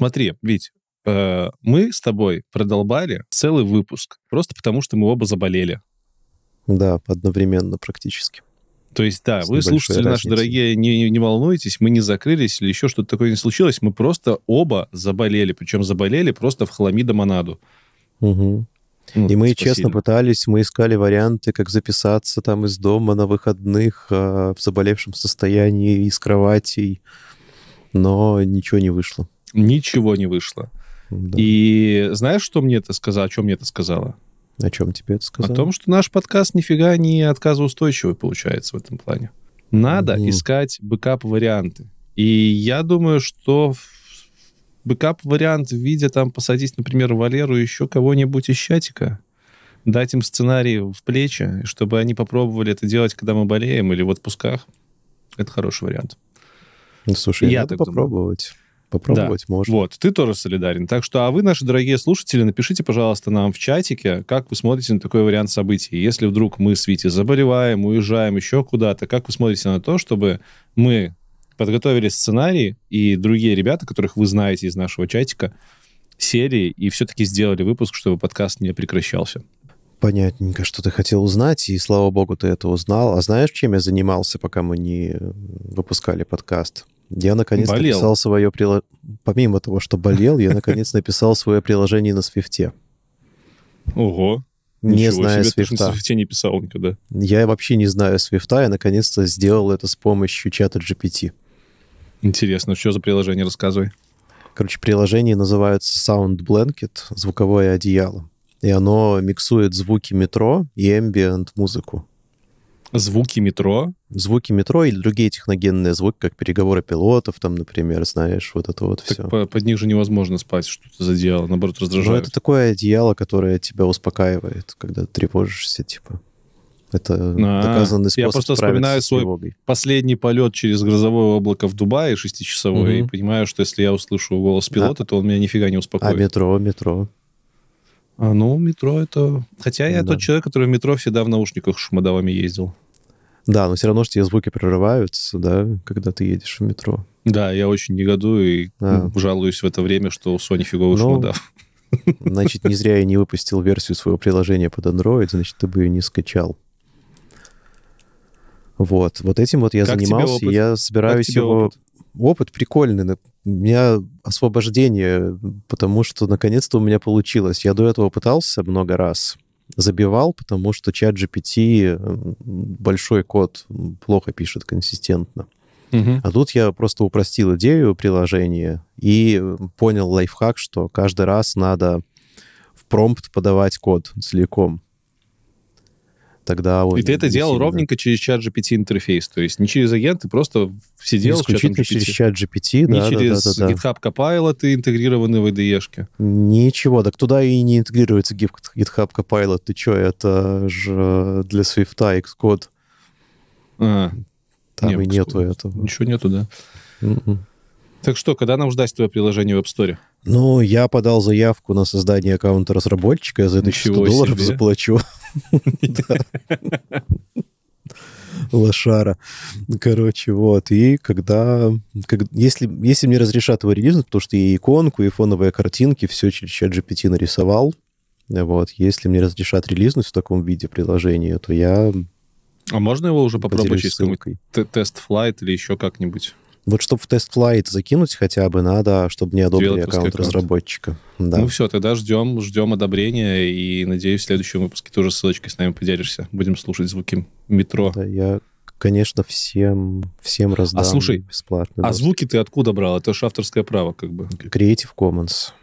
Смотри, Вить, мы с тобой продолбали целый выпуск, просто потому что мы оба заболели. Да, одновременно практически. То есть, да, С вы, небольшой слушатели наши разницей. дорогие, не волнуйтесь, мы не закрылись или еще что-то такое не случилось, мы просто оба заболели, причем заболели просто в хламидомонаду. Угу. Ну, И мы спасибо. честно пытались, мы искали варианты, как записаться там из дома на выходных в заболевшем состоянии, из кроватей, но ничего не вышло. Ничего не вышло. Да. И знаешь, что мне это сказало? О чем мне это сказала? О чем тебе это сказал? О том, что наш подкаст нифига не отказоустойчивый получается в этом плане. Надо искать бэкап-варианты. И я думаю, что бэкап-вариант в виде там посадить, например, Валеру и еще кого-нибудь из чатика, дать им сценарий в плечи, чтобы они попробовали это делать, когда мы болеем или в отпусках. Это хороший вариант. Ну, слушай, Я надо так попробовать. Попробовать можно. Вот, ты тоже солидарен. Так что, а вы, наши дорогие слушатели, напишите, пожалуйста, нам в чатике, как вы смотрите на такой вариант событий. Если вдруг мы с Витей заболеваем, уезжаем еще куда-то, как вы смотрите на то, чтобы мы подготовили сценарий, и другие ребята, которых вы знаете из нашего чатика, сели и все-таки сделали выпуск, чтобы подкаст не прекращался. Понятненько, что ты хотел узнать, и слава богу, ты это узнал. А знаешь, чем я занимался, пока мы не выпускали подкаст? Я, наконец, написал свое приложение... Помимо того, что болел, я, наконец, написал свое приложение на Свифте. Ого. Не зная Свифта. Ты на Свифте не писал никогда. Я вообще не знаю Свифта, я, наконец-то, сделал это с помощью чата GPT. Интересно, что за приложение? Рассказывай. Короче, приложение называется Sound Blanket, звуковое одеяло. И оно миксует звуки метро и ambient музыку. Звуки метро? Звуки метро или другие техногенные звуки, как переговоры пилотов, там, например, знаешь, вот это вот так все. Под них же невозможно спать, что это за одеяло, наоборот, раздражает. Ну, это такое одеяло, которое тебя успокаивает, когда ты тревожишься, типа. Это доказанный способ. Я просто вспоминаю свой последний полет через грозовое облако в Дубае 6-часовой, и понимаю, что если я услышу голос пилота, то он меня нифига не успокоит. А метро? Ну, метро это... Хотя я тот человек, который в метро всегда в наушниках с шумодавами ездил. Да, но все равно что тебе звуки прорываются, да, когда ты едешь в метро. Да, я очень негодую и жалуюсь в это время, что у Sony фиговый шумодав. Значит, не зря я не выпустил версию своего приложения под Android, значит, ты бы ее не скачал. Вот этим вот я занимался, и я собираюсь его... Опыт прикольный. У меня освобождение, потому что наконец-то у меня получилось. Я до этого пытался много раз, забивал, потому что чат GPT большой код плохо пишет консистентно. А тут я просто упростил идею приложения и понял лайфхак, что каждый раз надо в промпт подавать код целиком. Тогда он... И ты это делал ровненько через чат GPT интерфейс, то есть не через агент, ты просто сидел с чатом GPT. Через чат GPT, да. Не через GitHub Copilot интегрированный в IDE-шке. Ничего, так туда и не интегрируется GitHub Copilot. Ты что, это же для Swift Xcode. Там и нету этого. Ничего нету, да? Так что, когда нам ждать твое приложение в App Store? Ну, я подал заявку на создание аккаунта разработчика, я за это $100 заплачу. Лошара. Короче, вот. И если мне разрешат его релизнуть, потому что и иконку, и фоновые картинки, все через чат GPT нарисовал. Вот. Если мне разрешат релизнуть в таком виде приложение, то я... А можно его уже попробовать через какой-нибудь тест-флайт или еще как-нибудь? Вот чтобы в тест-флайт закинуть хотя бы, надо, чтобы мне одобрили аккаунт разработчика. Да. Ну все, тогда ждем одобрения, и, надеюсь, в следующем выпуске тоже ссылочкой с нами поделишься. Будем слушать звуки метро. Да, я, конечно, всем раздам бесплатно. А звуки ты откуда брал? Это же авторское право, как бы. Creative Commons.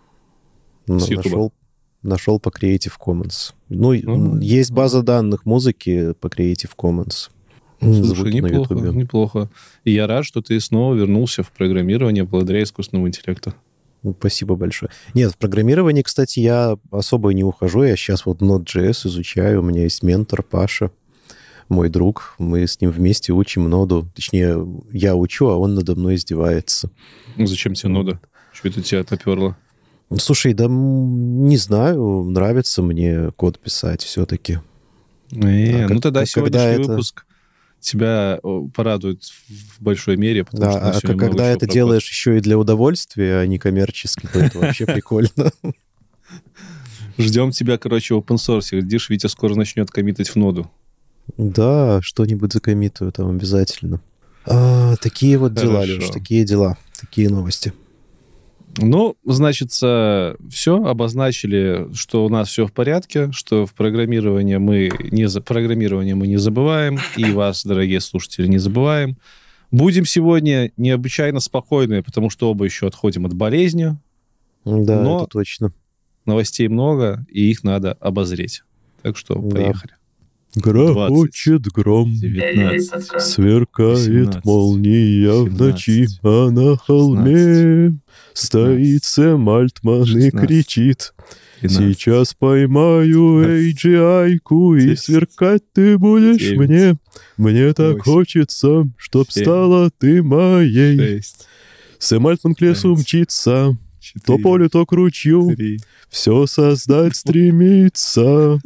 Нашел по Creative Commons. Ну, есть база данных музыки по Creative Commons. Слушай, неплохо. И я рад, что ты снова вернулся в программирование благодаря искусственному интеллекту. Спасибо большое. Нет, в программировании, кстати, я особо не ухожу. Я сейчас вот Node.js изучаю. У меня есть ментор Паша, мой друг. Мы с ним вместе учим ноду. Точнее, я учу, а он надо мной издевается. Зачем тебе нода? Что это тебя поперло? Слушай, да не знаю. Нравится мне код писать все-таки. Ну тогда сегодняшний выпуск тебя порадует в большой мере. Да, а когда это делаешь еще и для удовольствия, а не коммерчески, то это вообще прикольно. Ждем тебя, короче, в open source. Глядишь, Витя скоро начнет коммитать в ноду. Да, что-нибудь закоммитую там обязательно. Такие вот дела, Леш, такие дела, такие новости. Ну, значит, все, обозначили, что у нас все в порядке, что в программировании мы не забываем, и вас, дорогие слушатели, не забываем. Будем сегодня необычайно спокойны, потому что оба еще отходим от болезни. Да, но это точно. Новостей много, и их надо обозреть. Так что поехали. Грохочет гром, 19, сверкает 18, молния 17, в ночи, а на холме 16, стоит Сэм Альтман 16, и кричит: 13, сейчас поймаю AGI-ку, и сверкать ты будешь 9, мне так 8, хочется, чтоб 7, стала ты моей. 6, Сэм Альтман к лесу 5, мчится, 4, то полю, то к ручью, 3, все создать стремится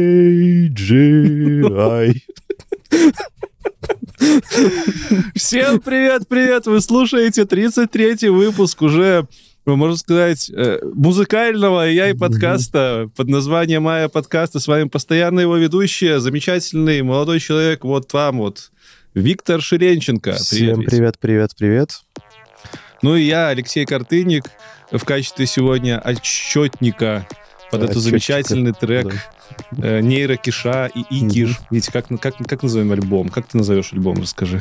AGI. Всем привет! Вы слушаете 33-й выпуск уже, можно сказать, музыкального AI-подкаста под названием «Моя подкаста». С вами постоянно его ведущий, замечательный молодой человек, вот там вот, Виктор Ширенченко. Всем привет. Ну и я, Алексей Картынник, в качестве сегодня отчетника под этот замечательный трек Нейрокиша и Игиш. Ведь как назовем альбом? Как ты назовешь альбом? Расскажи.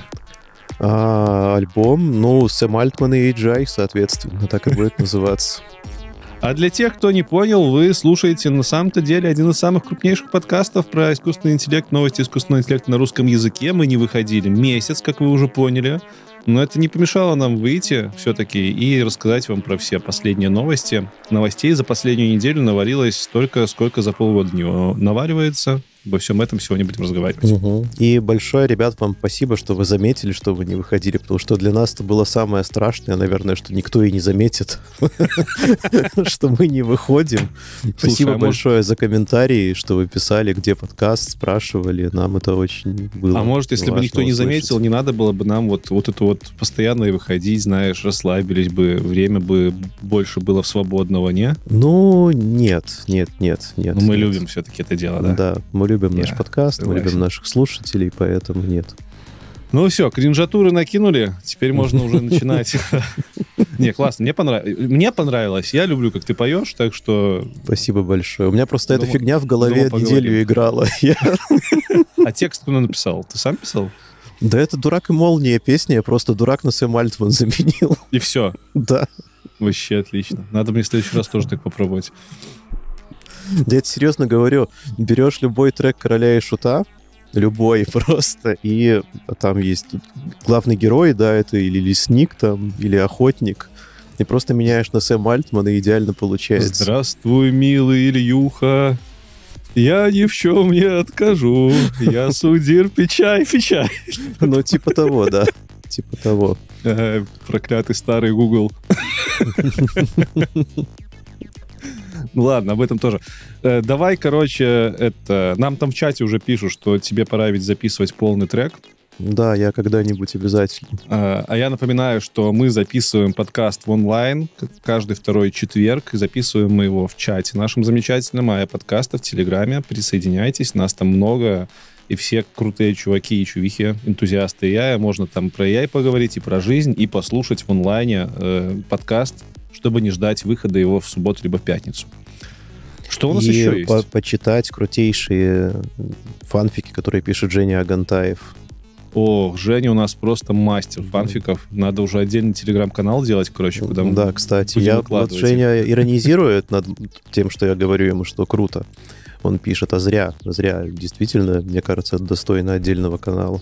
Альбом, Сэм Альтман и AGI, соответственно, так и будет называться. А для тех, кто не понял, вы слушаете на самом-то деле один из самых крупнейших подкастов про искусственный интеллект, новости искусственного интеллекта на русском языке. Мы не выходили месяц, как вы уже поняли. Но это не помешало нам выйти все-таки и рассказать вам про все последние новости. Новостей за последнюю неделю навалилось столько, сколько за полгода не наваливается. Обо всем этом сегодня будем разговаривать. И большое, ребят, вам спасибо, что вы заметили, что вы не выходили, потому что для нас это было самое страшное, наверное, что никто и не заметит, что мы не выходим. Спасибо большое за комментарии, что вы писали, где подкаст, спрашивали. Нам это очень было. А может, если бы никто не заметил, не надо было бы нам вот это вот постоянно и выходить, знаешь, расслабились бы, время бы больше было свободного, не? Ну, нет. Но мы любим все-таки это дело, да? Да, мы любим наш подкаст, мы любим наших слушателей, поэтому нет. Ну все, кринжатуры накинули, теперь можно уже начинать. Не, классно, мне понравилось, я люблю, как ты поешь, так что... Спасибо большое. У меня просто эта фигня в голове неделю играла. А текст кто написал? Ты сам писал? Да это «Дурак и молния» песня, я просто «Дурак» на Сэм Альтман заменил. И все? Да. Вообще отлично. Надо мне в следующий раз тоже так попробовать. Я тебе серьезно говорю, берешь любой трек «Короля и Шута», любой просто, и там есть главный герой, да, это или лесник там, или охотник, и просто меняешь на Сэм Альтмана, и идеально получается. Здравствуй, милый Ильюха, я ни в чем не откажу, я судир печаль. Ну, типа того, да, типа того. Проклятый старый Google. Ну ладно, об этом тоже. Давай, короче, нам там в чате уже пишут, что тебе пора ведь записывать полный трек. Да, я когда-нибудь обязательно. А я напоминаю, что мы записываем подкаст в онлайн каждый второй четверг. Записываем мы его в чате нашем замечательном «Моя подкаста» в Телеграме. Присоединяйтесь, нас там много. И все крутые чуваки и чувихи, энтузиасты AI. Можно там про AI поговорить и про жизнь, и послушать в онлайне подкаст, чтобы не ждать выхода его в субботу либо в пятницу. Что у нас еще есть? Почитать крутейшие фанфики, которые пишет Женя Агантаев. О, Женя у нас просто мастер фанфиков. Надо уже отдельный телеграм-канал делать, короче, куда мы... Да, кстати, Женя иронизирует над тем, что я говорю ему, что круто. Он пишет, а зря. Действительно, мне кажется, это достойно отдельного канала.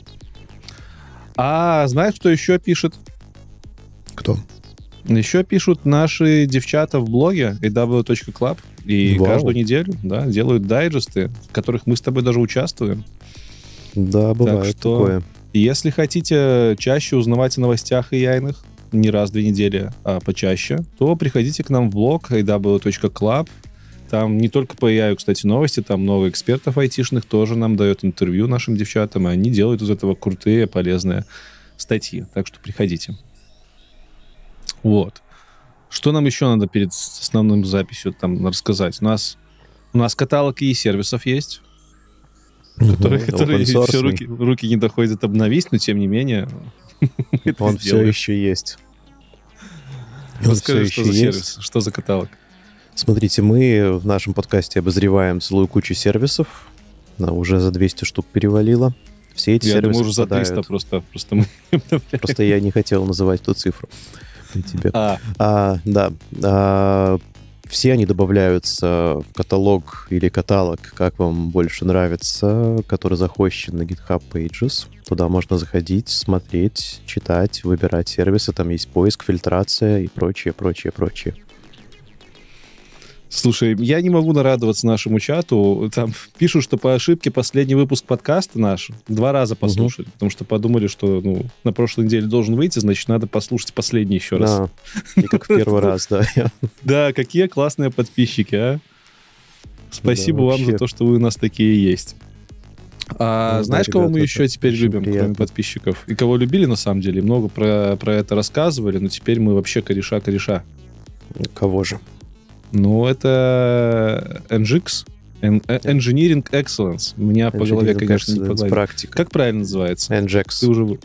А знаешь, кто еще пишет? Кто? Еще пишут наши девчата в блоге aw.club. И каждую неделю, да, делают дайджесты, в которых мы с тобой даже участвуем. Да, бывает так что, такое. Если хотите чаще узнавать о новостях AI-ных, не раз в 2 недели, а почаще, то приходите к нам в блог aw.club. Там не только по AI, кстати, новости, там много экспертов айтишных тоже нам дают интервью нашим девчатам, и они делают из этого крутые, полезные статьи. Так что приходите. Вот. Что нам еще надо перед основным записью там рассказать? У нас каталог и сервисов есть, которые все руки не доходят обновить, но тем не менее... Он все еще есть. Расскажи, что за сервис, что за каталог? Смотрите, мы в нашем подкасте обозреваем целую кучу сервисов. Уже за 200 штук перевалило. Все эти сервисы думаю, уже за 300 просто мы... Просто я не хотел называть ту цифру при тебе. Все они добавляются в каталог или каталог, как вам больше нравится, который захощен на GitHub Pages. Туда можно заходить, смотреть, читать, выбирать сервисы. Там есть поиск, фильтрация и прочее. Слушай, я не могу нарадоваться нашему чату. Там пишут, что по ошибке последний выпуск подкаста наш 2 раза послушали, потому что подумали, что на прошлой неделе должен выйти, значит, надо послушать последний еще раз. Да, не как в первый раз, да. Да, какие классные подписчики, а? Спасибо вам за то, что вы у нас такие есть. Знаешь, кого мы еще теперь любим, кроме подписчиков? И кого любили, на самом деле? Много про это рассказывали, но теперь мы вообще кореша. Кого же? Это NGX, Engineering Excellence. Меня по голове, конечно, не погладили. Практика. Как правильно называется? NGX.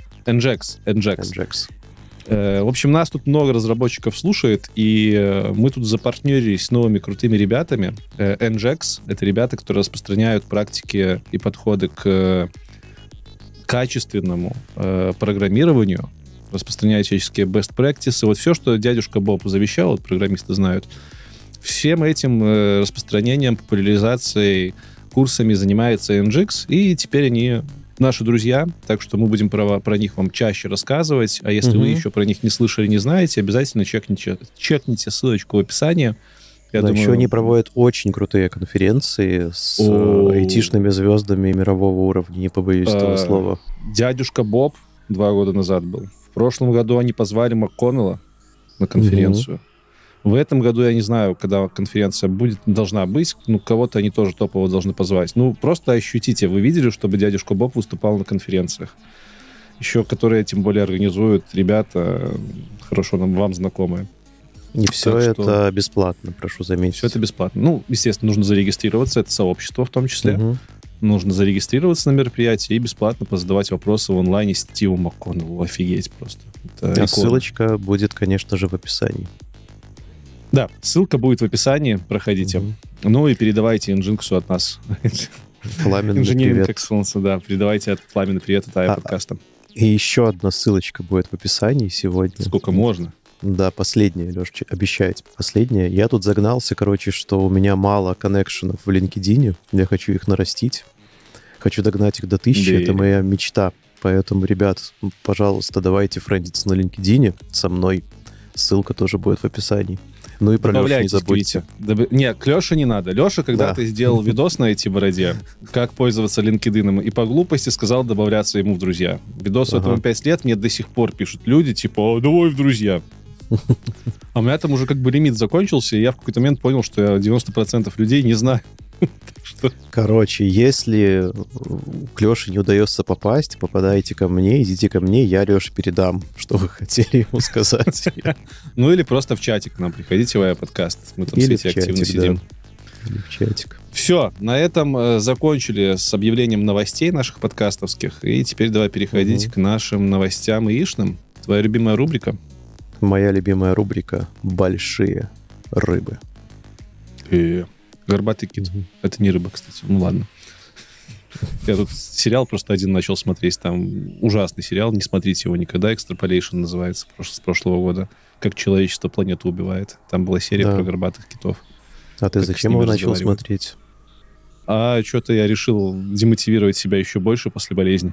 NGX. В общем, нас тут много разработчиков слушает, и мы тут запартнерились с новыми крутыми ребятами. NGX — это ребята, которые распространяют практики и подходы к качественному программированию, распространяют всяческие best practices. Вот все, что дядюшка Боб завещал, вот программисты знают, всем этим распространением, популяризацией, курсами занимается NGX, и теперь они наши друзья, так что мы будем про них вам чаще рассказывать, а если вы еще про них не слышали, не знаете, обязательно чекните ссылочку в описании. Я думаю, еще они проводят очень крутые конференции с айтишными звездами мирового уровня, не побоюсь этого слова. Дядюшка Боб 2 года назад был. В прошлом году они позвали МакКоннелла на конференцию. В этом году я не знаю, когда конференция должна быть. Кого-то они тоже топово должны позвать. Просто ощутите. Вы видели, чтобы дядюшка Боб выступал на конференциях? Еще которые, тем более, организуют ребята, хорошо вам знакомые. И все это бесплатно, прошу заметить. Все это бесплатно. Естественно, нужно зарегистрироваться. Это сообщество в том числе. Нужно зарегистрироваться на мероприятии и бесплатно позадавать вопросы в онлайне Стиву МакКоннеллу. Офигеть просто. Ссылочка будет, конечно же, в описании. Да, ссылка будет в описании, проходите. И передавайте Nginx от нас. Пламенный привет. Excellence, да, передавайте пламенный привет от АЯ подкаста. И еще одна ссылочка будет в описании сегодня. Сколько можно? Да, последняя, Леш, обещаю тебе, последняя. Я тут загнался, что у меня мало коннекшенов в LinkedIn. Я хочу их нарастить. Хочу догнать их до 1000. Это моя мечта. Поэтому, ребят, пожалуйста, давайте френдиться на LinkedIn со мной. Ссылка тоже будет в описании. И про Лешу не забудьте. Нет, к Леше не надо. Леша когда-то сделал видос на IT-бороде, как пользоваться LinkedIn, и по глупости сказал добавляться ему в друзья. Видосу этому 5 лет, мне до сих пор пишут люди, давай в друзья. А у меня там уже лимит закончился, и я в какой-то момент понял, что я 90% людей не знаю. Короче, если к Леше не удается попасть, попадайте ко мне, идите ко мне, я Леше передам, что вы хотели ему сказать. Или просто в чатик к нам приходите в подкаст. Мы там все активно сидим. Или в чатик. Все, на этом закончили с объявлением новостей наших подкастовских. И теперь давай переходить к нашим новостям и ишным. Твоя любимая рубрика? Моя любимая рубрика «Большие рыбы». Горбатый кит. Это не рыба, кстати. Ладно. Я тут сериал просто один начал смотреть. Там ужасный сериал. Не смотрите его никогда. Extrapolation называется. С прошлого года. Как человечество планету убивает. Там была серия про горбатых китов. А ты зачем его начал смотреть? Что-то я решил демотивировать себя еще больше после болезни.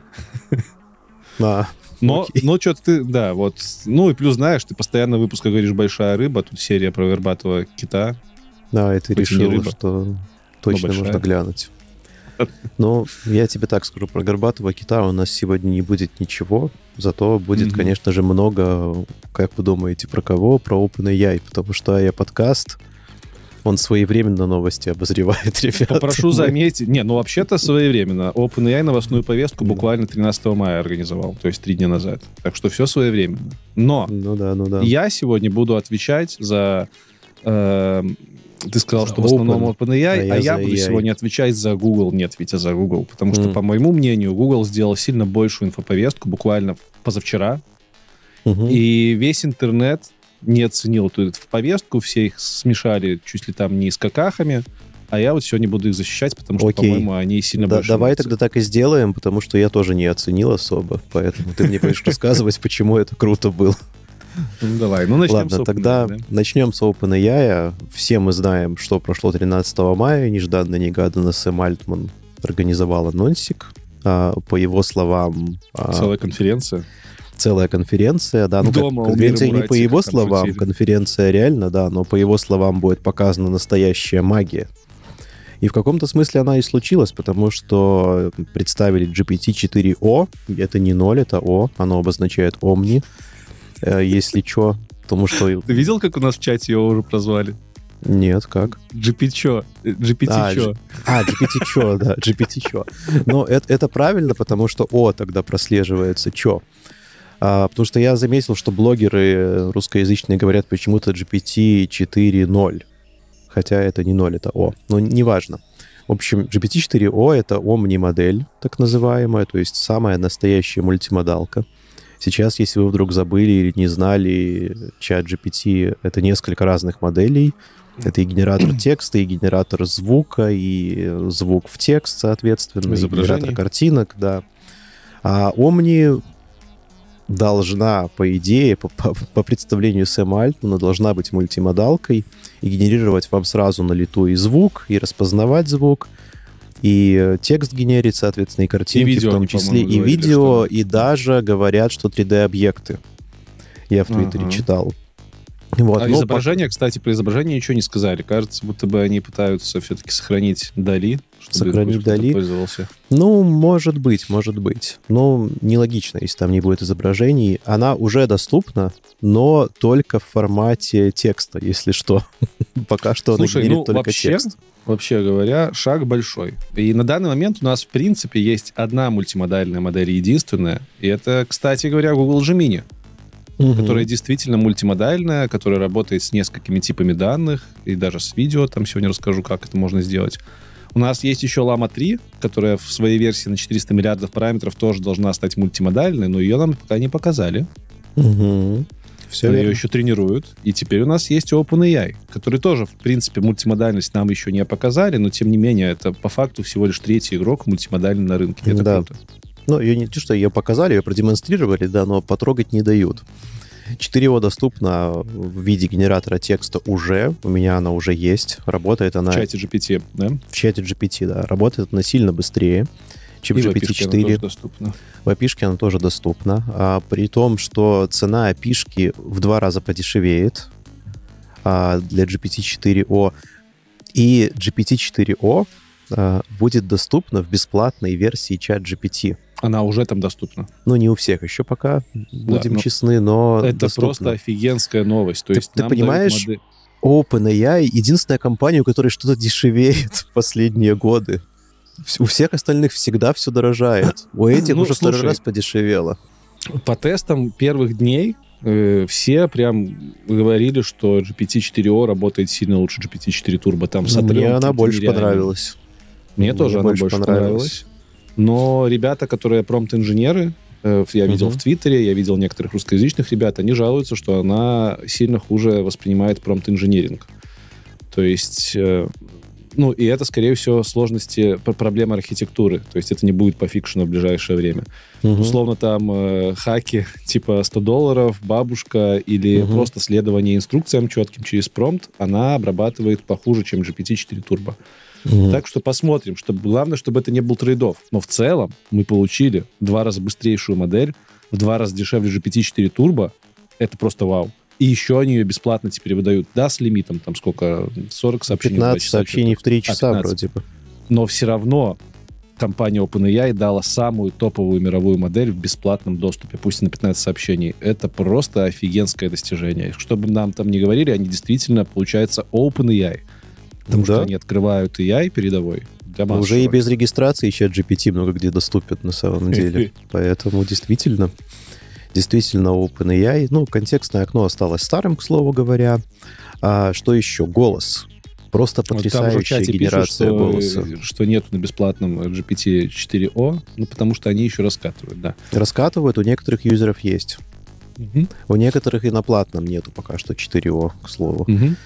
Но что-то ты... Да, вот. И плюс, знаешь, ты постоянно в выпусках говоришь «большая рыба». Тут серия про горбатого кита. Да, и ты решил, что точно нужно глянуть. Но я тебе так скажу, про горбатого кита у нас сегодня не будет ничего, зато будет, конечно же, много, как вы думаете, про кого? Про OpenAI, потому что AI подкаст, Он своевременно новости обозревает, ребята. Попрошу заметить. Не, ну вообще-то своевременно. OpenAI новостную повестку буквально 13 мая организовал, то есть 3 дня назад. Так что все своевременно. Но я сегодня буду отвечать за... Ты сказал, что в основном OpenAI, а я буду сегодня отвечать за Google. Нет, Витя, за Google. Потому что, по моему мнению, Google сделал сильно большую инфоповестку буквально позавчера. И весь интернет не оценил эту повестку, все их смешали чуть ли там не с какахами, а я вот сегодня буду их защищать, потому что, по-моему, они сильно больше... Давай тогда так и сделаем, потому что я тоже не оценил особо, поэтому ты мне будешь рассказывать, почему это круто было. Ну, давай, начнем Ладно, с OpenAI. Тогда начнем с OpenAI. Все мы знаем, что прошло 13 мая. Нежданно-негаданно Сэм Альтман организовал анонсик. По его словам... Целая конференция. Целая конференция, да. Конференция не по его словам, конференция реально, да, но по его словам будет показана настоящая магия. И в каком-то смысле она и случилась, потому что представили GPT-4o. Это не 0, это O. Оно обозначает Omni, если что. Потому что... Ты видел, как у нас в чате его уже прозвали? Нет, как? GPT-чо. GPT-чо, да, GPT-чо. Но это правильно, потому что О тогда прослеживается, чо. Потому что я заметил, что блогеры русскоязычные говорят почему-то GPT 4.0. Хотя это не 0, это О. Но неважно. В общем, GPT-4o — это Omni-модель, так называемая, то есть самая настоящая мультимодалка. Сейчас, если вы вдруг забыли или не знали, ChatGPT — это несколько разных моделей. Это и генератор текста, и генератор звука, и звук в текст, соответственно, и генератор картинок, да. А Omni должна, по идее, по представлению Сэма Альтмана, должна быть мультимодалкой и генерировать вам сразу на лету и звук, и распознавать звук, и текст генерить, соответственно, и картинки, и видео, в том числе, и видео, и даже говорят, что 3D-объекты. Я в Твиттере читал. Вот. Изображение, кстати, про изображение ничего не сказали. Кажется, будто бы они пытаются все-таки сохранить Дали, чтобы сохранить Дали пользовался. Ну, может быть. Но нелогично, если там не будет изображений. Она уже доступна, но только в формате текста, если что. Пока что она генерит только текст. Вообще говоря, шаг большой. И на данный момент у нас, в принципе, есть одна мультимодальная модель, единственная. И это, кстати говоря, Google Gemini, которая действительно мультимодальная, которая работает с несколькими типами данных, и даже с видео. Там сегодня расскажу, как это можно сделать. У нас есть еще Llama 3, которая в своей версии на 400 миллиардов параметров тоже должна стать мультимодальной, но ее нам пока не показали. Все верно. Ее еще тренируют. И теперь у нас есть OpenAI, который тоже, в принципе, мультимодальность нам еще не показали, но, тем не менее, это по факту всего лишь третий игрок мультимодальный на рынке. Это круто. Ну, ее не то, что ее показали, ее продемонстрировали, да, но потрогать не дают. 4O доступна в виде генератора текста уже. У меня она уже есть. Работает она... В чате GPT, да? В чате GPT, да. Работает она сильно быстрее, чем GPT-4. В API-шке она тоже доступна. При том, что цена API-шки в 2 раза подешевеет для GPT-4o. И GPT-4o будет доступна в бесплатной версии ChatGPT. Она уже там доступна. Ну, не у всех еще пока, будем честны, но это доступна. Просто офигенская новость. То есть ты понимаешь, OpenAI — единственная компания, у которой что-то дешевеет в последние годы. У всех остальных всегда все дорожает. У этих уже второй раз подешевело. По тестам первых дней все прям говорили, что GPT-4o работает сильно лучше GPT-4 Turbo. Там мне она больше понравилась. Мне тоже она больше понравилась. Но ребята, которые промпт-инженеры, я видел в Твиттере, я видел некоторых русскоязычных ребят, они жалуются, что она сильно хуже воспринимает промпт-инженеринг. То есть, и это, скорее всего, сложности, проблемы архитектуры. То есть это не будет по фикшену в ближайшее время. Условно там хаки типа $100, бабушка или просто следование инструкциям четким через промпт, она обрабатывает похуже, чем GPT-4 Turbo. Так что посмотрим. Главное, чтобы это не был трейд-офф. Но в целом мы получили в 2 раза быстрейшую модель, в 2 раза дешевле GPT-4 Turbo. Это просто вау. И еще они ее бесплатно теперь выдают. Да, с лимитом. Там сколько? 40 сообщений. 15 сообщений в 3 часа вроде бы. Но все равно компания OpenAI дала самую топовую мировую модель в бесплатном доступе. Пусть и на 15 сообщений. Это просто офигенское достижение. Что бы нам там ни говорили, они действительно, получается, OpenAI. Потому что они открывают AI передовой. Уже и без регистрации ChatGPT много где доступен на самом деле. Поэтому действительно OpenAI. Контекстное окно осталось старым, к слову говоря. А что еще? Голос. Просто потрясающая генерация голоса. Что нету на бесплатном GPT-4o, потому что они еще раскатывают, да. Раскатывают, у некоторых юзеров есть. У некоторых и на платном нету пока что 4o, к слову.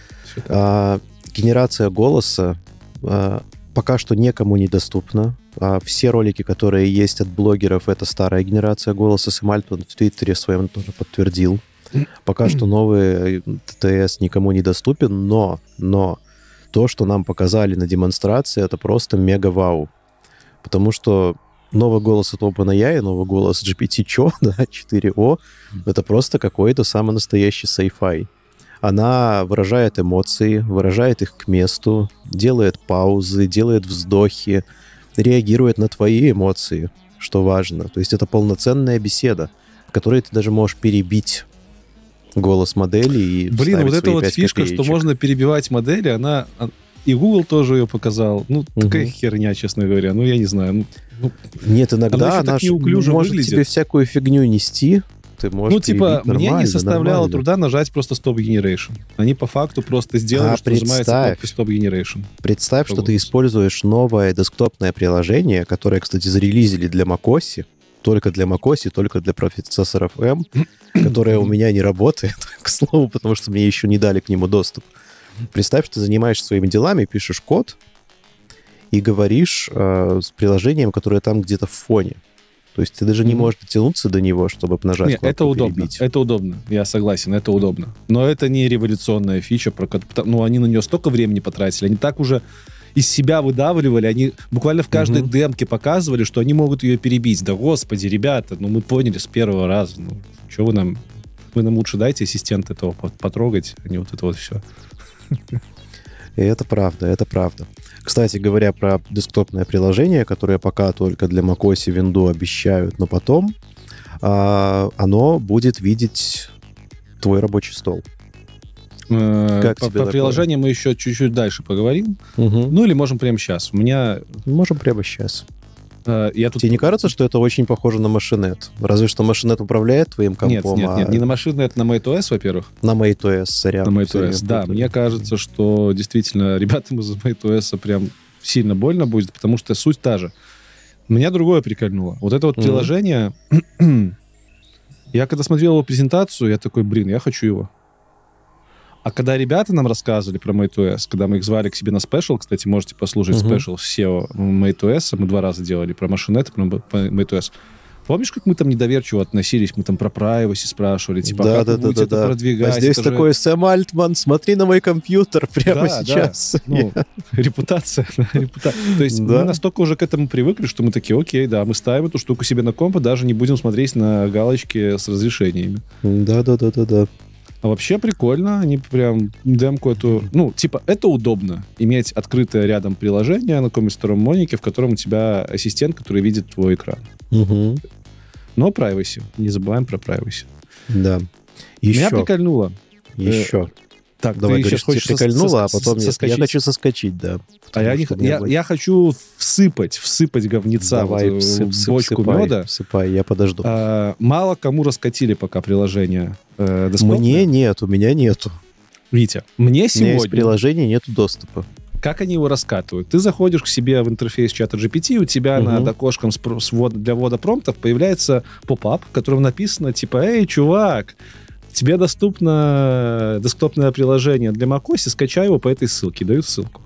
Генерация голоса пока что никому недоступна. Все ролики, которые есть от блогеров, это старая генерация голоса. Сэм Альтман в Твиттере своем тоже подтвердил. Пока что новый ТТС никому не доступен, но то, что нам показали на демонстрации, это просто мега-вау. Потому что новый голос от OpenAI, новый голос GPT-4, да, 4o, это просто какой-то самый настоящий sci-fi. Она выражает эмоции, выражает их к месту, делает паузы, делает вздохи, реагирует на твои эмоции, что важно. То есть это полноценная беседа, в которой ты даже можешь перебить голос модели и Блин, вот эта вот фишка, копеечек. что можно перебивать модели, она... И Google тоже ее показал. Такая херня, честно говоря. Я не знаю. Нет, иногда она может выглядит. тебе всякую фигню нести. Ты можешь мне не составляло труда нажать просто Stop Generation. Они по факту просто сделали, что нажимается кнопка Stop Generation. Представь, что ты используешь новое десктопное приложение, которое, кстати, зарелизили для macOS, только для macOS, только для процессоров M, которое у меня не работает, к слову, потому что мне еще не дали к нему доступ. Представь, что ты занимаешься своими делами, пишешь код и говоришь с приложением, которое там где-то в фоне. То есть ты даже не можешь дотянуться до него, чтобы нажать кнопку это удобно, «Перебить». Это удобно, я согласен, это удобно. Но это не революционная фича, они на нее столько времени потратили, они так уже из себя выдавливали, они буквально в каждой демке показывали, что они могут ее перебить. Да господи, ребята, мы поняли с первого раза. Что вы нам лучше дайте ассистента этого потрогать, а не вот это вот все. И это правда, это правда. Кстати говоря, про десктопное приложение, которое пока только для macOS и Windows обещают, но потом оно будет видеть твой рабочий стол. По приложению мы еще чуть-чуть дальше поговорим. Или можем прямо сейчас. Можем прямо сейчас. Тебе не кажется, что это очень похоже на Maschine? Разве что Maschine управляет твоим компом? Нет, не на Maschine, это на MateOS, во-первых. На MateOS, сорян. На MateOS, да. Мне кажется, что действительно ребятам из MateOS прям сильно больно будет, потому что суть та же. Меня другое прикольнуло. Вот это вот приложение... Я когда смотрел его презентацию, я такой, я хочу его. А когда ребята нам рассказывали про MateOS, когда мы их звали к себе на спешл, кстати, можете послушать спешл SEO MateOS, мы 2 раза делали про Maschine, про MateOS. Помнишь, как мы там недоверчиво относились? Мы там про privacy спрашивали, как вы будете это продвигать? А здесь такой Сэм Альтман, смотри на мой компьютер прямо сейчас. Репутация. То есть мы настолько уже к этому привыкли, что мы такие, окей, да, мы ставим эту штуку себе на комп, даже не будем смотреть на галочки с разрешениями. Да. А вообще прикольно, они прям демку эту... это удобно, иметь открытое рядом приложение на каком-нибудь втором монике, в котором у тебя ассистент, который видит твой экран. Но privacy. Не забываем про privacy. Да. Меня прикольнуло. Еще. Так, давай, говоришь, тебе прикольнуло, а потом я хочу соскочить, да. Я хочу всыпать говнеца в бочку меда. Всыпай, я подожду. Мало кому раскатили пока приложение десктопное. Мне нет, у меня нету. Витя, мне сегодня... У меня из приложения нету доступа. Как они его раскатывают? Ты заходишь к себе в интерфейс чата GPT, у тебя над окошком для ввода промптов появляется поп-ап, в котором написано типа «Эй, чувак, тебе доступно десктопное приложение для macOS, скачай его по этой ссылке». Дают ссылку.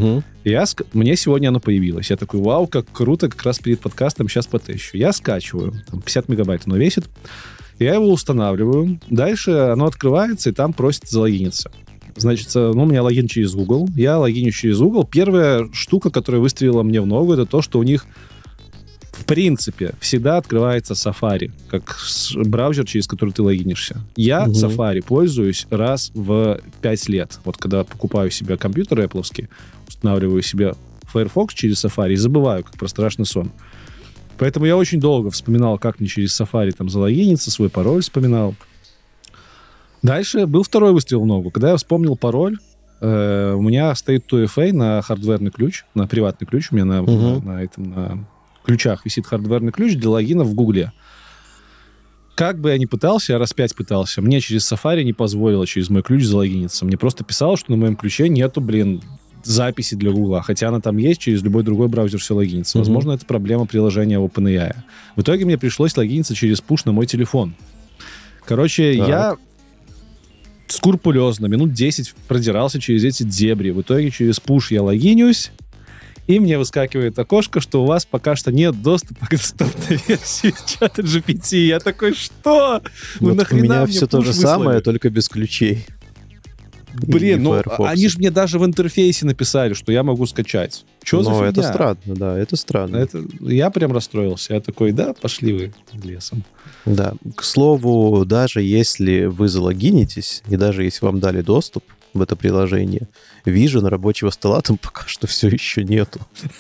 Мне сегодня оно появилось. Я такой, вау, как круто, как раз перед подкастом сейчас потещу. Я скачиваю, 50 мегабайт оно весит. Я его устанавливаю. Дальше оно открывается, и там просит залогиниться. Значит, у меня логин через Google. Я логиню через Google. Первая штука, которая выстрелила мне в ногу, это то, что у них в принципе всегда открывается Safari, как браузер, через который ты логинишься. Я Safari пользуюсь раз в 5 лет. Вот когда покупаю себе компьютер Apple'овский, устанавливаю себе Firefox через Safari и забываю, как про страшный сон. Поэтому я очень долго вспоминал, как мне через Safari там залогиниться, свой пароль вспоминал. Дальше был второй выстрел в ногу. Когда я вспомнил пароль, у меня стоит 2FA на хардверный ключ, на приватный ключ. У меня на ключах висит хардверный ключ для логина в Гугле. Как бы я ни пытался, я раз 5 пытался, мне через Safari не позволило через мой ключ залогиниться. Мне просто писало, что на моем ключе нету, записи для Гугла, хотя она там есть, через любой другой браузер все логинится. Возможно, это проблема приложения OpenAI. В итоге мне пришлось логиниться через пуш на мой телефон. Короче, я скрупулезно минут 10 продирался через эти дебри. В итоге через пуш я логинюсь, и мне выскакивает окошко, что у вас пока что нет доступа к доступной версии чата GPT. Я такой, что? У меня все то же самое, только без ключей. Блин, они же мне даже в интерфейсе написали, что я могу скачать. Что за фигня? Это странно, да, это странно. Я прям расстроился. Я такой, да, пошли вы лесом. Да, к слову, даже если вы залогинитесь, и даже если вам дали доступ в это приложение, Vision рабочего стола там пока что все еще нету.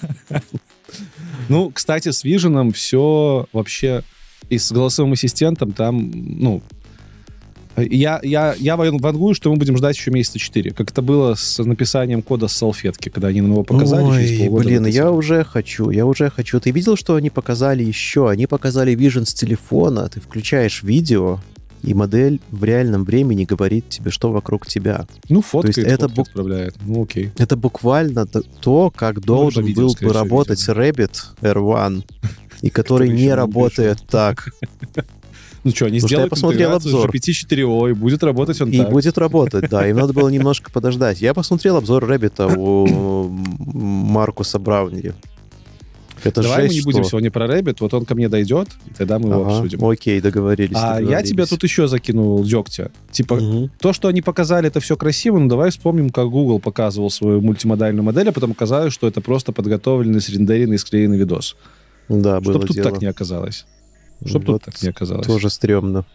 Ну, кстати, с Vision все вообще и с голосовым ассистентом там, я вангую, что мы будем ждать еще месяца 4. Как это было с написанием кода с салфетки, когда они нам его показали. Ой, блин, я уже хочу. Ты видел, что они показали еще? Они показали Vision с телефона. Ты включаешь видео, и модель в реальном времени говорит тебе, что вокруг тебя. Ну, фоткает, это отправляет. Ну, окей. Это буквально то, как должен был бы работать Rabbit R1, и который не работает так. Ну что, они сделают интеграцию с GPT-4o, и будет работать он так. И будет работать, да. Им надо было немножко подождать. Я посмотрел обзор Рэббита у Маркуса Брауни. Давай мы не будем сегодня про Рэббит. Вот он ко мне дойдет, и тогда мы его обсудим. Окей, договорились. Я тебе тут еще закинул дегтя. Типа, то, что они показали, это все красиво, но давай вспомним, как Google показывал свою мультимодальную модель, а потом оказалось, что это просто подготовленный, срендеренный, склеенный видос. Да, было Чтоб тут дело. Так не оказалось. Чтоб тут так не оказалось. Тоже стрёмно.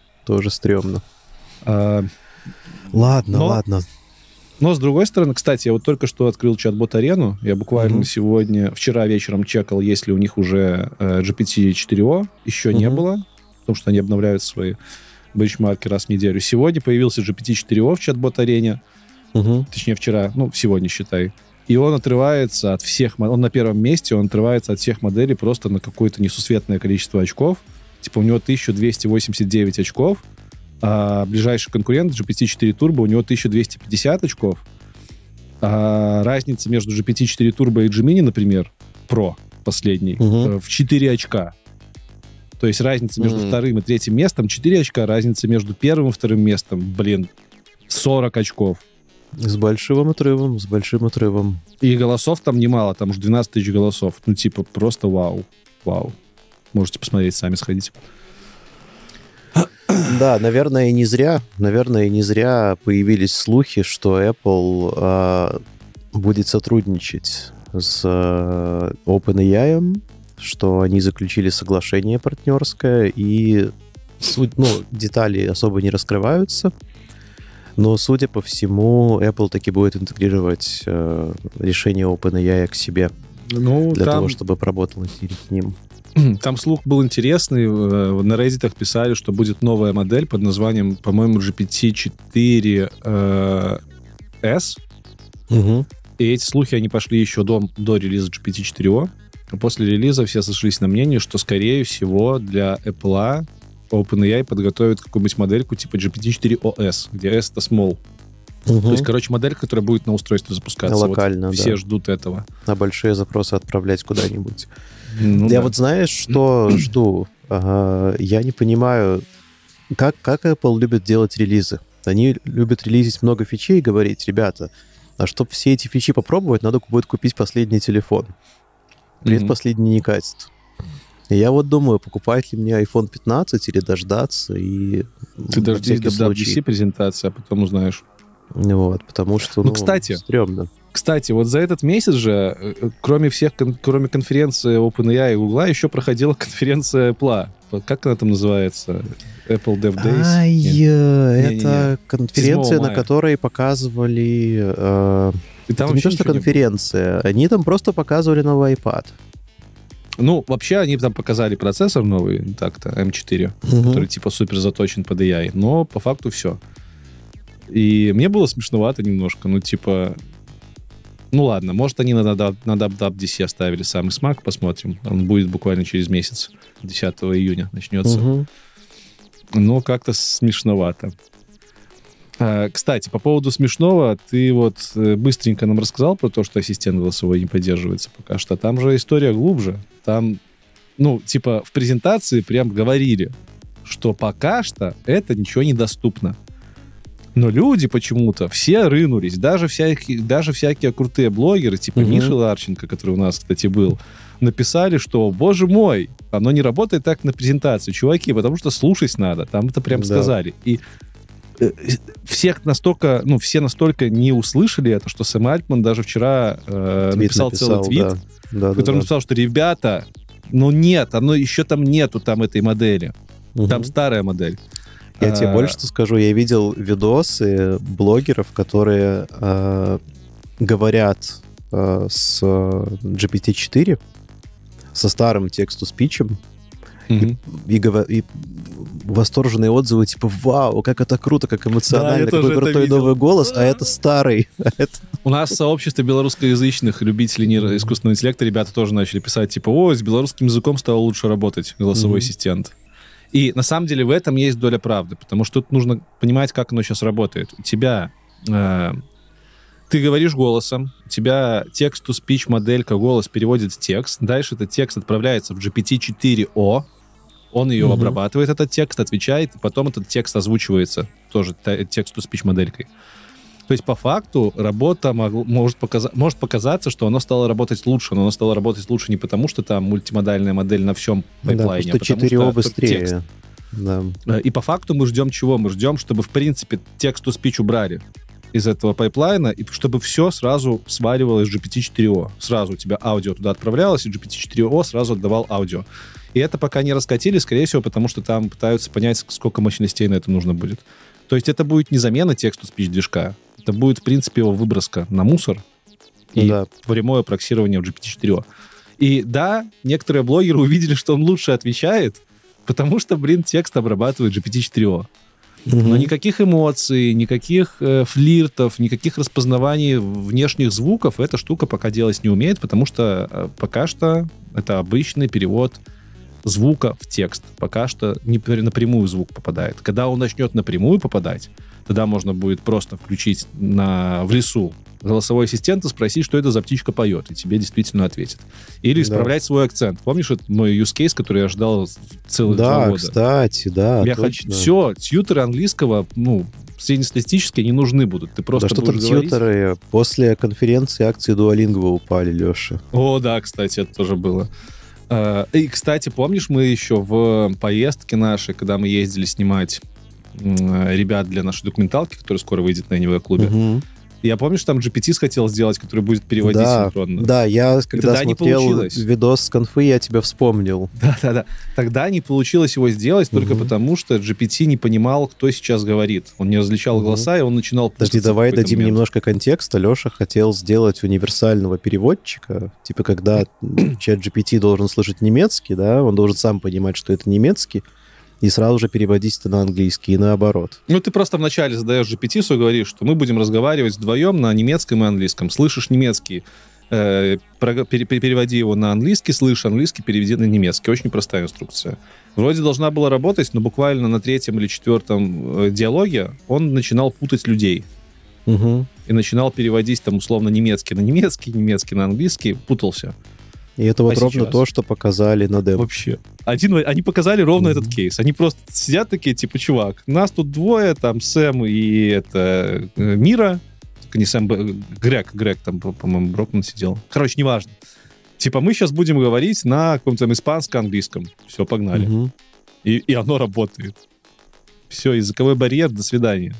Ладно. Но, с другой стороны, кстати, я вот только что открыл чат-бот-арену. Я буквально вчера вечером чекал, есть ли у них уже GPT-4o. Еще не было, потому что они обновляют свои бенчмарки раз в неделю. Сегодня появился GPT-4o в чат-бот-арене. Точнее, вчера. Сегодня, считай. И он отрывается от всех... Он на первом месте, он отрывается от всех моделей просто на какое-то несусветное количество очков. Типа у него 1289 очков, а ближайший конкурент GPT-4 Turbo у него 1250 очков. А разница между GPT-4 Turbo и Gemini, например, Pro последний, в 4 очка. То есть разница между вторым и третьим местом 4 очка, разница между первым и вторым местом, 40 очков. С большим отрывом. И голосов там немало, там уже 12 тысяч голосов. Просто вау. Можете посмотреть, сами сходить. Да, наверное, и не зря появились слухи, что Apple будет сотрудничать с OpenAI, что они заключили соглашение партнерское, и детали особо не раскрываются. Но, судя по всему, Apple таки будет интегрировать решение OpenAI к себе для того, чтобы работало с ним. Там слух был интересный. На Reddit писали, что будет новая модель под названием, по-моему, GPT-4S. И эти слухи, они пошли еще до релиза GPT-4o. А после релиза все сошлись на мнении, что, скорее всего, для Apple OpenAI подготовит какую-нибудь модельку типа GPT-4OS, где S — это small. То есть, модель, которая будет на устройстве запускаться. Локально, все ждут этого. А большие запросы отправлять куда-нибудь. Я знаешь, что жду? Я не понимаю, как Apple любит делать релизы. Они любят релизить много фичей и говорить: ребята, а чтобы все эти фичи попробовать, надо будет купить последний телефон. Предпоследний не катит. И я думаю, покупать ли мне iPhone 15 или дождаться. И ты дождись до WWDC презентации, а потом узнаешь. Потому что, кстати, стрёмно. Кстати, вот за этот месяц же, кроме конференции OpenAI и Google, еще проходила конференция Apple. Как она там называется? Apple Dev Days? Это конференция, на которой показывали... Это не то, что конференция. Они там просто показывали новый iPad. Вообще, они там показали процессор новый, так-то, M4, который супер заточен под AI. Но по факту все. И мне было смешновато немножко, ну, типа... Ну, ладно, может, они на WWDC оставили самый смак, посмотрим. Он будет буквально через месяц, 10 июня начнется. Но как-то смешновато. Кстати, по поводу смешного, ты вот быстренько нам рассказал про то, что ассистент голосовой не поддерживается пока что. Там же история глубже. Там, ну, типа, в презентации прям говорили, что пока что это ничего не доступно. Но люди почему-то все рынулись, даже всякие крутые блогеры, типа Миши Ларченко, который у нас, кстати, был, написали, что, боже мой, оно не работает так на презентации, чуваки, потому что слушать надо. Там это прям сказали. И всех настолько, ну, все настолько не услышали это, что Сэм Альтман даже вчера написал целый твит, в котором написал, что, ребята, ну нет, оно еще там нету там этой модели. Там старая модель. Я тебе больше что скажу. Я видел видосы блогеров, которые говорят с GPT-4, со старым текст-то-спичем, и восторженные отзывы, типа, вау, как это круто, как эмоционально, какой крутой новый голос, а это старый. У нас в сообществе белорусскоязычных любителей искусственного интеллекта ребята тоже начали писать, типа, о, с белорусским языком стало лучше работать голосовой ассистент. И на самом деле в этом есть доля правды, потому что тут нужно понимать, как оно сейчас работает. У тебя... ты говоришь голосом, у тебя text-to-speech моделька, голос переводит в текст, дальше этот текст отправляется в GPT-4o, он ее обрабатывает, этот текст, отвечает, и потом этот текст озвучивается тоже text-to-speech моделькой. То есть, по факту, работа может показаться, что оно стало работать лучше, но оно стало работать лучше не потому, что там мультимодальная модель на всем пайплайне, а потому что быстрее. Да. И по факту мы ждем чего? Мы ждем, чтобы, в принципе, text-to-speech убрали из этого пайплайна, и чтобы все сразу сваливалось в GPT-4o. Сразу у тебя аудио туда отправлялось, и GPT-4o сразу отдавал аудио. И это пока не раскатили, скорее всего, потому что там пытаются понять, сколько мощностей на это нужно будет. То есть это будет не замена text-to-speech движка, это будет, в принципе, его выброска на мусор и прямое проксирование в GPT-4o. И да, некоторые блогеры увидели, что он лучше отвечает, потому что, текст обрабатывает GPT-4o. Но никаких эмоций, никаких флиртов, никаких распознаваний внешних звуков эта штука пока делать не умеет, потому что пока что это обычный перевод звука в текст. Пока что не напрямую звук попадает. Когда он начнет напрямую попадать, тогда можно будет просто включить в лесу голосовой ассистент и спросить, что это за птичка поет, и тебе действительно ответит. Или исправлять свой акцент. Помнишь, это мой use case, который я ждал целых 2 года? Кстати, точно. Все, тьютеры английского, среднестатистические не нужны будут. Ты просто что там тьютеры после конференции акции Duolingo упали, Леша. О, да, кстати, это тоже было. И, кстати, помнишь, мы еще в поездке нашей, когда мы ездили снимать ребят для нашей документалки, которая скоро выйдет на НВ-клубе, я помню, что там GPT хотел сделать, который будет переводить синхронно. Да, я когда смотрел видос с конфы, я тебя вспомнил. Да. Тогда не получилось его сделать только потому, что GPT не понимал, кто сейчас говорит. Он не различал голоса, и он начинал путаться. Подожди, давай дадим немножко контекста. Леша хотел сделать универсального переводчика. Типа, когда чат GPT должен слышать немецкий, да, он должен сам понимать, что это немецкий, и сразу же переводить это на английский, и наоборот. Ты просто вначале задаешь GPT, говоришь, что мы будем разговаривать вдвоем на немецком и английском. Слышишь немецкий, переводи его на английский, слышишь английский, переведи на немецкий. Очень простая инструкция. Вроде должна была работать, но буквально на 3-м или 4-м диалоге он начинал путать людей. И начинал переводить там условно немецкий на немецкий, немецкий на английский, путался. И это вот ровно то, что показали на демо. Вообще. Они показали ровно этот кейс. Они просто сидят такие, типа, чувак, нас тут двое, там Сэм и это Мира. Только не Сэм, Грег там, по-моему, Брокман сидел. Короче, неважно. Типа, мы сейчас будем говорить на каком-то там испанско-английском. Все, погнали. И оно работает. Все, языковой барьер, до свидания.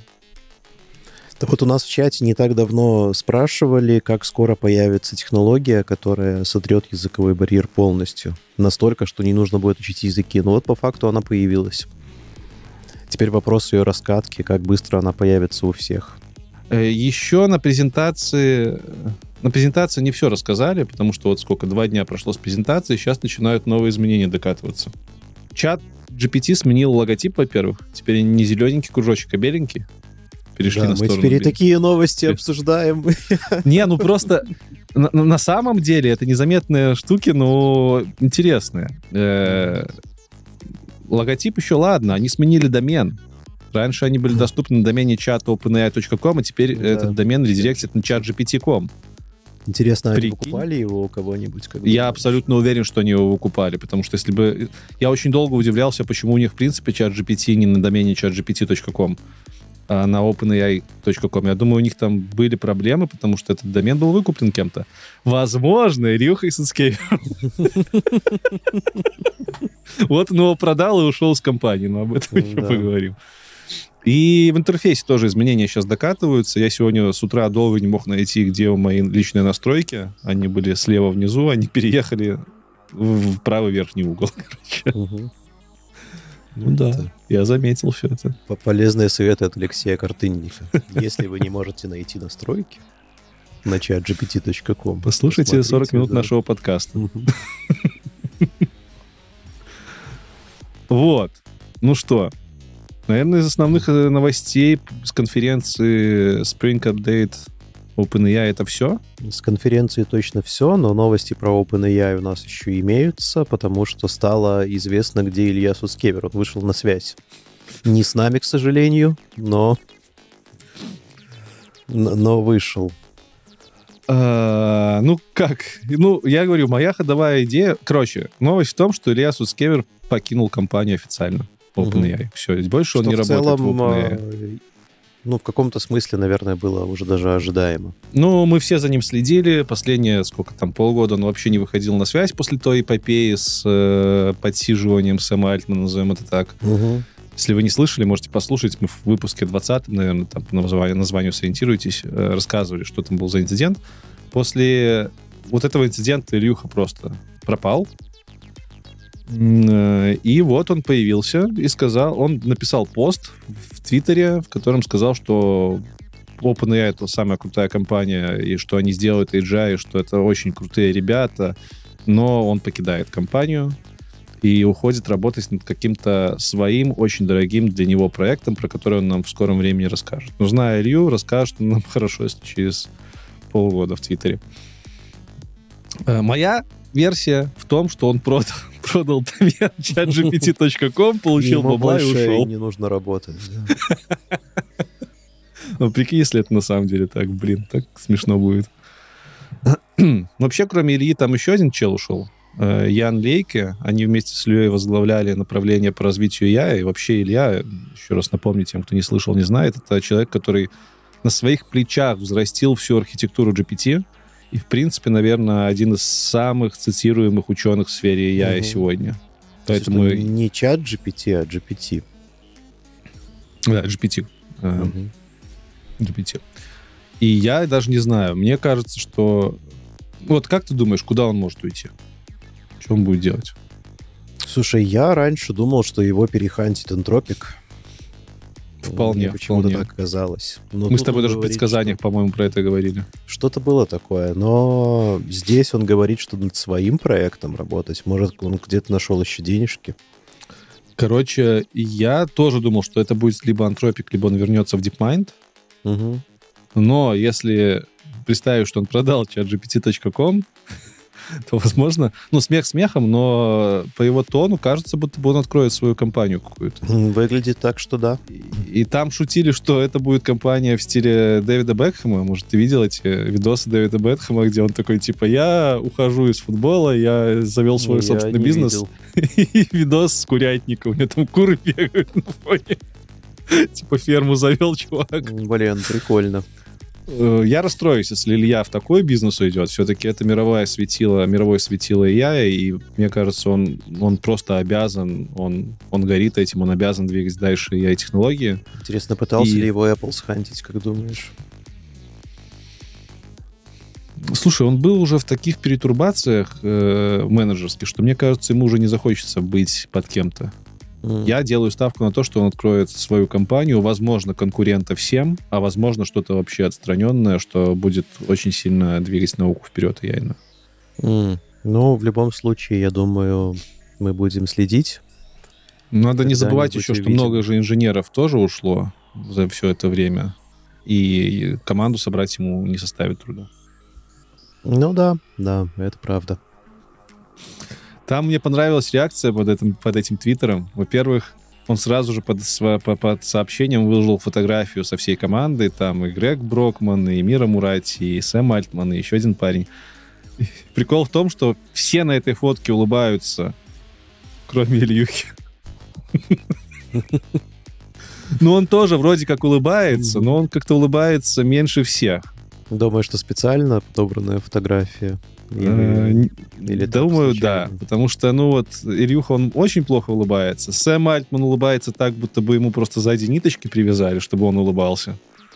Да вот у нас в чате не так давно спрашивали, как скоро появится технология, которая сотрет языковой барьер полностью. Настолько, что не нужно будет учить языки. Но вот по факту она появилась. Теперь вопрос ее раскатки, как быстро она появится у всех. Еще на презентации не все рассказали, потому что вот сколько, 2 дня прошло с презентации, сейчас начинают новые изменения докатываться. Чат GPT сменил логотип, во-первых. Теперь не зелененький кружочек, а беленький. перешли на сторону. Мы теперь и такие новости обсуждаем. Не, ну просто на самом деле это незаметные штуки, но интересные. Логотип еще ладно, они сменили домен. Раньше они были доступны на домене chat.openai.com, а теперь этот домен редиректит на chat.gpt.com. Интересно, они выкупали его у кого-нибудь? Я абсолютно уверен, что они его выкупали, потому что если бы... Я очень долго удивлялся, почему у них, в принципе, ChatGPT не на домене chatgpt.com, а на openai.com. Я думаю, у них там были проблемы, потому что этот домен был выкуплен кем-то. Возможно, Илюхой Суцкевичем. Вот он его продал и ушел с компании, но об этом еще поговорим. И в интерфейсе тоже изменения сейчас докатываются. Я сегодня с утра долго не мог найти, где мои личные настройки. Они были слева внизу, они переехали в правый верхний угол. Ну да, я заметил все это. Полезные советы от Алексея Картынника. Если вы не можете найти настройки на chatgpt.com, послушайте 40 минут нашего подкаста. Вот. Ну что, наверное, из основных новостей с конференции Spring Update OpenAI это все? С конференции точно все, но новости про OpenAI у нас еще имеются, потому что стало известно, где Илья Суцкевич. Он вышел на связь. Не с нами, к сожалению, но вышел. Ну как? Ну, я говорю, моя ходовая идея... Короче, новость в том, что Илья Суцкевич покинул компанию официально. OpenAI. Все, больше он не работает в OpenAI. Ну, в каком-то смысле, наверное, было уже даже ожидаемо. Ну, мы все за ним следили. Последние, сколько там, полгода он вообще не выходил на связь после той эпопеи с подсиживанием Сэма Альтмана, назовем это так. Если вы не слышали, можете послушать. Мы в выпуске 20-м, наверное, там по названию сориентируйтесь, рассказывали, что там был за инцидент. После вот этого инцидента Илюха просто пропал. И вот он появился и сказал, он написал пост в Твиттере, в котором сказал, что OpenAI — это самая крутая компания, и что они сделают AGI, и что это очень крутые ребята, но он покидает компанию и уходит работать над каким-то своим, очень дорогим для него проектом, про который он нам в скором времени расскажет. Но зная Илью, расскажет он нам хорошо, если через полгода в Твиттере. Моя версия в том, что он продал домен chatgpt.com, получил бабла и ушел. Не нужно работать. Ну, прикинь, если это на самом деле так, блин, так смешно будет. Вообще, кроме Ильи, там еще один чел ушел. Ян Лейке. Они вместе с Ильей возглавляли направление по развитию AI. И вообще Илья, еще раз напомню тем, кто не слышал, не знает, это человек, который на своих плечах взрастил всю архитектуру GPT. И, в принципе, наверное, один из самых цитируемых ученых в сфере AI сегодня. Поэтому не чат GPT, а GPT. Да, GPT. GPT. И я даже не знаю. Мне кажется, что... Вот как ты думаешь, куда он может уйти? Что он будет делать? Слушай, я раньше думал, что его перехантит Anthropic. Вполне. Почему-то так казалось. Мы с тобой даже в предсказаниях, по-моему, про это говорили. Что-то было такое, но здесь он говорит, что над своим проектом работать. Может, он где-то нашел еще денежки. Короче, я тоже думал, что это будет либо Anthropic, либо он вернется в DeepMind. Но если представить, что он продал chatgpt.com, то, возможно, ну, смех смехом, но по его тону кажется, будто бы он откроет свою компанию какую-то. Выглядит так, что да. И там шутили, что это будет компания в стиле Дэвида Бекхэма. Может, ты видел эти видосы Дэвида Бекхэма, где он такой, типа, я ухожу из футбола, я завел свой собственный бизнес. И видос с курятником. У меня там куры бегают на фоне. Типа, ферму завел, чувак. Блин, прикольно. Я расстроюсь, если Илья в такой бизнес уйдет. Все-таки это мировое светило AI, и мне кажется, он просто обязан, он горит этим, он обязан двигать дальше AI-технологии. Интересно, пытался ли его Apple схантить, как думаешь? Слушай, он был уже в таких перетурбациях менеджерских, что мне кажется, ему уже не захочется быть под кем-то. Я делаю ставку на то, что он откроет свою компанию, возможно, конкурента всем, а возможно, что-то вообще отстраненное, что будет очень сильно двигать науку вперед, яйно. Ну, в любом случае, я думаю, мы будем следить. Надо не забывать еще, что много же инженеров тоже ушло за все это время. и команду собрать ему не составит труда. Ну да, это правда. Там мне понравилась реакция под этим твиттером. Во-первых, он сразу же под сообщением выложил фотографию со всей командой. Там и Грег Брокман, и Мира Мурати, и Сэм Альтман, и еще один парень. И прикол в том, что все на этой фотке улыбаются, кроме Ильюхи. Ну, он тоже вроде как улыбается, но он как-то улыбается меньше всех. Думаю, что специально подобранная фотография? Или думаю, да. Потому что, Ильюха, он очень плохо улыбается. Сэм Альтман улыбается так, будто бы ему просто сзади ниточки привязали, чтобы он улыбался.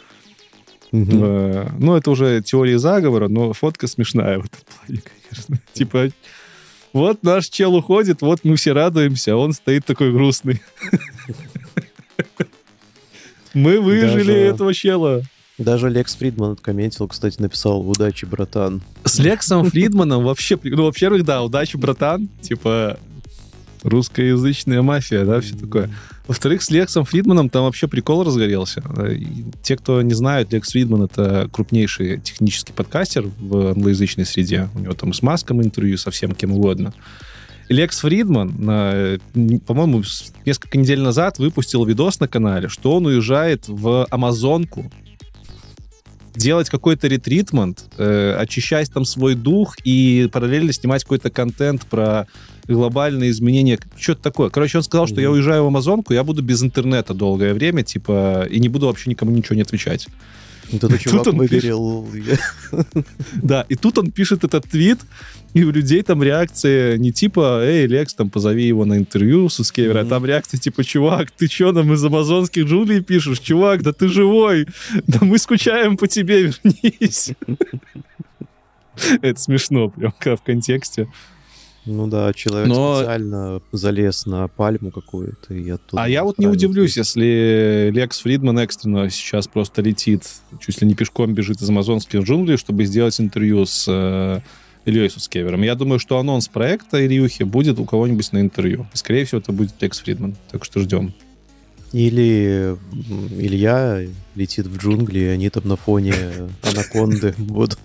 Это уже теория заговора, но фотка смешная в этом плане, конечно. Типа, вот наш чел уходит, вот мы все радуемся, а он стоит такой грустный. Мы выжили этого чела. Даже Лекс Фридман откомментил, кстати, написал «Удачи, братан». С Лексом Фридманом вообще... во-первых, да, удачи, братан. Типа, русскоязычная мафия, да, все такое. Во-вторых, с Лексом Фридманом там вообще прикол разгорелся. И те, кто не знают, Лекс Фридман — это крупнейший технический подкастер в англоязычной среде. У него там с Маском интервью, со всем кем угодно. И Лекс Фридман, по-моему, несколько недель назад выпустил видос на канале, что он уезжает в Амазонку делать какой-то ретритмент, очищать там свой дух и параллельно снимать какой-то контент про глобальные изменения. Что-то такое. Короче, он сказал, что я уезжаю в Амазонку, я буду без интернета долгое время, типа, и не буду вообще никому ничего не отвечать. Этот чувак выгорел. Да, и тут он пишет этот твит, и у людей там реакция не типа «Эй, Лекс, там, позови его на интервью, Суцкевер», а там реакция типа «Чувак, ты что нам из амазонских джунглей пишешь? Чувак, да ты живой! Да мы скучаем по тебе, вернись!» Это смешно прям в контексте. Ну да, человек специально залез на пальму какую-то. А я вот не удивлюсь, если Лекс Фридман экстренно сейчас просто летит, чуть ли не пешком бежит из амазонских джунглей, чтобы сделать интервью с Ильей Суцкевером. Я думаю, что анонс проекта Ильюхи будет у кого-нибудь на интервью. И, скорее всего, это будет Лекс Фридман. Так что ждем. Или Илья летит в джунгли, и они там на фоне анаконды будут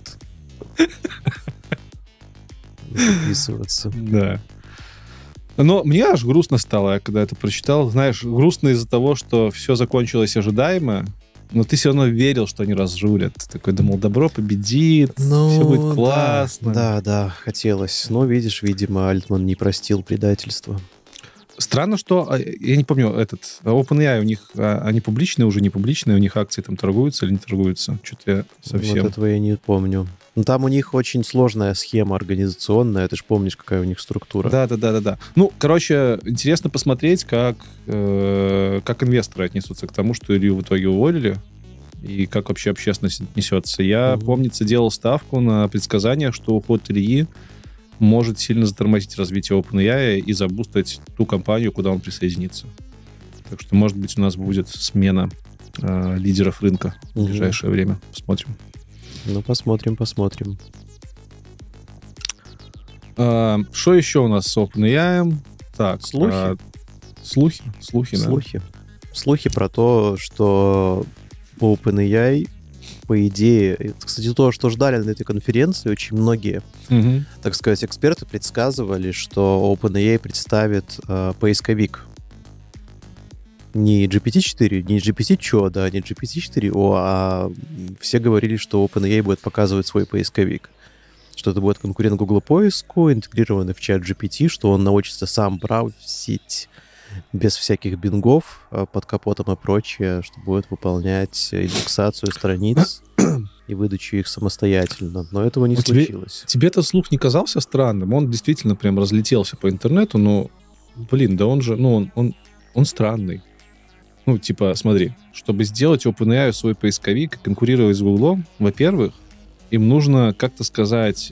записываться. Да. Но мне аж грустно стало, когда это прочитал. Знаешь, грустно из-за того, что все закончилось ожидаемо, но ты все равно верил, что они разжулят. Ты такой думал, добро победит, все будет классно. Да, хотелось. Но, видишь, видимо, Альтман не простил предательство. Странно, что, я не помню, OpenAI у них, они публичные, уже не публичные, у них акции там торгуются или не торгуются? Что-то я совсем... Вот этого я не помню. Но там у них очень сложная схема организационная, ты же помнишь, какая у них структура. Да. Ну, короче, интересно посмотреть, как инвесторы отнесутся к тому, что Илью в итоге уволили, и как вообще общественность отнесется. Я, помнится, делал ставку на предсказание, что уход Ильи может сильно затормозить развитие OpenAI и забустать ту компанию, куда он присоединится. Так что, может быть, у нас будет смена лидеров рынка в ближайшее время. Посмотрим. Ну, посмотрим. Что еще у нас с OpenAI? Так, слухи, да. Слухи про то, что OpenAI, по идее, кстати, то, что ждали на этой конференции, очень многие, так сказать, эксперты предсказывали, что OpenAI представит поисковик. Не GPT-4, не GPT-4, да, не GPT-4, а все говорили, что OpenAI будет показывать свой поисковик. Что это будет конкурент Google поиску, интегрированный в чат GPT, что он научится сам браузить без всяких бингов под капотом и прочее, что будет выполнять индексацию страниц и выдачу их самостоятельно. Но этого не случилось. Тебе этот слух не казался странным? Он действительно прям разлетелся по интернету, но, да он же, он странный. Типа, смотри, чтобы сделать OpenAI свой поисковик и конкурировать с Google, во-первых, им нужно как-то сказать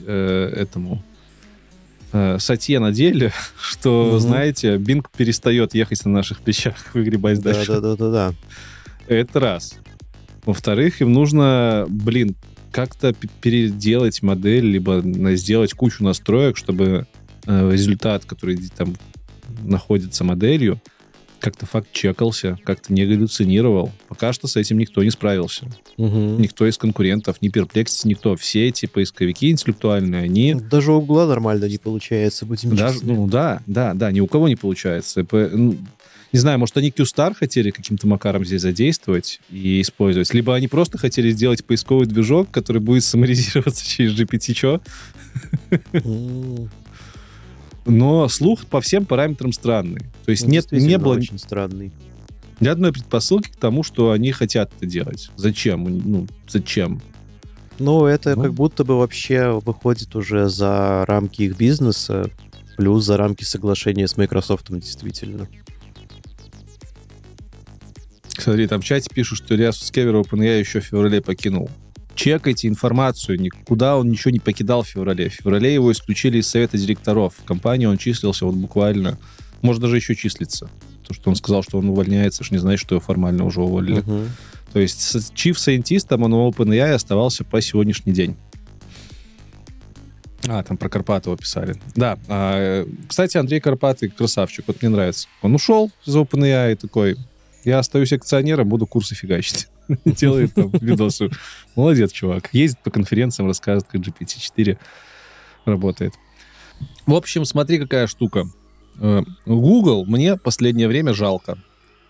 Сатье на деле, что, знаете, Bing перестает ехать на наших плечах, выгребать дальше. Да. Это раз. Во-вторых, им нужно, как-то переделать модель, либо сделать кучу настроек, чтобы результат, который там находится моделью, как-то факт-чекался, как-то не галлюцинировал. Пока что с этим никто не справился. Никто из конкурентов, ни Perplexity, никто. Все эти поисковики интеллектуальные, они... Даже у Гугла нормально не получается, будем честны. Да, ни у кого не получается. Не знаю, может, они Q-Star хотели каким-то макаром здесь задействовать и использовать, либо они просто хотели сделать поисковый движок, который будет саморизироваться через GPT-чо. Но слух по всем параметрам странный. То есть не было очень странный. Ни одной предпосылки к тому, что они хотят это делать. Зачем? Зачем? Это как будто бы вообще выходит уже за рамки их бизнеса, плюс за рамки соглашения с Microsoft, действительно. Смотри, там в чате пишут, что Илья Суцкевер OpenAI еще в феврале покинул. Чекайте информацию, никуда он ничего не покидал в феврале. В феврале его исключили из совета директоров. В компании он числился буквально, может, даже еще числится. То, что он сказал, что он увольняется, ж не значит, что его формально уже уволили. То есть с чиф-сайентистом он в OpenAI оставался по сегодняшний день. Там про Карпатова писали. Да. Кстати, Андрей Карпатый красавчик. Вот мне нравится. Он ушел из OpenAI такой... Я остаюсь акционером, буду курсы фигачить. Делает там видосы. Молодец, чувак. Ездит по конференциям, рассказывает, как GPT-4 работает. В общем, смотри, какая штука. Google мне в последнее время жалко.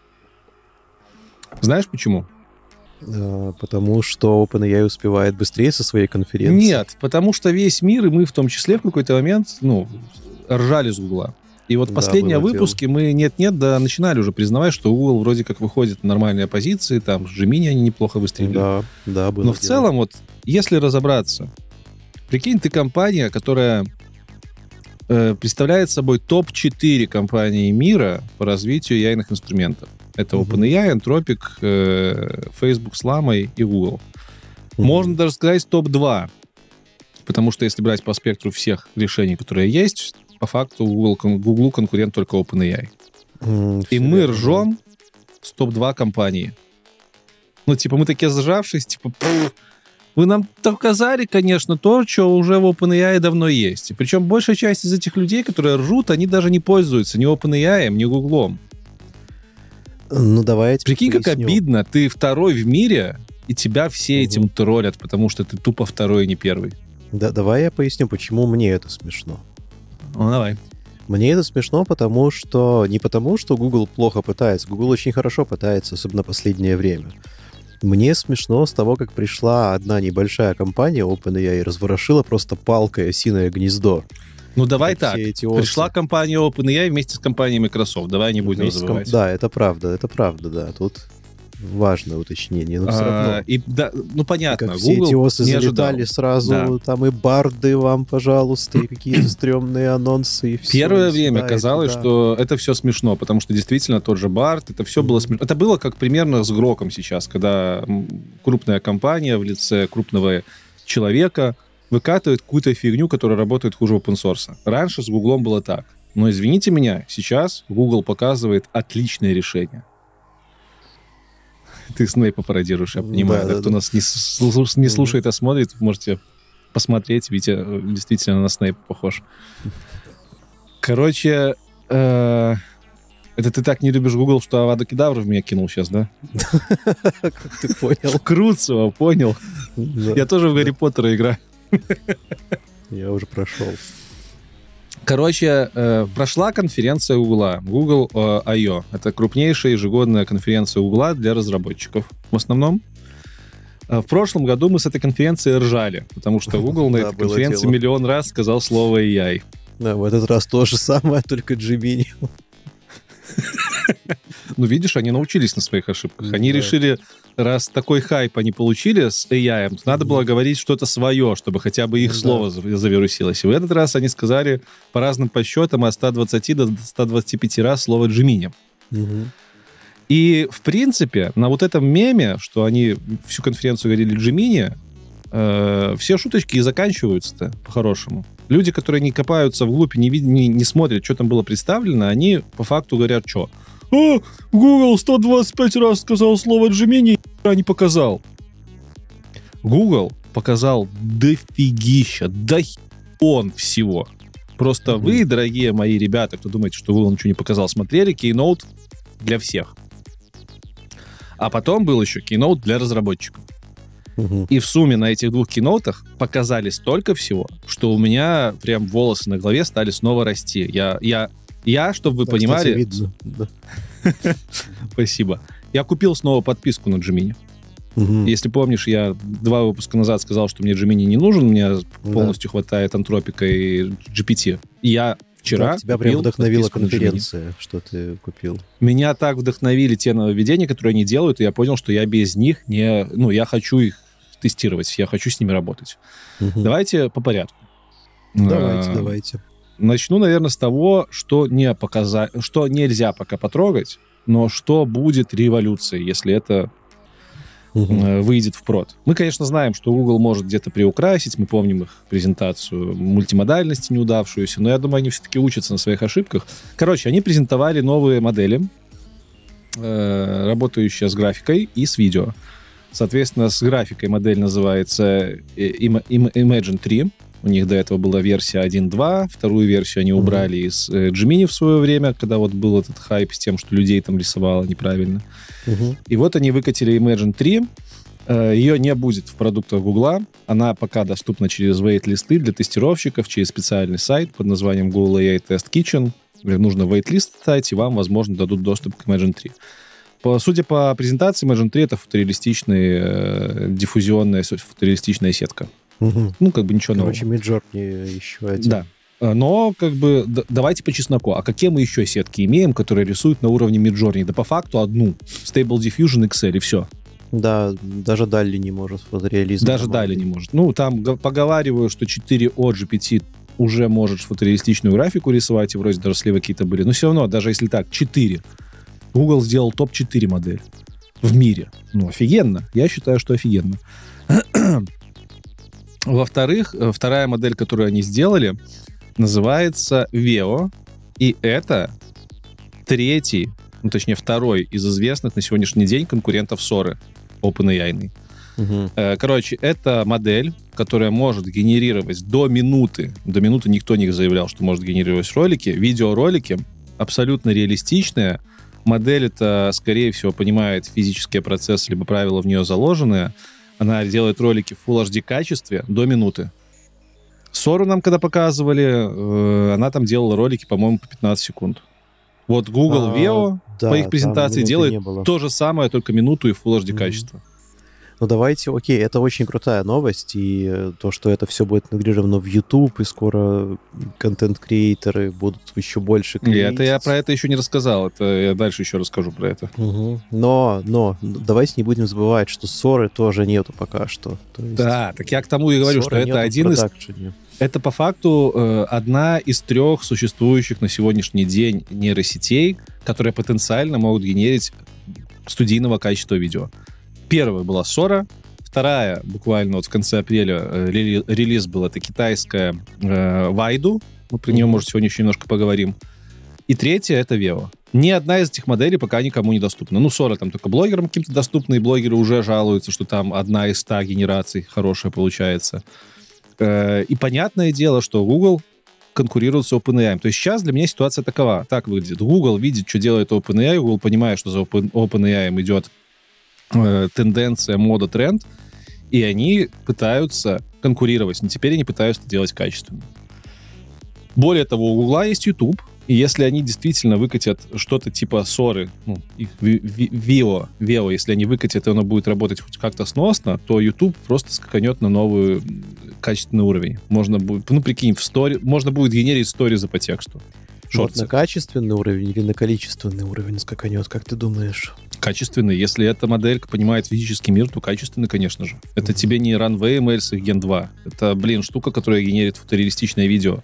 Знаешь почему? Потому что OpenAI успевает быстрее со своей конференцией. Нет, потому что весь мир, и мы в том числе в какой-то момент, ржали с Гугла. И вот последние выпуски мы начинали уже признавать, что Google вроде как выходит на нормальные позиции, там с Gemini они неплохо выстрелили. Да, было. Но в целом, вот, если разобраться, прикинь, ты компания, которая представляет собой топ-4 компании мира по развитию AI-ных инструментов. Это OpenAI, Anthropic, Facebook с Ламой и Google. Можно даже сказать топ-2, потому что если брать по спектру всех решений, которые есть, по факту Google конкурент только OpenAI. И мы ржем с топ-2 компании. Мы такие зажавшись, вы нам доказали, конечно, то, что уже в OpenAI давно есть. И причем большая часть из этих людей, которые ржут, они даже не пользуются ни OpenAI, ни Гуглом. Давай я тебе Прикинь, как обидно. Ты второй в мире, и тебя все этим троллят, потому что ты тупо второй, не первый. Да, давай я поясню, почему мне это смешно. Давай. Мне это смешно, не потому, что Google плохо пытается. Google очень хорошо пытается, особенно в последнее время. Мне смешно с того, как пришла одна небольшая компания OpenAI и разворошила просто палкой осиное гнездо. Давай так. Пришла компания OpenAI вместе с компанией Microsoft. Давай не будем забывать. Да, это правда, да. Тут важное уточнение, но все равно. Понятно. Как все эти осы залетали сразу, там и барды вам, пожалуйста, и какие-то стрёмные анонсы. И все, Первое время казалось, что это все смешно, потому что действительно тот же Бард, это все было смешно. Это было как примерно с Гроком сейчас, когда крупная компания в лице крупного человека выкатывает какую-то фигню, которая работает хуже open-source. Раньше с Гуглом было так. Но извините меня, сейчас Google показывает отличное решение. Ты Снейпа пародируешь, я понимаю. Кто нас не слушает, а смотрит, можете посмотреть. Витя действительно на Снейпа похож. Короче, это ты так не любишь Google, что Авада Кедавра в меня кинул сейчас, да? Как ты понял? Крутцева, понял? Я тоже в Гарри Поттера играю. Я уже прошел. Короче, прошла конференция Гугла, Google I.O. Это крупнейшая ежегодная конференция Гугла для разработчиков. В основном. В прошлом году мы с этой конференции ржали, потому что Google на этой конференции миллион раз сказал слово AI. Да, в этот раз то же самое, только Gemini. Видишь, они научились на своих ошибках. Они решили, раз такой хайп они получили с AI, то надо было говорить что-то свое, чтобы хотя бы их слово завирусилось. И в этот раз они сказали по разным подсчетам от 120 до 125 раз слово Gemini. И, в принципе, на вот этом меме, что они всю конференцию говорили Gemini, все шуточки и заканчиваются-то по-хорошему. Люди, которые не копаются вглубь, не смотрят, что там было представлено, они по факту говорят, что Google 125 раз сказал слово Gemini, а не показал. Google показал дофигища, дохон всего. Просто вы, дорогие мои ребята, кто думаете, что Google ничего не показал, смотрели Keynote для всех. А потом был еще Keynote для разработчиков. И в сумме на этих двух кейноутах показали столько всего, что у меня прям волосы на голове стали снова расти. Я, чтобы вы понимали... Видно. Да. Спасибо. Я купил снова подписку на Gemini. Если помнишь, я 2 выпуска назад сказал, что мне Gemini не нужен, мне полностью хватает Антропика и GPT. И я вчера тебя прям вдохновила конференция, что ты купил. Меня так вдохновили те нововведения, которые они делают, и я понял, что я без них не... Ну, я хочу их тестировать, я хочу с ними работать. Давайте по порядку. Давайте. Начну, наверное, с того, что нельзя пока потрогать, но что будет революцией, если это выйдет в прод. Мы, конечно, знаем, что Google может где-то приукрасить, мы помним их презентацию мультимодальности неудавшуюся, но я думаю, они все-таки учатся на своих ошибках. Короче, они презентовали новые модели, работающие с графикой и с видео. Соответственно, с графикой модель называется Imagen 3. У них до этого была версия 1.2, вторую версию они убрали из Gemini в свое время, когда вот был этот хайп с тем, что людей там рисовало неправильно. И вот они выкатили Imagen 3. Ее не будет в продуктах Гугла. Она пока доступна через wait-листы для тестировщиков, через специальный сайт под названием Google AI Test Kitchen. Нужно wait-лист ставить, и вам, возможно, дадут доступ к Imagen 3. Судя по презентации, Imagen 3 — это диффузионная фотореалистичная сетка. Ну, как бы ничего нового. Короче, Midjourney еще один. Да. Но, как бы, давайте по чесноку. А какие мы еще сетки имеем, которые рисуют на уровне Midjourney? Да по факту одну. Stable Diffusion XL, и все. Да, даже DALL-E не может фотореализм. Даже DALL-E не может. Ну, там поговариваю, что 4 от GPT уже может фотореалистичную графику рисовать, и вроде даже сливы какие-то были. Но все равно, даже если так, 4. Google сделал топ-4 модель в мире. Ну, офигенно. Я считаю, что офигенно. Во-вторых, вторая модель, которую они сделали, называется Veo. И это второй из известных на сегодняшний день конкурентов Sora, OpenAI. Короче, это модель, которая может генерировать до минуты никто не заявлял, что может генерировать ролики, видеоролики, абсолютно реалистичная. Модель это, скорее всего, понимает физические процессы, либо правила в нее заложенные. Она делает ролики в Full HD качестве до минуты. Сору нам когда показывали, она там делала ролики, по-моему, по 15 секунд. Вот Google Veo по их презентации делает то же самое, только минуту и Full HD качество. Ну давайте, окей, это очень крутая новость, и то, что это все будет интегрировано в YouTube, и скоро контент-креаторы будут еще больше креатить. Я про это еще не рассказал, это я дальше еще расскажу про это. Но давайте не будем забывать, что Соры тоже нету пока что. Да, так я к тому и говорю, что это один из... Это по факту одна из 3 существующих на сегодняшний день нейросетей, которые потенциально могут генерить студийного качества видео. Первая была Sora, вторая, буквально вот в конце апреля релиз был, это китайская Вайду, мы про нее, может, сегодня еще немножко поговорим. И третья — это Veo. Ни одна из этих моделей пока никому не доступна. Ну, Sora там только блогерам каким-то доступна, и блогеры уже жалуются, что там 1 из 100 генераций хорошая получается. И понятное дело, что Google конкурирует с OpenAI. То есть сейчас для меня ситуация такова. Так выглядит. Google видит, что делает OpenAI, Google понимает, что за OpenAI идет тенденция, мода, тренд, и они пытаются конкурировать, но теперь они пытаются делать качественно. Более того, у Гугла есть YouTube, и если они действительно выкатят что-то типа Соры, ну, их Veo, если они выкатят, и оно будет работать хоть как-то сносно, то YouTube просто скаканет на новый качественный уровень. Можно будет, ну, прикинь, в story, можно будет генерить сторизы по тексту. Вот на качественный уровень или на количественный уровень скаканет, как ты думаешь? Качественный. Если эта моделька понимает физический мир, то качественный, конечно же. Это тебе не Runway ML с их Gen 2. Это, штука, которая генерит фотореалистичное видео.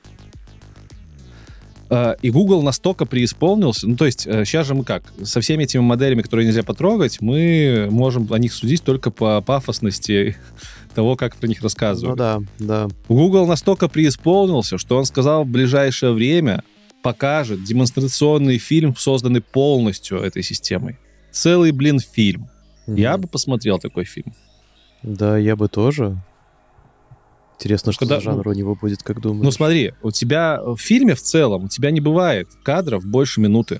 И Google настолько преисполнился. Ну, то есть, сейчас же мы как? Со всеми этими моделями, которые нельзя потрогать, мы можем о них судить только по пафосности того, как про них рассказывают. Ну да. Google настолько преисполнился, что он сказал, в ближайшее время покажет демонстрационный фильм, созданный полностью этой системой. Целый, фильм. Я бы посмотрел такой фильм. Да, я бы тоже. Интересно, что за жанр у него будет, как думаешь? Ну смотри, у тебя в фильме в целом, у тебя не бывает кадров больше минуты.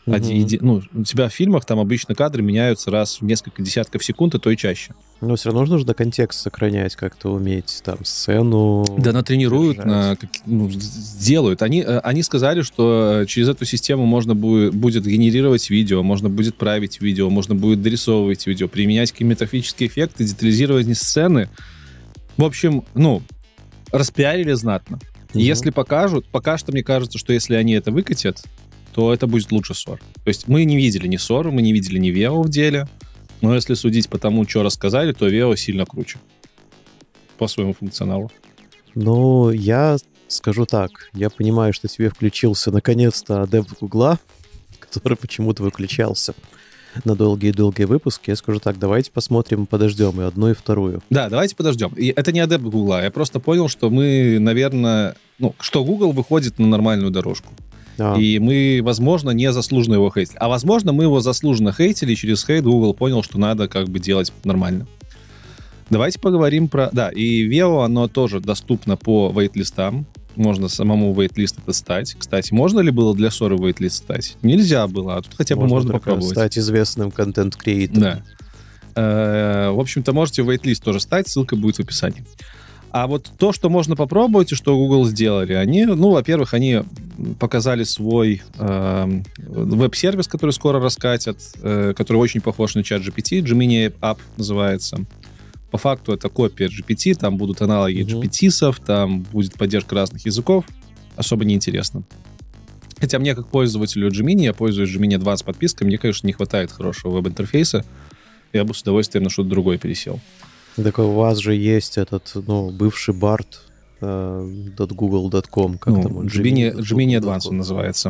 У тебя в фильмах там обычно кадры меняются раз в несколько десятков секунд, а то и чаще. Но все равно нужно контекст сохранять, как-то уметь там сцену. Да, натренируют, сделают. Они сказали, что через эту систему можно будет генерировать видео, можно будет править видео, можно будет дорисовывать видео, применять кинематографические эффекты, детализировать сцены. В общем, распиарили знатно. Если покажут, пока что мне кажется, что если они это выкатят, то это будет лучше SOAR. То есть мы не видели ни SOAR, мы не видели ни Veo в деле, но если судить по тому, что рассказали, то Veo сильно круче по своему функционалу. Ну, я скажу так, я понимаю, что тебе включился наконец-то адепт Гугла, который почему-то выключался на долгие-долгие выпуски. Я скажу так, давайте посмотрим, подождем и одну, и вторую. Да, давайте подождем. И это не адепт Гугла, я просто понял, что мы, наверное, что Google выходит на нормальную дорожку. И мы, возможно, незаслуженно его хейтили. А возможно, мы его заслуженно хейтили, и через хейт Google понял, что надо как бы делать нормально. Давайте поговорим про... Да, и Veo, оно тоже доступно по вейт-листам. Можно самому вейт-лист это стать. Кстати, можно ли было для SOAR вейт-лист стать? Нельзя было, а тут хотя бы можно попробовать. Стать известным контент-креатором. Да. В общем-то, можете вейт-лист тоже стать, ссылка будет в описании. А вот то, что можно попробовать, и что Google сделали, они, во-первых, они показали свой веб-сервис, который скоро раскатят, который очень похож на ChatGPT, Gemini App называется. По факту это копия GPT, там будут аналоги GPT-сов, там будет поддержка разных языков. Особо неинтересно. Хотя мне, как пользователю Gemini, я пользуюсь Gemini 2 с подпиской, мне, конечно, не хватает хорошего веб-интерфейса. Я бы с удовольствием на что-то другое пересел. Так у вас же есть этот, бывший Bard .google.com. Gemini Advanced он называется.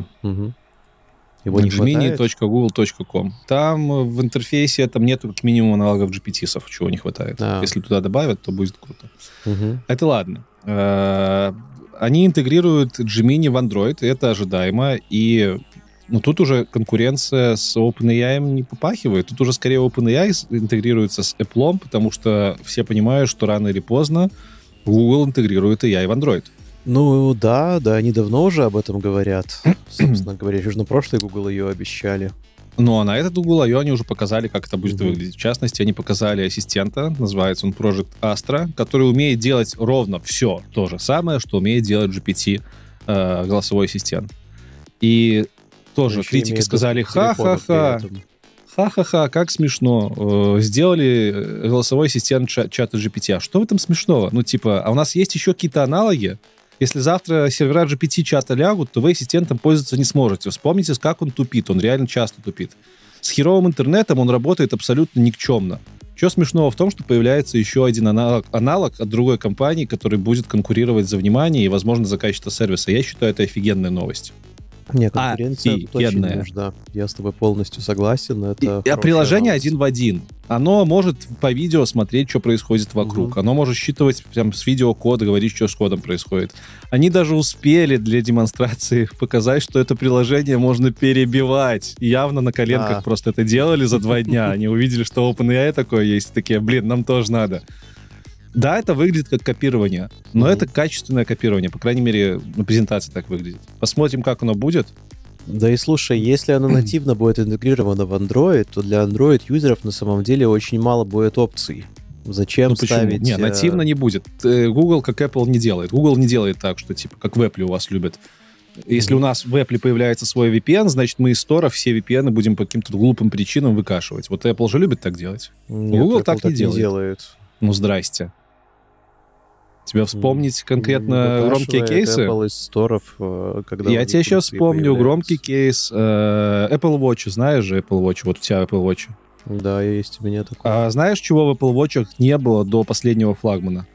Его не хватает? Gemini.google.com. Там в интерфейсе там нету как минимум аналогов GPT-сов, чего не хватает. Если туда добавят, то будет круто. Это ладно. Они интегрируют Gemini в Android, и это ожидаемо. И тут уже конкуренция с OpenAI не попахивает. Тут уже скорее OpenAI интегрируется с Apple, потому что все понимают, что рано или поздно Google интегрирует AI в Android. Да, они давно уже об этом говорят. Собственно говоря, еще на прошлый Google I.O. обещали. А на этот Google I.O. они уже показали, как это будет выглядеть. В частности, они показали ассистента, называется он Project Astra, который умеет делать ровно все то же самое, что умеет делать GPT, голосовой ассистент. И тоже критики сказали, ха-ха-ха, как смешно. Сделали голосовой ассистент чата GPT. А что в этом смешного? А у нас есть еще какие-то аналоги. Если завтра сервера GPT-чата лягут, то вы ассистентом пользоваться не сможете. Вспомните, как он тупит. Он реально часто тупит. С херовым интернетом он работает абсолютно никчемно. Что смешного в том, что появляется еще один аналог от другой компании, который будет конкурировать за внимание и, возможно, за качество сервиса. Я считаю, это офигенная новость. Нет, конкуренция очень нужна. Я с тобой полностью согласен. Это приложение один в один. Оно может по видео смотреть, что происходит вокруг. Оно может считывать прям с видеокода, говорить, что с кодом происходит. Они даже успели для демонстрации показать, что это приложение можно перебивать. Явно на коленках просто это делали за 2 дня. Они увидели, что OpenAI такое есть. Такие, нам тоже надо. Да, это выглядит как копирование, но это качественное копирование. По крайней мере, на презентации так выглядит. Посмотрим, как оно будет. Да и слушай, если оно нативно будет интегрировано в Android, то для Android-юзеров на самом деле очень мало будет опций. Зачем ставить... Не, нативно не будет. Google, как Apple, не делает. Google не делает так, что как в Apple у вас любят. Если у нас в Apple появляется свой VPN, значит, мы из стора все VPN будем по каким-то глупым причинам выкашивать. Вот Apple же любит так делать. Нет, Google Apple так не делает. Здрасте. Тебя вспомнить конкретно громкие кейсы? Apple из сторов, когда я тебе сейчас вспомню громкий кейс. Apple Watch, знаешь же Apple Watch? Вот у тебя Apple Watch. Да, есть у меня такой. А знаешь, чего в Apple Watch не было до последнего флагмана?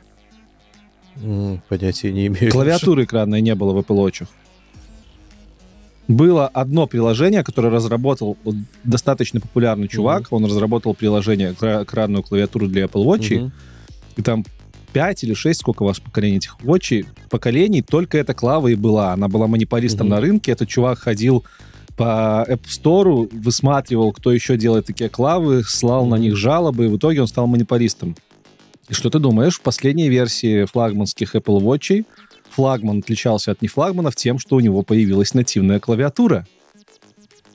Понятия не имею. Клавиатуры экранной не было в Apple Watch. Было одно приложение, которое разработал достаточно популярный чувак. Он разработал приложение, экранную клавиатуру для Apple Watch. И там 5 или 6, сколько у вас поколений этих поколений, только эта клава и была. Она была монополистом на рынке. Этот чувак ходил по App Store, высматривал, кто еще делает такие клавы, слал на них жалобы, и в итоге он стал монополистом. И что ты думаешь? В последней версии флагманских Apple Watch флагман отличался от нефлагманов тем, что у него появилась нативная клавиатура.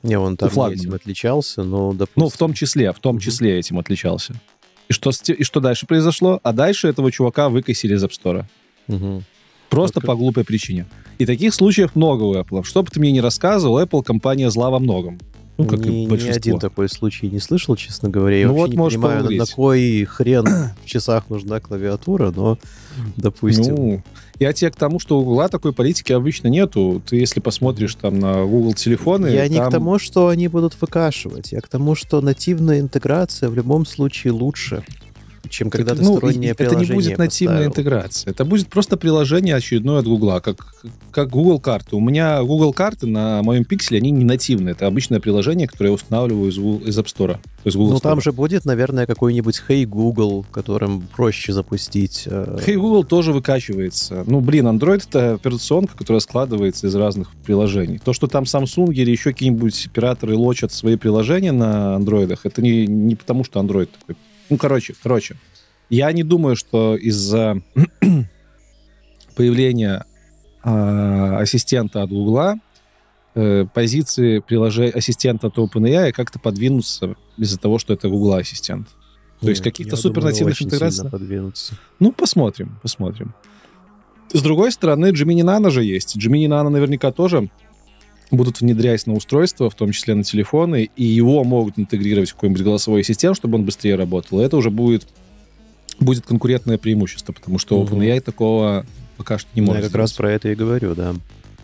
Не, он там не этим отличался, но, допустим... Ну, в том числе этим отличался. И что дальше произошло? А дальше этого чувака выкосили из App Store. Угу. Просто по глупой причине. И таких случаев много у Apple. Что бы ты мне ни рассказывал, Apple компания зла во многом. Ну, как и большинство. Ни один такой случай не слышал, честно говоря. Я вообще не понимаю, на кой хрен в часах нужна клавиатура, но, допустим... Ну, я тебе к тому, что у Google такой политики обычно нету. Ты, если посмотришь там на Google телефоны... Я не к тому, что они будут выкашивать. Я к тому, что нативная интеграция в любом случае лучше, чем когда ты стороннее приложение Это не будет нативная интеграция. Это будет просто приложение очередное от Гугла, как Google карты. У меня Google карты на моем пикселе, они не нативные. Это обычное приложение, которое я устанавливаю из App Store. Ну, там же будет, наверное, какой-нибудь Hey Google, которым проще запустить. Hey Google тоже выкачивается. Ну, блин, Android — это операционка, которая складывается из разных приложений. То, что там Samsung или еще какие-нибудь операторы лочат свои приложения на андроидах, это не потому, что Android такой. Ну, короче, я не думаю, что из-за появления ассистента от Гугла позиции ассистента от OpenAI как-то подвинутся из-за того, что это Гугла ассистент. То есть каких-то супернативных интеграций... Ну, посмотрим. С другой стороны, Gemini Nano же есть. Gemini Nano наверняка тоже будут внедрять на устройства, в том числе на телефоны, и его могут интегрировать в какой-нибудь голосовой ассистент, чтобы он быстрее работал. И это уже будет конкурентное преимущество, потому что OpenAI такого пока что не может сделать. Я как раз про это и говорю, да.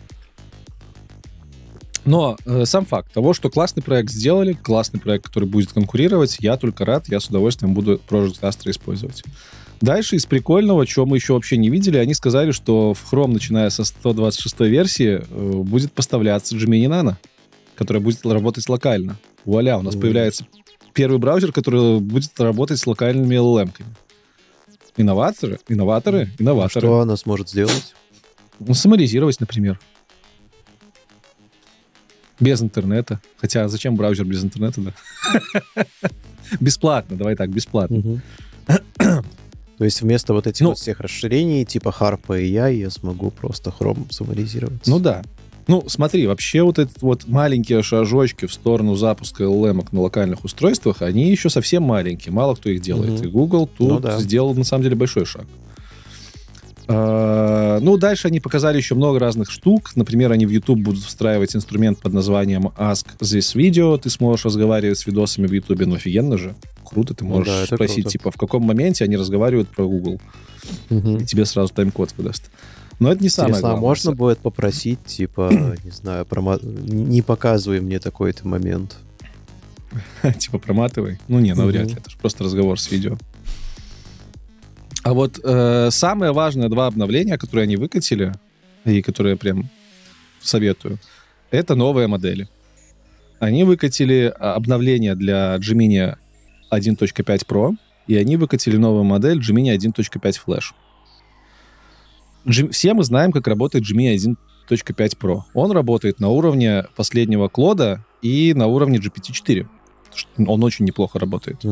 Но сам факт того, что классный проект сделали, классный проект, который будет конкурировать, я только рад, я с удовольствием буду Project Astra использовать. Дальше из прикольного, чего мы еще вообще не видели, они сказали, что в Chrome, начиная со 126 версии, будет поставляться Gemini Nano, которая будет работать локально. Вуаля, у нас появляется первый браузер, который будет работать с локальными LLM-ками. Инноваторы. Что она сможет сделать? Ну, саморизировать, например. Без интернета. Хотя зачем браузер без интернета, да? Бесплатно, давай так, бесплатно. То есть вместо вот этих вот всех расширений, типа Harp и AI, я смогу просто Chrome саморизировать. Ну да. Ну, смотри, вообще вот эти вот маленькие шажочки в сторону запуска LLM на локальных устройствах, они еще совсем маленькие. Мало кто их делает. И Google тут сделал, на самом деле, большой шаг. Ну, дальше они показали еще много разных штук. Например, они в YouTube будут встраивать инструмент под названием Ask This Video. Ты сможешь разговаривать с видосами в YouTube. Ну, офигенно же. Круто. Ты можешь спросить, круто. Типа, в каком моменте они разговаривают про Google. И тебе сразу тайм-код выдаст. Но это не самое главное. Можно будет попросить, типа, не знаю, не показывай мне такой-то момент. Типа, проматывай? Ну, не, навряд ли. Это же просто разговор с видео. А вот самое важное два обновления, которые они выкатили, и которые я прям советую, это новые модели. Они выкатили обновление для Gemini 1.5 Pro, и они выкатили новую модель Gemini 1.5 Flash. Все мы знаем, как работает Gemini 1.5 Pro. Он работает на уровне последнего Клода и на уровне GPT-4. Он очень неплохо работает.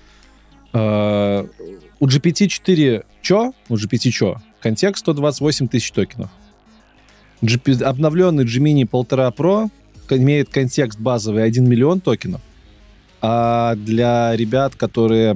У GPT-4 контекст 128 тысяч токенов. Обновленный Gemini 1.5 Pro имеет контекст базовый 1 миллион токенов. А для ребят, которые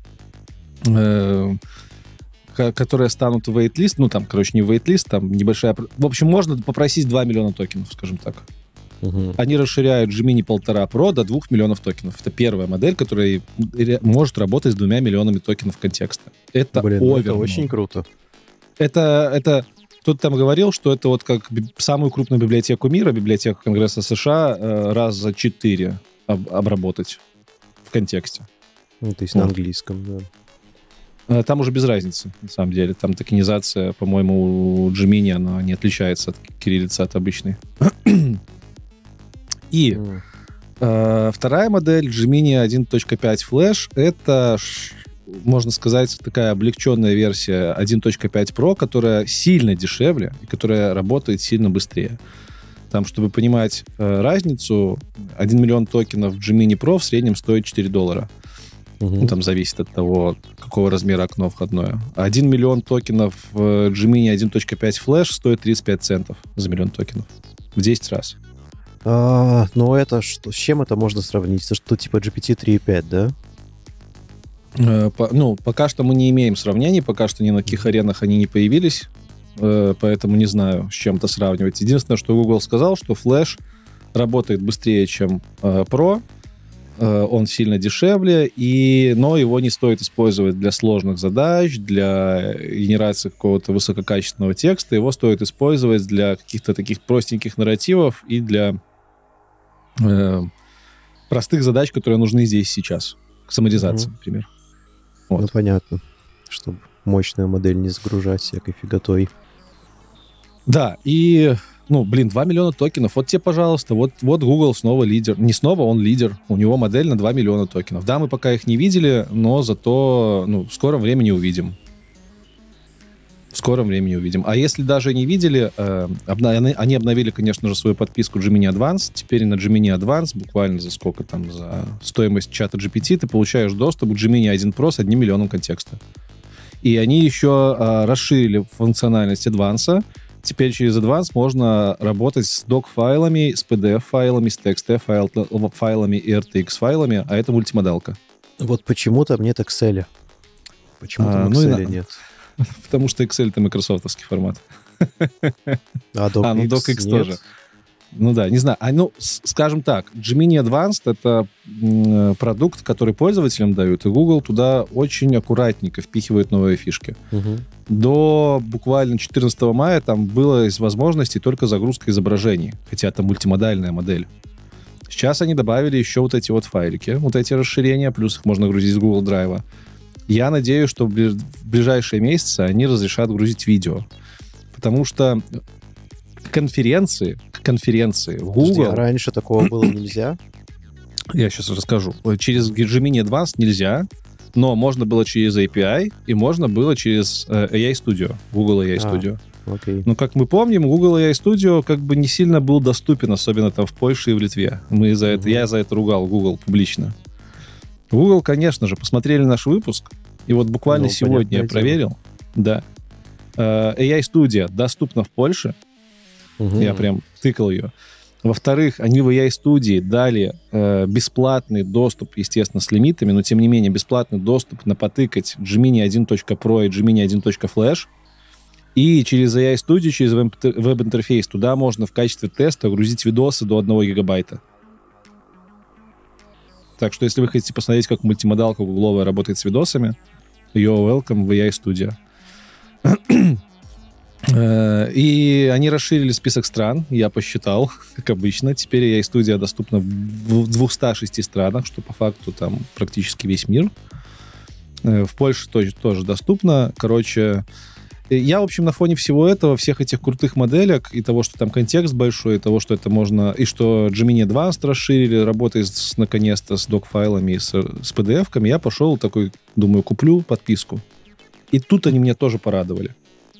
станут в waitlist, ну, там, короче, не в waitlist, там небольшая... В общем, можно попросить 2 миллиона токенов, скажем так. Они расширяют Gemini 1.5 Pro до 2 миллионов токенов. Это первая модель, которая может работать с 2 миллионами токенов контекста. Это это очень круто. Это кто-то там говорил, что это вот как самую крупную библиотеку мира, библиотеку Конгресса США, раз за 4 обработать в контексте. Ну, то есть на английском, да. Там уже без разницы, на самом деле. Там токенизация, по-моему, у Gemini, она не отличается от кириллицы, от обычной. И вторая модель, Gemini 1.5 Flash, это, можно сказать, такая облегченная версия 1.5 Pro, которая сильно дешевле и которая работает сильно быстрее. Там, чтобы понимать разницу, 1 миллион токенов Gemini Pro в среднем стоит $4. Ну, там зависит от того, какого размера окно входное. 1 миллион токенов Gemini 1.5 Flash стоит 35 центов за миллион токенов. В 10 раз. Ну, это что? С чем это можно сравнить? Это что, типа GPT 3.5, да? Пока что мы не имеем сравнений, пока что ни на каких аренах они не появились, поэтому не знаю, с чем это сравнивать. Единственное, что Google сказал, что Flash работает быстрее, чем Pro, он сильно дешевле, но его не стоит использовать для сложных задач, для генерации какого-то высококачественного текста, его стоит использовать для каких-то таких простеньких нарративов и для простых задач, которые нужны здесь сейчас, к саморизации, например. Вот. Ну, понятно, чтобы мощную модель не загружать всякой фиготой. Да, и... 2 миллиона токенов. Вот тебе, пожалуйста, вот Google снова лидер. Не снова, он лидер. У него модель на 2 миллиона токенов. Да, мы пока их не видели, но зато в скором времени увидим. В скором времени увидим. А если даже не видели, они обновили, конечно же, свою подписку Gemini Advanced. Теперь на Gemini Advanced, буквально за сколько там, за стоимость чата GPT, ты получаешь доступ к Gemini 1 Pro с 1 миллионом контекста. И они еще расширили функциональность Advanced. Теперь через Advanced можно работать с док-файлами, с PDF-файлами, с TXT-файлами и RTX-файлами, а это мультимодалка. Вот почему-то мне это Excel. Почему-то Excel нет. Потому что Excel — это майкрософтовский формат. А DocX DocX нет? тоже. Ну да, не знаю. Скажем так, Gemini Advanced — это продукт, который пользователям дают, и Google туда очень аккуратненько впихивает новые фишки. До буквально 14 мая там было из возможностей только загрузка изображений, хотя это мультимодальная модель. Сейчас они добавили еще вот эти вот файлики, вот эти расширения, плюс их можно грузить с Google Drive. Я надеюсь, что в ближайшие месяцы они разрешат грузить видео. Потому что конференции в Google... Подожди, а раньше такого было нельзя? Я сейчас расскажу. Через Gemini Advanced нельзя, но можно было через API, и можно было через AI Studio, Google AI Studio. Окей. Но, как мы помним, Google AI Studio как бы не сильно был доступен, особенно там в Польше и в Литве. Я за это ругал Google публично. Google, конечно же, посмотрели наш выпуск, и вот буквально сегодня я проверил. Да. AI Studio доступна в Польше. Я прям тыкал ее. Во-вторых, они в AI Studio дали бесплатный доступ, естественно, с лимитами, но, тем не менее, бесплатный доступ на потыкать Gemini 1.pro и Gemini 1.flash. И через AI Studio, через веб-интерфейс туда можно в качестве теста грузить видосы до 1 гигабайта. Так что, если вы хотите посмотреть, как мультимодалка гугловая работает с видосами, you're welcome в AI Studio. И они расширили список стран, я посчитал, как обычно. Теперь AI Studio доступна в 206 странах, что по факту там практически весь мир. В Польше тоже доступно. Короче, я, в общем, на фоне всего этого, всех этих крутых моделек, и того, что там контекст большой, и того, что это можно... И что Gemini Advanced расширили, работает наконец-то с док-файлами и с PDF-ками, я пошел такой, думаю, куплю подписку. И тут они меня тоже порадовали.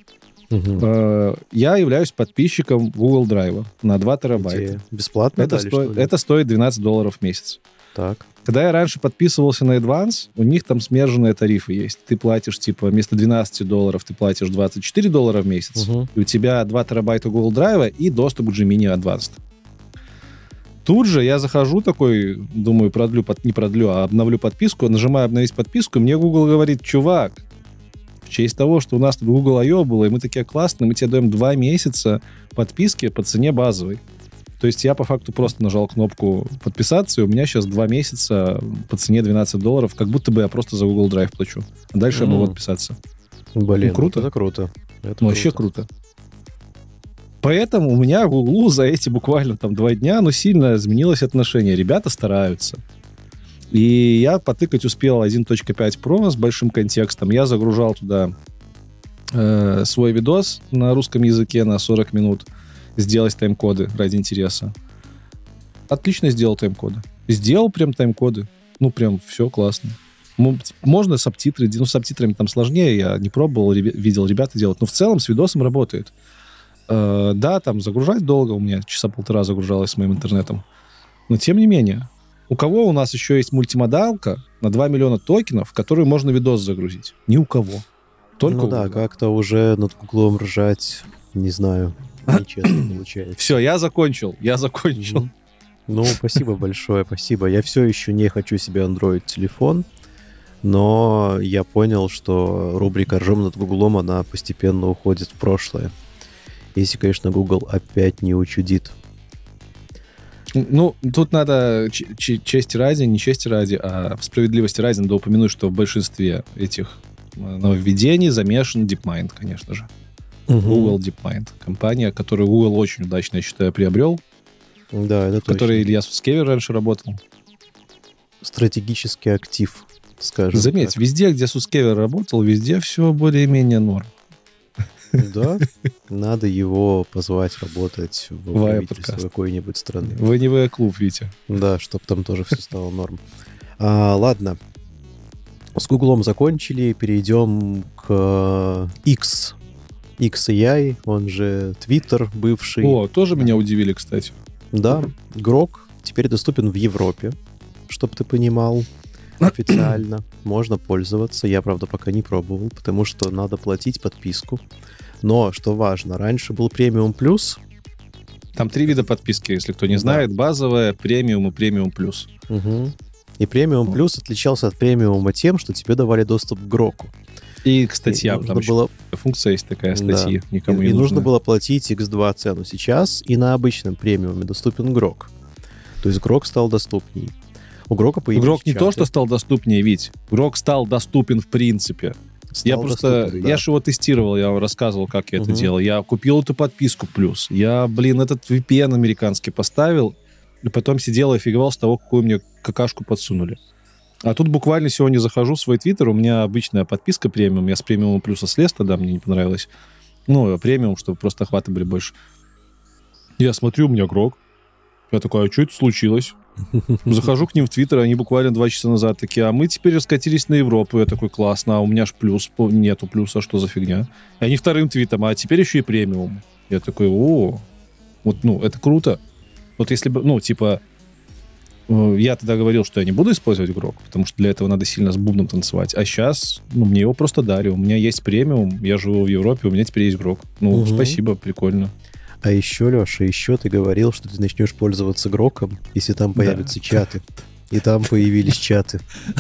Я являюсь подписчиком Google Drive на 2 терабайта. Бесплатно это стоит $12 в месяц. Так. Когда я раньше подписывался на Advance, у них там смежные тарифы есть. Ты платишь, типа, вместо $12 ты платишь $24 в месяц, и у тебя 2 терабайта Google Drive и доступ к Gemini Advanced. Тут же я захожу такой, думаю, обновлю подписку, нажимаю обновить подписку, и мне Google говорит: чувак, в честь того, что у нас тут Google I.O. было, и мы такие классные, мы тебе даем 2 месяца подписки по цене базовой. То есть я по факту просто нажал кнопку подписаться, и у меня сейчас 2 месяца по цене $12, как будто бы я просто за Google Drive плачу. А дальше я могу отписаться. Блин, круто. Это круто. Вообще круто. Поэтому у меня к Google за эти буквально там 2 дня, сильно изменилось отношение. Ребята стараются. И я потыкать успел 1.5 Pro с большим контекстом. Я загружал туда свой видос на русском языке на 40 минут. Сделать тайм-коды ради интереса. Отлично сделал тайм-коды. Сделал прям тайм-коды. Прям все классно. Можно субтитры. С субтитрами там сложнее. Я не пробовал, видел ребята делать. Но в целом с видосом работает. Да, там загружать долго. У меня 1.5 часа загружалось с моим интернетом. Но тем не менее. У кого у нас еще есть мультимодалка на 2 миллиона токенов, в которую можно видос загрузить? Ни у кого. Только да, как-то уже над Гуглом ржать, не знаю, нечестно получается. Все, я закончил. Ну, спасибо большое, спасибо. Я все еще не хочу себе Android-телефон, но я понял, что рубрика «Ржем над Гуглом», она постепенно уходит в прошлое. Если, конечно, Google опять не учудит. Ну, тут надо чести ради, не чести ради, а справедливости ради надо упомянуть, что в большинстве этих нововведений замешан DeepMind, конечно же. Google DeepMind. Компания, которую Google очень удачно, я считаю, приобрел. Да, это точно. В которой Илья Суцкевич раньше работал. Стратегический актив, скажем Заметь, так. Везде, где Суцкевич работал, везде все более-менее норм. Да, надо его позвать работать в правительство какой-нибудь страны. В АНВ клуб, Витя. Да, чтобы там тоже все стало норм. Ладно. С Гуглом закончили, перейдем к X. XAI, он же Twitter бывший. О, тоже меня удивили, кстати. Да, Grok теперь доступен в Европе, чтобы ты понимал. Официально можно пользоваться. Я, правда, пока не пробовал, потому что надо платить подписку. Но, что важно, раньше был премиум плюс. Там 3 вида подписки, если кто не знает. Да. Базовая, премиум и премиум плюс. Угу. И премиум плюс отличался от премиума тем, что тебе давали доступ к Гроку. И к статьям. Там было... функция есть такая, статьи. Да. Никому не нужно было платить X2 цену. Сейчас и на обычном премиуме доступен Грок. То есть Грок стал доступней. У Грока появились Грок не то, что стал доступнее, Вить. Грок стал доступен в принципе. Я же его тестировал, я вам рассказывал, как я это делал. Я купил эту подписку плюс. Я, этот VPN американский поставил, и потом сидел и офигевал с того, какую мне какашку подсунули. А тут буквально сегодня захожу в свой твиттер, у меня обычная подписка премиум, я с премиума плюса слез тогда, мне не понравилось. Ну, премиум, чтобы просто охваты были больше. Я смотрю, у меня Грок. Я такой, а что это случилось? Захожу к ним в Твиттер, они буквально 2 часа назад такие, а мы теперь раскатились на Европу. Я такой, классно, а у меня ж плюс, нету плюса, что за фигня? И они вторым твитом, а теперь еще и премиум. Я такой, это круто. Вот если бы, я тогда говорил, что я не буду использовать Грок, потому что для этого надо сильно с бубном танцевать. А сейчас, мне его просто дали. У меня есть премиум, я живу в Европе, у меня теперь есть Грок. Спасибо, прикольно. А еще, Леша, ты говорил, что ты начнешь пользоваться Гроком, если там появятся чаты. И там появились чаты.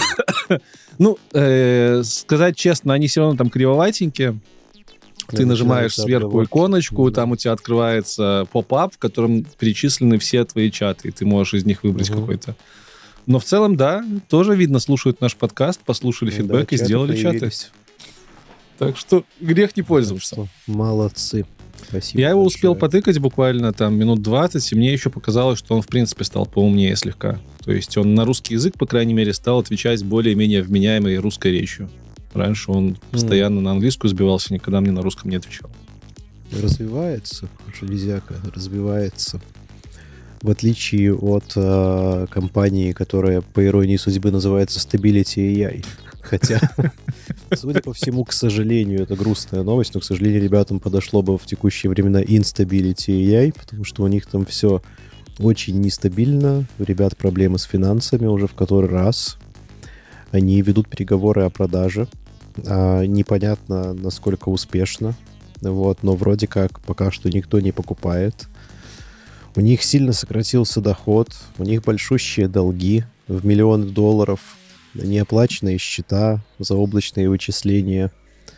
Сказать честно, они все равно там кривоватенькие. Ты нажимаешь сверху иконочку, там у тебя открывается поп-ап, в котором перечислены все твои чаты, и ты можешь из них выбрать какой-то. Но в целом, да, тоже видно, слушают наш подкаст, послушали фидбэк и сделали чаты. Так что грех не пользоваться. Молодцы. Спасибо. Я его успел потыкать буквально там минут 20, и мне еще показалось, что он, в принципе, стал поумнее слегка. То есть он на русский язык, по крайней мере, стал отвечать более-менее вменяемой русской речью. Раньше он постоянно на английскую сбивался, никогда мне на русском не отвечал. Развивается, железяка, развивается. В отличие от компании, которая, по иронии судьбы, называется Stability AI. Хотя, судя по всему, к сожалению, это грустная новость, но, к сожалению, ребятам подошло бы в текущие времена Instability AI, потому что у них там все очень нестабильно. У ребят проблемы с финансами уже в который раз. Они ведут переговоры о продаже. Непонятно, насколько успешно. Но вроде как пока что никто не покупает. У них сильно сократился доход. У них большущие долги в миллионы долларов. Неоплаченные счета, заоблачные вычисления.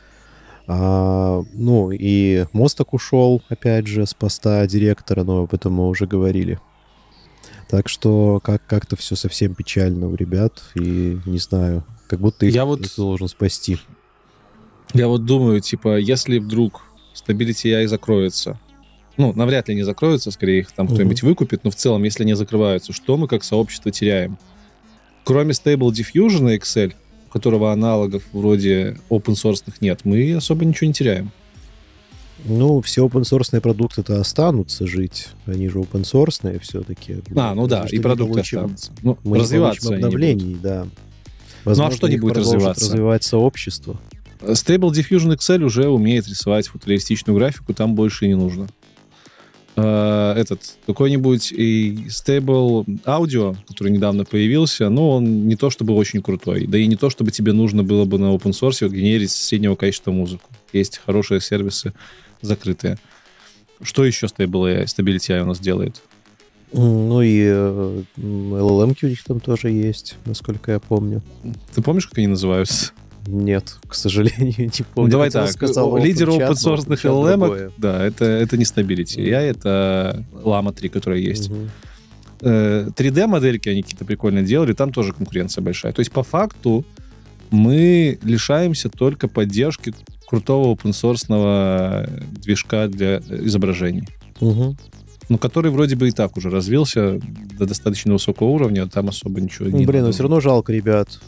И Мосток ушел, опять же, с поста директора, но об этом мы уже говорили. Так что как-то все совсем печально у ребят, и не знаю, как будто их должен спасти. Я думаю, если вдруг Stability AI закроется, навряд ли не закроется, скорее их там кто-нибудь выкупит, но в целом, если не закрываются, что мы как сообщество теряем? Кроме Stable Diffusion и Excel, у которого аналогов вроде open-source нет, мы особо ничего не теряем. Все open-source продукты-то останутся жить. Они же open-source все-таки. И продукты останутся. Мы развиваться обновлений, да. Возможно, а что не будет развиваться? Развивать сообщество. Stable Diffusion Excel уже умеет рисовать фотореалистичную графику, там больше и не нужно. Какой-нибудь Stable Audio, который недавно появился, он не то чтобы очень крутой, да и не то чтобы тебе нужно было бы на open source генерить среднего качества музыку. Есть хорошие сервисы закрытые. Что еще Stability AI у нас делает? Ну и LLM-ки у них там тоже есть, насколько я помню. Ты помнишь, как они называются? Нет, к сожалению, не помню. Ну, давай так. Лидер open-source LLM, да, это не Stability AI, это Llama 3, которая есть. 3D-модельки они какие-то прикольно делали, там тоже конкуренция большая. То есть, по факту, мы лишаемся только поддержки крутого open-source движка для изображений. Ну, который вроде бы и так уже развился до достаточно высокого уровня, а там особо ничего не... Блин, но все равно жалко ребят.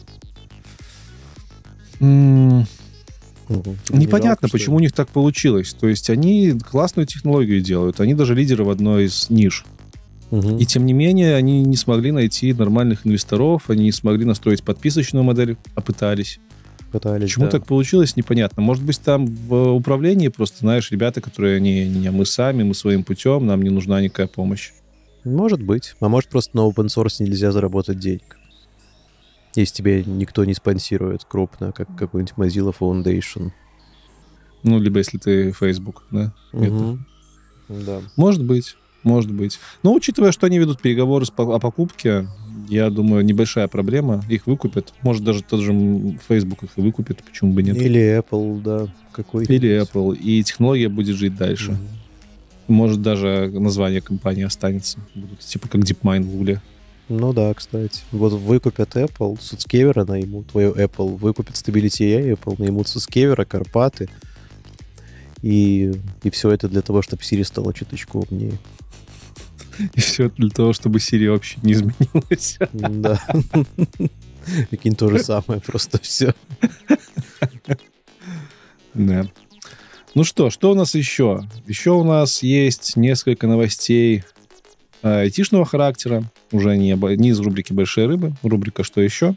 Непонятно, почему у них так получилось. То есть они классную технологию делают, они даже лидеры в одной из ниш. И тем не менее, они не смогли найти нормальных инвесторов, они не смогли настроить подписочную модель, а пытались. Почему так получилось, непонятно. Может быть, там в управлении просто, знаешь, ребята, которые мы сами, мы своим путем, нам не нужна никакая помощь. Может быть. А может, просто на open source нельзя заработать денег. Если тебе никто не спонсирует крупно, как какой-нибудь Mozilla Foundation. Ну, либо если ты Facebook, да? Да. Может быть. Но учитывая, что они ведут переговоры о покупке, я думаю, небольшая проблема. Их выкупят. Может, даже тот же Facebook их и выкупит. Почему бы нет? Или Apple, да. Или Apple. И технология будет жить дальше. Может, даже название компании останется. Будут типа как DeepMind в Google. Ну да, кстати. Вот выкупят Apple, Суцкевера наймут, твою Apple, выкупят Stability AI, Apple наймут Суцкевера, Карпаты. И все это для того, чтобы Siri стала чуточку умнее. И все это для того, чтобы Siri вообще не изменилась. Да. Прикинь, то же самое, просто все. Да. Ну что у нас еще? Еще у нас есть несколько новостей айтишного характера, уже не из рубрики «Большие рыбы», рубрика «Что еще?».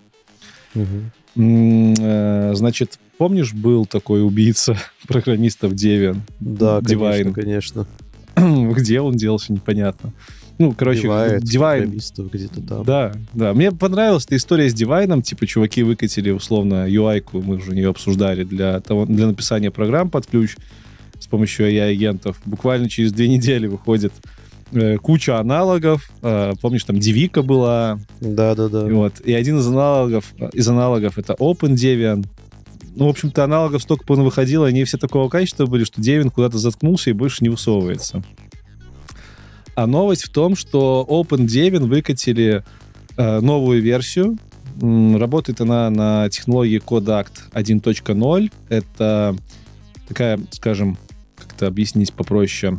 Значит, помнишь, был такой убийца программистов Debian? Да, конечно. Где он делался, непонятно. Ну, короче, Divine где-то там. Да. Мне понравилась эта история с Divine. Типа, чуваки выкатили, условно, UI-ку, мы уже ее обсуждали, для написания программ под ключ с помощью AI-агентов. Буквально через 2 недели выходит куча аналогов. Помнишь, там Девика была. Да. Вот. И один из аналогов это OpenDebian. Ну, в общем-то, аналогов столько выходило, они все такого качества были, что Debian куда-то заткнулся и больше не высовывается. А новость в том, что OpenDebian выкатили новую версию. Работает она на технологии Codact 1.0. Это такая, скажем, как это объяснить попроще.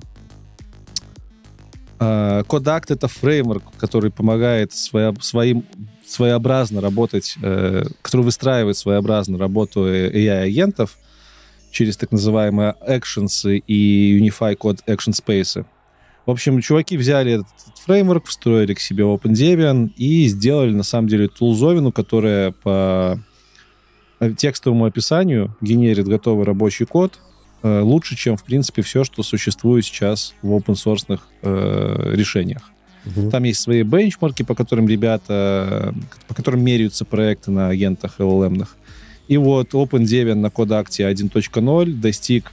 Codact — это фреймворк, который помогает своеобразно работать, который выстраивает своеобразно работу AI-агентов через так называемые actions и Unify Code Action Space. В общем, чуваки взяли этот фреймворк, встроили к себе OpenDebian и сделали, на самом деле, тулзовину, которая по текстовому описанию генерит готовый рабочий код лучше, чем, в принципе, все, что существует сейчас в open-source решениях. Там есть свои бенчмарки, по которым меряются проекты на агентах LLM-ных. И вот OpenDebian на Codact 1.0 достиг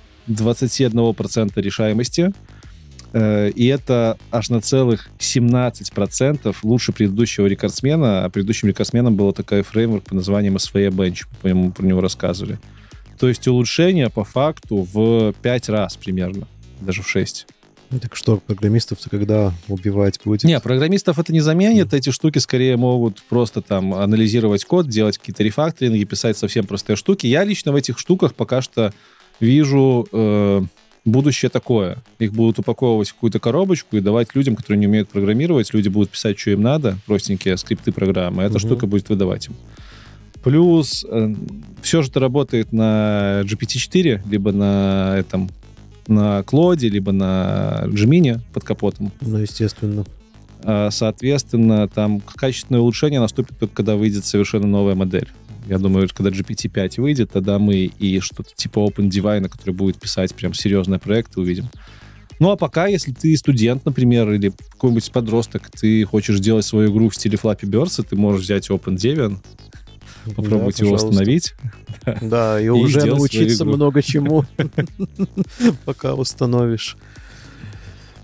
21% решаемости. И это аж на целых 17% лучше предыдущего рекордсмена. А предыдущим рекордсменом был такой фреймворк под названием SVE Bench. Мы про него рассказывали. То есть улучшение по факту в 5 раз примерно. Даже в 6. Так что, программистов-то когда убивать будет? Не, программистов это не заменит. Эти штуки скорее могут просто там анализировать код, делать какие-то рефакторинги, писать совсем простые штуки. Я лично в этих штуках пока что вижу будущее такое. Их будут упаковывать в какую-то коробочку и давать людям, которые не умеют программировать. Люди будут писать, что им надо, простенькие скрипты программы. Эта штука будет выдавать им. Плюс все же это работает на GPT-4, либо на Claude, либо на Gemini под капотом. Ну, естественно. Соответственно, там качественное улучшение наступит только когда выйдет совершенно новая модель. Я думаю, когда GPT-5 выйдет, тогда мы и что-то типа OpenDebian, который будет писать прям серьезные проекты, увидим. Ну, а пока, если ты студент, например, или какой-нибудь подросток, ты хочешь делать свою игру в стиле Flappy Birds, ты можешь взять OpenDebian, попробовать его установить. Да, и уже научиться много чему, пока установишь.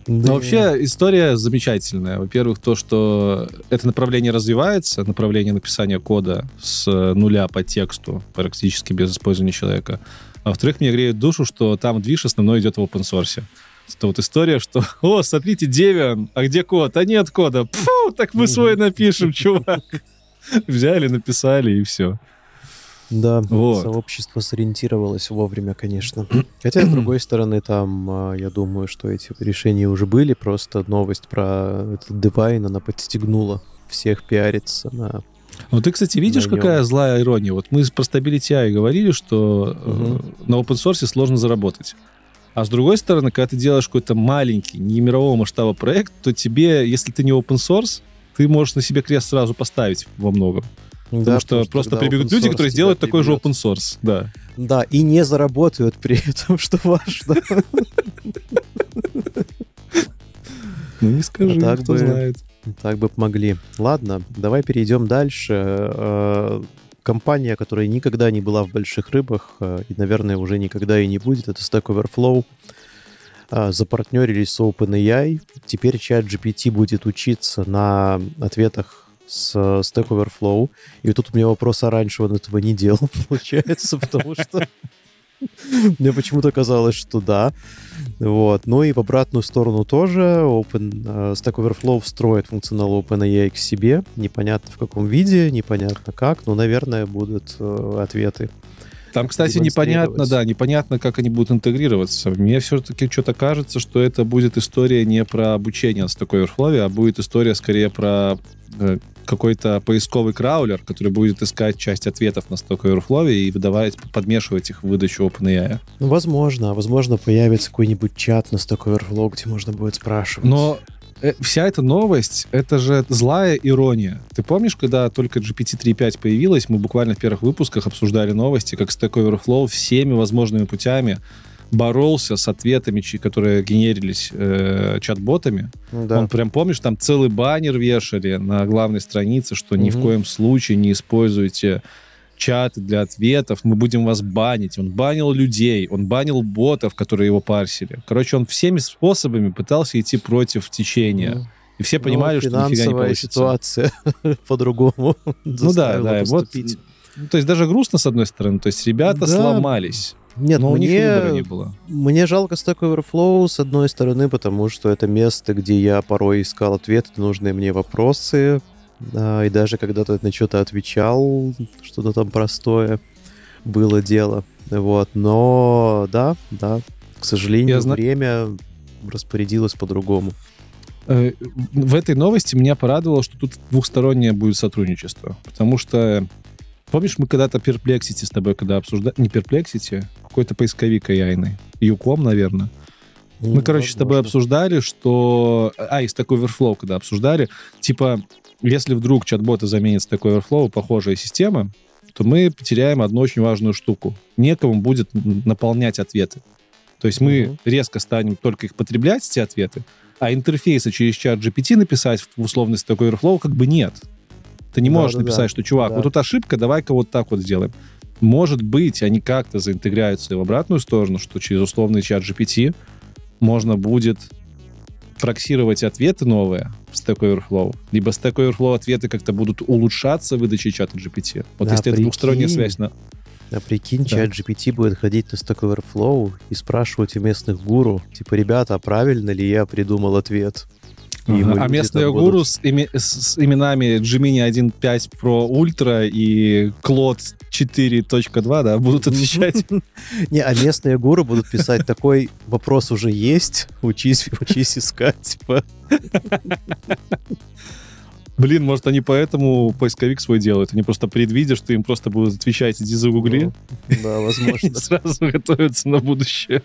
Но вообще история замечательная. Во-первых, то, что это направление развивается, направление написания кода с нуля по тексту, практически без использования человека. А во-вторых, мне греет душу, что там движ основной идет в open source. Это вот история, что, о, смотрите, Debian, а где код? А нет кода. Пфу, так мы свой напишем, чувак. Взяли, написали, и все. Да, вот. Сообщество сориентировалось вовремя, конечно. Хотя, с другой стороны, там, я думаю, что эти решения уже были, просто новость про этот Divine, она подстегнула всех пиариться на... Ну, ты, кстати, видишь, какая злая ирония? Вот мы про Stability AI говорили, что на open source сложно заработать. А с другой стороны, когда ты делаешь какой-то маленький, не мирового масштаба проект, то тебе, если ты не open source, ты можешь на себе крест сразу поставить во многом. Потому что просто прибегут люди, которые сделают такой же open source. Да. Да, и не заработают при этом, что важно. Ну, не скажи, кто знает. Так бы помогли. Ладно, давай перейдем дальше. Компания, которая никогда не была в больших рыбах и, наверное, уже никогда и не будет, это Stack Overflow. Запартнерились с OpenAI. Теперь ChatGPT будет учиться на ответах с Stack Overflow. И тут у меня вопрос, а раньше он этого не делал, получается, потому что мне почему-то казалось, что да. Вот. Ну и в обратную сторону тоже Stack Overflow встроит функционал OpenAI к себе. Непонятно в каком виде, непонятно как, но, наверное, будут ответы. Там, кстати, непонятно, как они будут интегрироваться. Мне все-таки что-то кажется, что это будет история не про обучение на Stack Overflow, а будет история скорее про какой-то поисковый краулер, который будет искать часть ответов на Stack Overflow и выдавать, подмешивать их в выдачу OpenAI. Возможно, появится какой-нибудь чат на Stack Overflow, где можно будет спрашивать. Но вся эта новость, это же злая ирония. Ты помнишь, когда только GPT 3.5 появилась, мы буквально в первых выпусках обсуждали новости, как Stack Overflow всеми возможными путями боролся с ответами, которые генерились чат-ботами. Да. Он прям, помнишь, там целый баннер вешали на главной странице, что ни в коем случае не используйте чаты для ответов, мы будем вас банить. Он банил людей, он банил ботов, которые его парсили. Короче, он всеми способами пытался идти против течения. И все понимали, что нифига не получится. Ситуация по-другому. Ну да. Вот, то есть даже грустно, с одной стороны. То есть ребята сломались. Нет, но у них выбора не было. Мне жалко Stack Overflow, с одной стороны, потому что это место, где я порой искал ответы на нужные мне вопросы. Да, и даже когда-то на что-то отвечал, что-то там простое было дело. Вот. Но да, к сожалению, время распорядилось по-другому. В этой новости меня порадовало, что тут двухстороннее будет сотрудничество. Потому что, помнишь, мы когда-то Perplexity с тобой когда обсуждали... Не Perplexity, какой-то поисковик AI-ный. Ucom, наверное. Мы, короче, с тобой обсуждали, что... и Stack Overflow когда обсуждали, типа... Если вдруг чат-боты заменит Stack Overflow, похожая система, то мы потеряем одну очень важную штуку. Некому будет наполнять ответы. То есть мы резко станем только их потреблять, эти ответы, а интерфейса через чат GPT написать в условный Stack Overflow как бы нет. Ты не можешь написать, что, чувак, вот тут ошибка, давай-ка вот так вот сделаем. Может быть, они как-то заинтегрируются в обратную сторону, что через условный чат GPT можно будет проксировать ответы новые в Stack Overflow, либо Stack Overflow ответы как-то будут улучшаться в выдаче чата GPT. Вот если это двухсторонняя связь... А прикинь, чат GPT будет ходить на Stack Overflow и спрашивать у местных гуру, типа, ребята, а правильно ли я придумал ответ? А местные гуру с именами Gemini 1.5 Pro Ultra и Claude 4.2, да, будут отвечать. Не, а местные гуру будут писать такой: вопрос уже есть, учись искать, типа. Блин, может, они поэтому поисковик свой делают. Они просто предвидят, что им просто будут отвечать: иди загугли. Да, возможно. И сразу готовятся на будущее.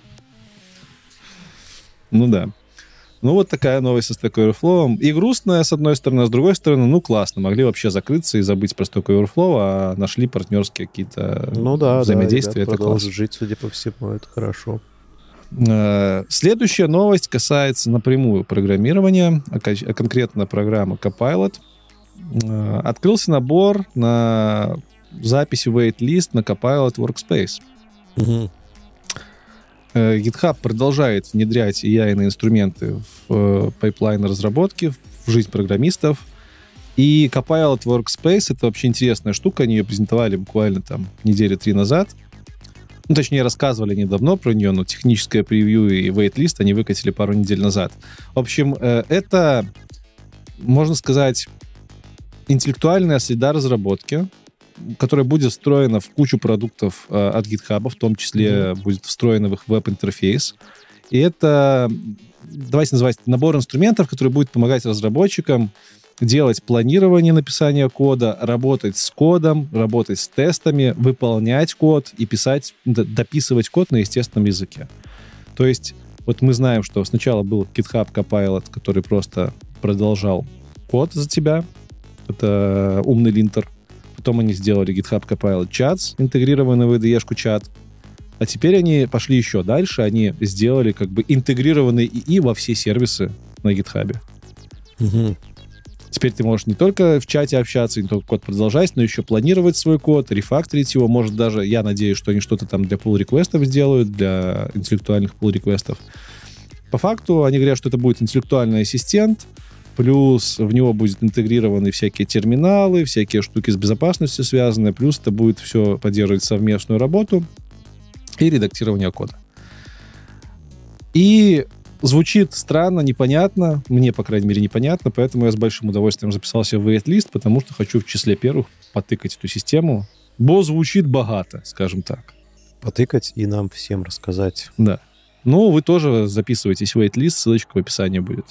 Ну да. Ну, вот такая новость со Stack Overflow. И грустная, с одной стороны, а с другой стороны, ну, классно. Могли вообще закрыться и забыть про Stack Overflow, а нашли партнерские какие-то взаимодействия. Это классно. Жить, судя по всему, это хорошо. Следующая новость касается напрямую программирования, а конкретно программы Copilot. Открылся набор на записи waitlist на Copilot Workspace. GitHub продолжает внедрять AI-ные инструменты в пайплайн разработки, в жизнь программистов. И Copilot Workspace — это вообще интересная штука. Они ее презентовали буквально там недели 3 назад. Ну, точнее, рассказывали недавно про нее, но техническое превью и wait-лист они выкатили пару недель назад. В общем, это, можно сказать, интеллектуальная среда разработки, которая будет встроена в кучу продуктов от GitHub, в том числе будет встроена в их веб-интерфейс. И это, давайте называть, набор инструментов, который будет помогать разработчикам делать планирование написания кода, работать с кодом, работать с тестами, выполнять код и писать, дописывать код на естественном языке. То есть вот мы знаем, что сначала был GitHub Copilot, который просто продолжал код за тебя. Это умный линтер. Потом они сделали GitHub Copilot Chats, интегрированный в IDE-шку чат. А теперь они пошли еще дальше. Они сделали как бы интегрированный ИИ во все сервисы на GitHub. Угу. Теперь ты можешь не только в чате общаться, не только код продолжать, но еще планировать свой код, рефакторить его. Может даже, я надеюсь, что они что-то там для pull-реквестов сделают, для интеллектуальных pull-реквестов. По факту они говорят, что это будет интеллектуальный ассистент, плюс в него будут интегрированы всякие терминалы, всякие штуки с безопасностью связанные, плюс это будет все поддерживать совместную работу и редактирование кода. И звучит странно, непонятно, мне, по крайней мере, непонятно, поэтому я с большим удовольствием записался в wait-лист, потому что хочу в числе первых потыкать эту систему. Бо звучит богато, скажем так. Потыкать и нам всем рассказать. Да. Ну, вы тоже записывайтесь в wait-лист, ссылочка в описании будет.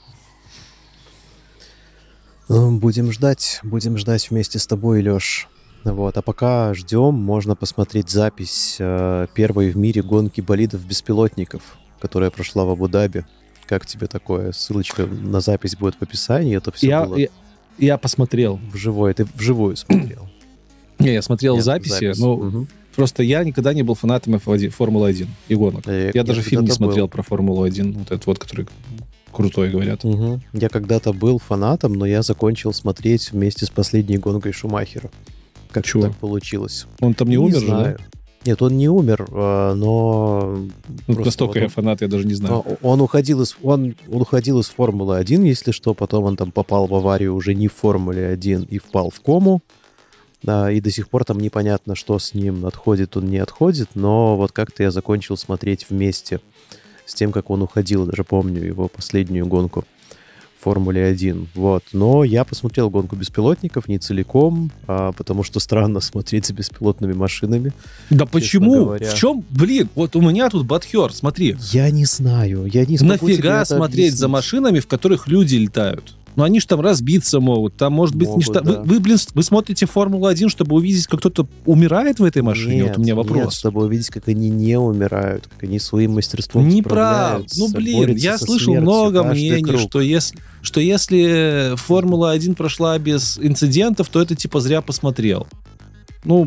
Будем ждать вместе с тобой, Лёш. Вот. А пока ждем, можно посмотреть запись первой в мире гонки болидов-беспилотников, которая прошла в Абу-Даби. Как тебе такое? Ссылочка на запись будет в описании. Это все было... Я посмотрел. Вживую. Ты вживую смотрел? Не, я смотрел записи, но просто я никогда не был фанатом Формулы-1 и гонок. Я даже фильм не смотрел про Формулу-1, вот этот вот, который крутой, говорят. Я когда-то был фанатом, но я закончил смотреть вместе с последней гонкой Шумахера. Как так получилось? Он там не умер же, да? Нет, он не умер, но... Настолько я фанат, я даже не знаю. Он уходил из Формулы-1, если что, потом он там попал в аварию уже не в Формуле-1 и впал в кому. И до сих пор там непонятно, что с ним, отходит он, не отходит, но вот как-то я закончил смотреть вместе с тем, как он уходил, даже помню его последнюю гонку в Формуле-1. Вот. Но я посмотрел гонку беспилотников не целиком, потому что странно смотреть за беспилотными машинами. Да почему? В чем? Блин, вот у меня тут батхер, смотри. Я не знаю, я не смогу нафига смотреть за машинами, в которых люди летают? Ну, они же там разбиться могут. Там, может быть, да. Вы смотрите Формулу-1, чтобы увидеть, как кто-то умирает в этой машине? Нет, вот у меня вопрос. Нет, чтобы увидеть, как они не умирают, как они своим мастерством справляются. Ну, блин, я слышал много мнений, что если Формула-1 прошла без инцидентов, то это типа зря посмотрел. Ну,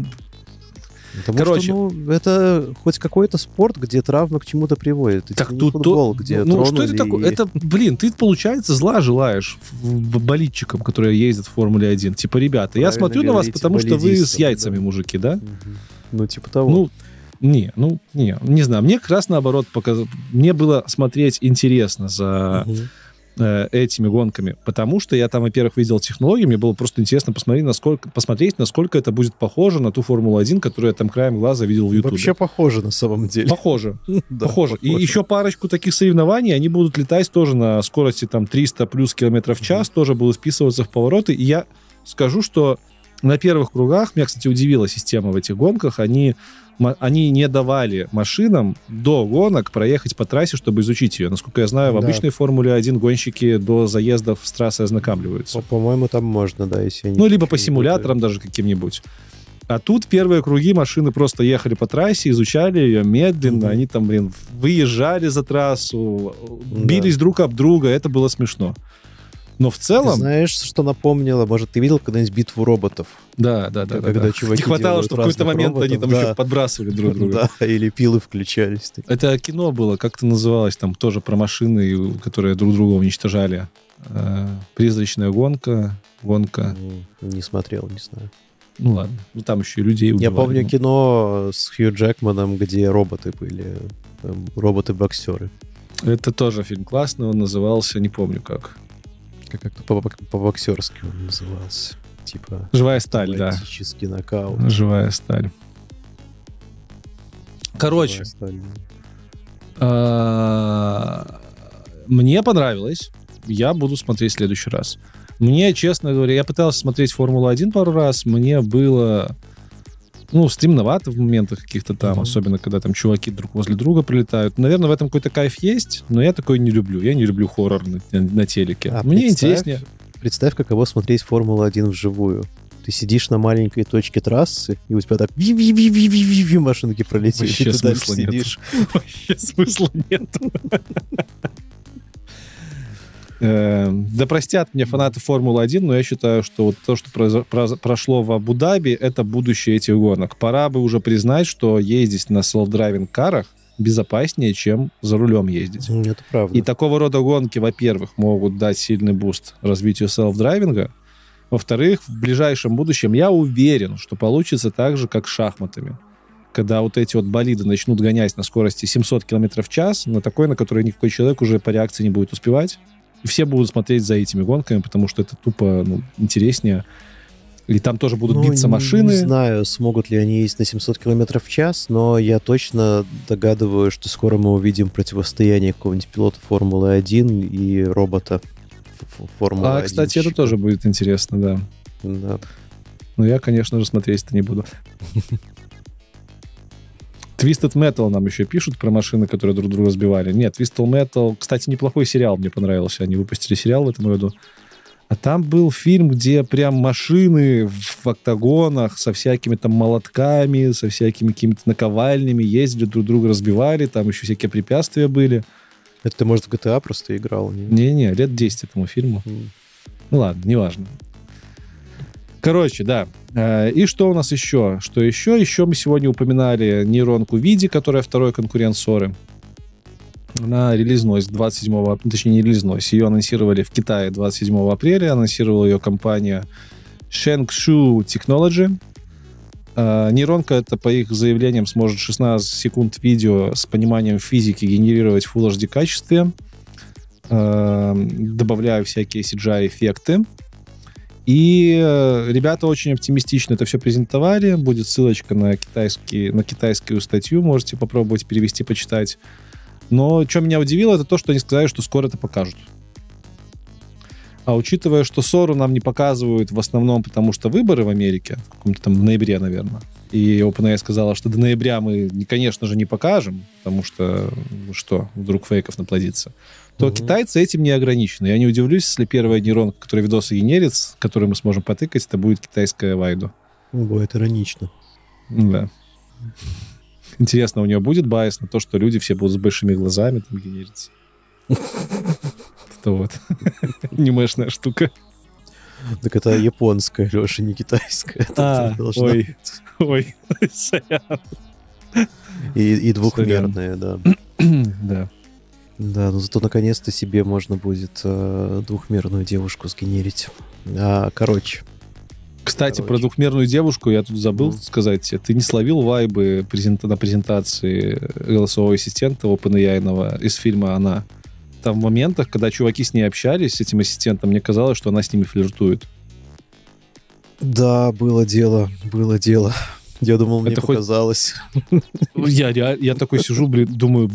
короче, это хоть какой-то спорт, где травма к чему-то приводит. Так тут футбол, где что это такое? Это, блин, ты, получается, зла желаешь болельщикам, которые ездят в Формуле 1. Типа, ребята, правильно, я смотрю на вас, потому что вы с яйцами, да. Мужики, да? Ну, типа того. Не знаю. Мне как раз наоборот мне было смотреть интересно за этими гонками, потому что я там, во-первых, видел технологии, мне было просто интересно посмотреть, насколько это будет похоже на ту Формулу-1, которую я там краем глаза видел в Ютубе. Вообще похоже на самом деле. Похоже. И еще парочку таких соревнований, они будут летать тоже на скорости там 300 плюс километров в час, тоже будут вписываться в повороты, и я скажу, что на первых кругах, меня, кстати, удивила система в этих гонках, они не давали машинам до гонок проехать по трассе, чтобы изучить ее. Насколько я знаю, в обычной Формуле-1 гонщики до заездов с трассы ознакомливаются. По-моему, там можно, да, если они... Ну, либо по симуляторам даже каким-нибудь. А тут первые круги машины просто ехали по трассе, изучали ее медленно, они там, выезжали за трассу, бились друг об друга, это было смешно. Но в целом... Ты знаешь, что напомнило? Может, ты видел когда-нибудь битву роботов? Да. Когда чуваки не хватало, что в какой-то момент роботов, они там еще подбрасывали друг друга. Да, или пилы включались. Это кино было, как это называлось, там тоже про машины, которые друг друга уничтожали. Призрачная гонка. Не смотрел, не знаю. Ну ладно, ну там еще и людей убивали. Я помню кино с Хью Джекманом, где роботы были, роботы-боксеры. Это тоже фильм классный, он назывался, не помню как. Как-то по-боксерски он назывался. Типа... «Живая сталь», да. Автоматический нокаут. «Живая сталь». Короче, мне понравилось. Я буду смотреть в следующий раз. Мне, честно говоря, я пытался смотреть «Формулу-1» пару раз. Мне было, стремновато в моментах каких-то там, особенно когда там чуваки друг возле друга прилетают. Наверное, в этом какой-то кайф есть, но я такой не люблю. Я не люблю хоррор на телеке. Мне интереснее. Представь, каково смотреть «Формулу-1» вживую. Ты сидишь на маленькой точке трассы, и у тебя так ви-ви-ви-ви-ви-ви машинки пролетели, и ты дальше сидишь. Вообще смысла нет. Да простят мне фанаты «Формулы-1», но я считаю, что вот то, что прошло в Абу-Даби, это будущее этих гонок. Пора бы уже признать, что ездить на селф-драйвинг-карах безопаснее, чем за рулем ездить. Это правда. И такого рода гонки, во-первых, могут дать сильный буст развитию селф-драйвинга. Во-вторых, в ближайшем будущем я уверен, что получится так же, как с шахматами. Когда вот эти вот болиды начнут гонять на скорости 700 км в час, на такой, на который никакой человек уже по реакции не будет успевать. И все будут смотреть за этими гонками, потому что это тупо интереснее. И там тоже будут биться машины. Не знаю, смогут ли они ездить на 700 км в час, но я точно догадываюсь, что скоро мы увидим противостояние какого-нибудь пилота Формулы-1 и робота Формулы-1. Кстати, это тоже будет интересно, да. Да. Но я, конечно же, смотреть это не буду. Twisted Metal нам еще пишут про машины, которые друг друга сбивали. Нет, Twisted Metal... Кстати, неплохой сериал мне понравился. Они выпустили сериал в этом году. А там был фильм, где прям машины в октагонах со всякими там молотками, со всякими какими-то наковальнями ездили, друг друга разбивали. Там еще всякие препятствия были. Это ты, может, в GTA просто играл? Не-не, лет 10 этому фильму. Ну ладно, неважно. Короче, да. И что у нас еще? Что еще? Еще мы сегодня упоминали нейронку Види, которая второй конкурент Соры. Она релизнулась 27-го, точнее не релизнулась, ее анонсировали в Китае 27 апреля, анонсировала ее компания Shengshu Technology. Нейронка это, по их заявлениям, сможет 16 секунд видео с пониманием физики генерировать в Full HD качестве, добавляя всякие CGI-эффекты. И ребята очень оптимистично это все презентовали. Будет ссылочка на китайскую статью, можете попробовать перевести, почитать. Но что меня удивило, это то, что они сказали, что скоро это покажут. А учитывая, что Сору нам не показывают в основном, потому что выборы в Америке, в каком-то там ноябре, наверное, и OpenAI сказала, что до ноября мы, конечно же, не покажем, потому что, вдруг фейков наплодится, то китайцы этим не ограничены. Я не удивлюсь, если первая нейронка, которая видосы генерит, которую мы сможем потыкать, это будет китайская Вайду. Будет иронично. Да. Интересно, у нее будет байс на то, что люди все будут с большими глазами там генериться? Это вот. Анимешная штука. Так это японская, Леша, не китайская. Ой, сорян. И двухмерная, да. Да. Да, но зато наконец-то себе можно будет двухмерную девушку сгенерить. Короче. Кстати, про двухмерную девушку я тут забыл сказать тебе. Ты не словил вайбы на презентации голосового ассистента OpenAI из фильма «Она»? Там в моментах, когда чуваки с ней общались, с этим ассистентом, мне казалось, что она с ними флиртует. Да, было дело. Я думал, мне показалось. Я такой сижу, думаю,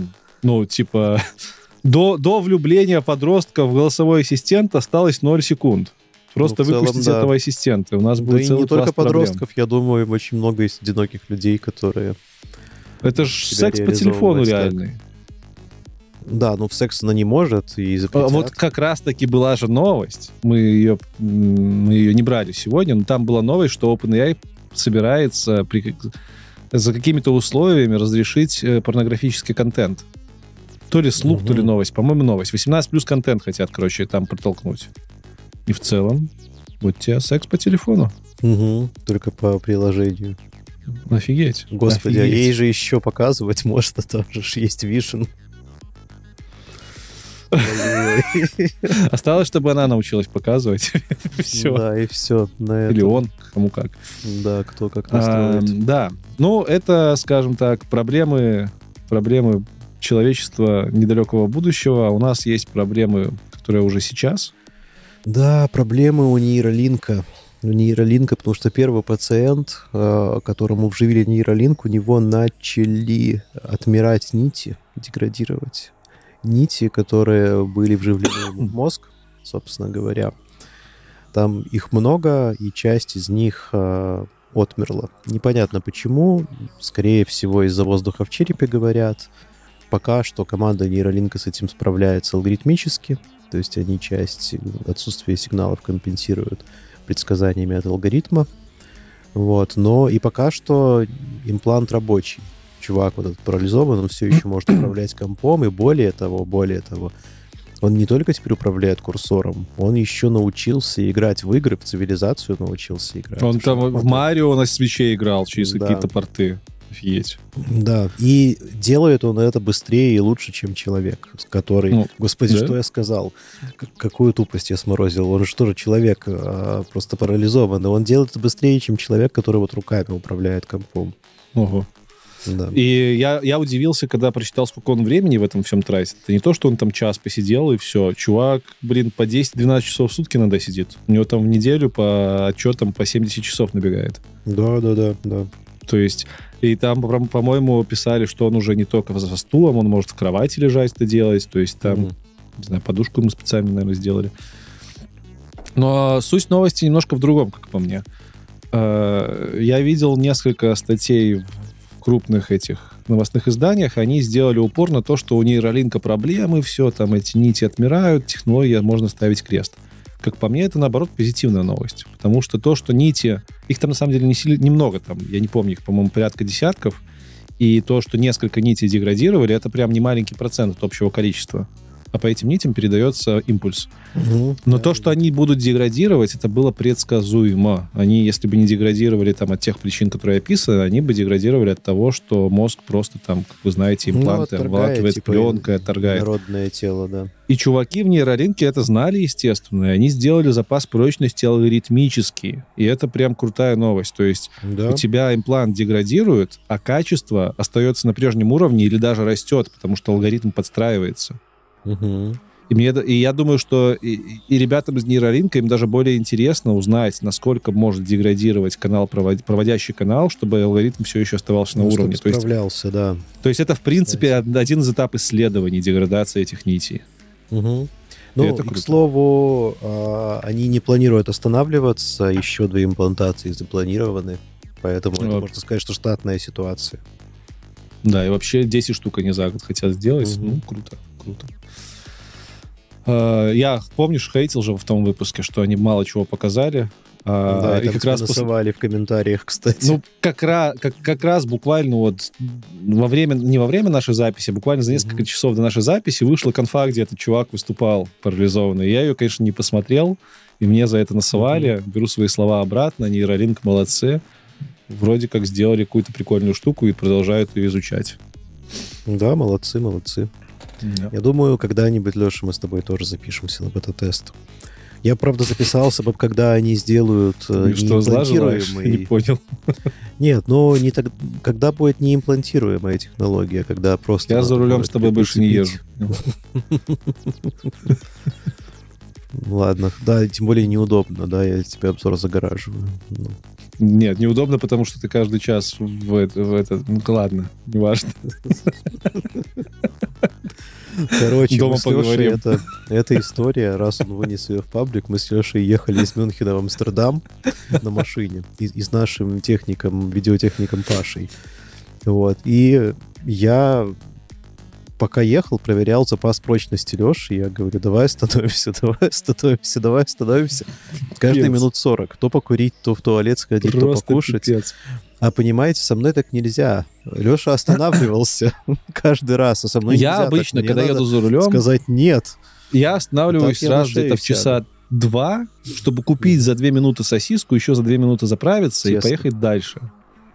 до влюбления подростка в голосовой ассистент осталось 0 секунд. Просто выпустить этого ассистента. У нас будет целый пласт проблем. Не только подростков, я думаю, очень много есть одиноких людей, которые... Это же секс по телефону реальный. Да, в секс она не может и запретят. Вот как раз-таки была же новость. Мы ее не брали сегодня, но там была новость, что OpenAI собирается за какими-то условиями разрешить порнографический контент. То ли слух, то ли новость. По-моему, новость. 18+ контент хотят, там протолкнуть. И в целом, вот тебе секс по телефону. Только по приложению. Офигеть. Господи, а ей же еще показывать можно, там же есть Vision. Осталось, чтобы она научилась показывать. Все. Да, и все. Или он, кому как. Да, кто как настроит. Да. Ну, это, скажем так, проблемы человечества недалекого будущего. У нас есть проблемы, которые уже сейчас. Да, проблемы у нейролинка. Потому что первый пациент, которому вживили нейролинк, у него начали отмирать нити, деградировать. Нити, которые были вживлены в мозг, собственно говоря. Там их много, и часть из них отмерла. Непонятно почему. Скорее всего, из-за воздуха в черепе, говорят. Пока что команда нейролинка с этим справляется алгоритмически. То есть они часть отсутствия сигналов компенсируют предсказаниями от алгоритма. Вот. Но и пока что имплант рабочий. Чувак вот этот парализован, он все еще может управлять компом, и более того, он не только теперь управляет курсором, он еще научился играть в игры, в цивилизацию научился играть. Он там в Марио на свече играл через какие-то порты. Офигеть. Да, и делает он это быстрее и лучше, чем человек, который... Господи, что я сказал? Какую тупость я сморозил. Он же тоже человек, просто парализованный. Он делает это быстрее, чем человек, который вот руками управляет компом. Ого. Да. И я удивился, когда прочитал, сколько он времени в этом всем тратит. Это не то, что он там час посидел, и все. Чувак, по 10-12 часов в сутки иногда сидит. У него там в неделю по отчетам по 70 часов набегает. Да. То есть, и там, по-моему, писали, что он уже не только за стулом, он может в кровати лежать это делать. То есть там, не знаю, подушку ему специально, наверное, сделали. Но суть новости немножко в другом, как по мне. Я видел несколько статей в крупных этих новостных изданиях. Они сделали упор на то, что у нейролинка проблемы, все, там эти нити отмирают, технология, можно ставить крест. Как по мне, это, наоборот, позитивная новость. Потому что то, что нити... Их там, на самом деле, немного там. Я не помню, их, по-моему, порядка десятков. И то, что несколько нитей деградировали, это прям не маленький процент от общего количества. А по этим нитям передается импульс. Но то, что они будут деградировать, это было предсказуемо. Они, если бы не деградировали там от тех причин, которые описаны, они бы деградировали от того, что мозг просто там, как вы знаете, импланты обволакивает пленкой, отторгает. Народное тело, да. И чуваки в нейролинке это знали, естественно, и они сделали запас прочности алгоритмический. И это прям крутая новость. То есть у тебя имплант деградирует, а качество остается на прежнем уровне или даже растет, потому что алгоритм подстраивается. И я думаю, что и ребятам из нейролинка им даже более интересно узнать, насколько может деградировать проводящий канал, чтобы алгоритм все еще оставался на уровне. Чтобы справлялся, да. То есть это, в принципе, один из этапов исследований деградации этих нитей. Ну, к слову, они не планируют останавливаться, еще 2 имплантации запланированы, поэтому это, можно сказать, что штатная ситуация. Да, и вообще 10 штук они за год хотят сделать. Ну, круто. Я, помнишь, хейтил же в том выпуске, что они мало чего показали. Да, и как раз насовали в комментариях, кстати. Ну, как раз буквально вот не во время нашей записи, а буквально за несколько часов до нашей записи вышла конфа, где этот чувак выступал парализованный. Я ее, конечно, не посмотрел, и мне за это насовали. Беру свои слова обратно. Нейролинк молодцы. Вроде как сделали какую-то прикольную штуку и продолжают ее изучать. Да, молодцы. Да. Я думаю, когда-нибудь, Леша, мы с тобой тоже запишемся на бета-тест. Я, правда, записался бы, когда они сделают неимплантируемый... Не понял. Нет, но не так... когда будет неимплантируемая технология, когда просто... Я за рулем с тобой больше не езжу. Ладно, да, тем более неудобно, да, я тебе обзор загораживаю. Нет, неудобно, потому что ты каждый час в это... Ну, ладно, неважно. Короче, дома поговорим. Эта история, раз он вынес ее в паблик, мы с Лешей ехали из Мюнхена в Амстердам на машине и с нашим видеотехником Пашей. Вот. И я, пока ехал, проверял запас прочности Леши. Я говорю, давай остановимся. Каждые минут 40. То покурить, то в туалет сходить, просто то покушать. Пипец. А понимаете, со мной так нельзя. Леша останавливался каждый раз, а со мной нельзя. Я обычно, когда еду за рулем... Сказать нет. Я останавливаюсь раз где-то в часа 2, чтобы купить за 2 минуты сосиску, еще за 2 минуты заправиться и поехать дальше.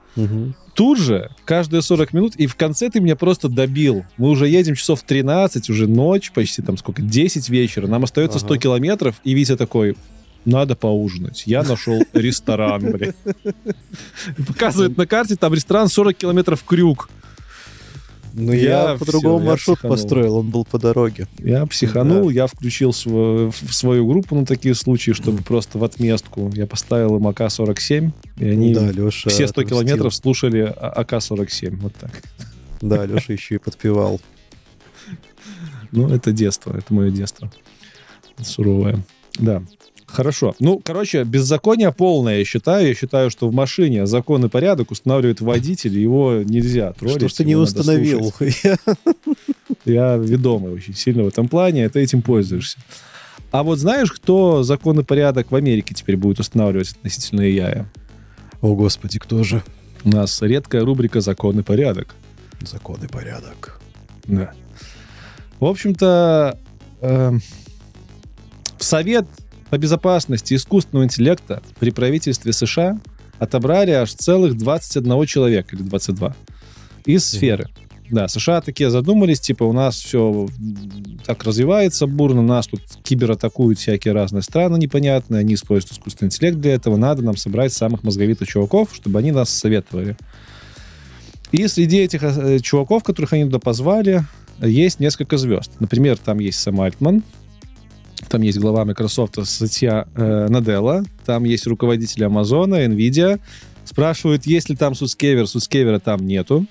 Тут же, каждые 40 минут, и в конце ты меня просто добил. Мы уже едем часов 13, уже ночь, почти там сколько, 10 вечера. Нам остается 100 километров, и Витя такой, надо поужинать. Я нашел ресторан, блин. Показывает на карте, там ресторан 40 километров крюк. Ну, я по-другому маршрут построил, он был по дороге. Я психанул, я включил свою группу на такие случаи, чтобы просто в отместку я поставил им АК-47, и они все 100 километров слушали АК-47. Вот так. Да, Леша еще и подпевал. Ну, это детство, это мое детство. Суровое. Да. Хорошо. Ну, короче, беззаконие полное, я считаю. Я считаю, что в машине закон и порядок устанавливает водитель, его нельзя троллить. Что ж ты не установил? Я ведомый очень сильно в этом плане, а ты этим пользуешься. А вот знаешь, кто закон и порядок в Америке теперь будет устанавливать относительно AI? О, Господи, кто же? У нас редкая рубрика «Закон и порядок». Закон и порядок. Да. В общем-то, в Совет по безопасности искусственного интеллекта при правительстве США отобрали аж целых 21 человека, или 22, из сферы. Да, США такие задумались, типа, у нас все так развивается бурно, нас тут кибератакуют всякие разные страны непонятные, они используют искусственный интеллект для этого, надо нам собрать самых мозговитых чуваков, чтобы они нас советовали. И среди этих чуваков, которых они туда позвали, есть несколько звезд. Например, там есть Сэм Альтман, там есть глава Microsoft Сатья Наделла, там есть руководители Амазона, Nvidia. Спрашивают, есть ли там Суцкевер. Суцкевера там нету.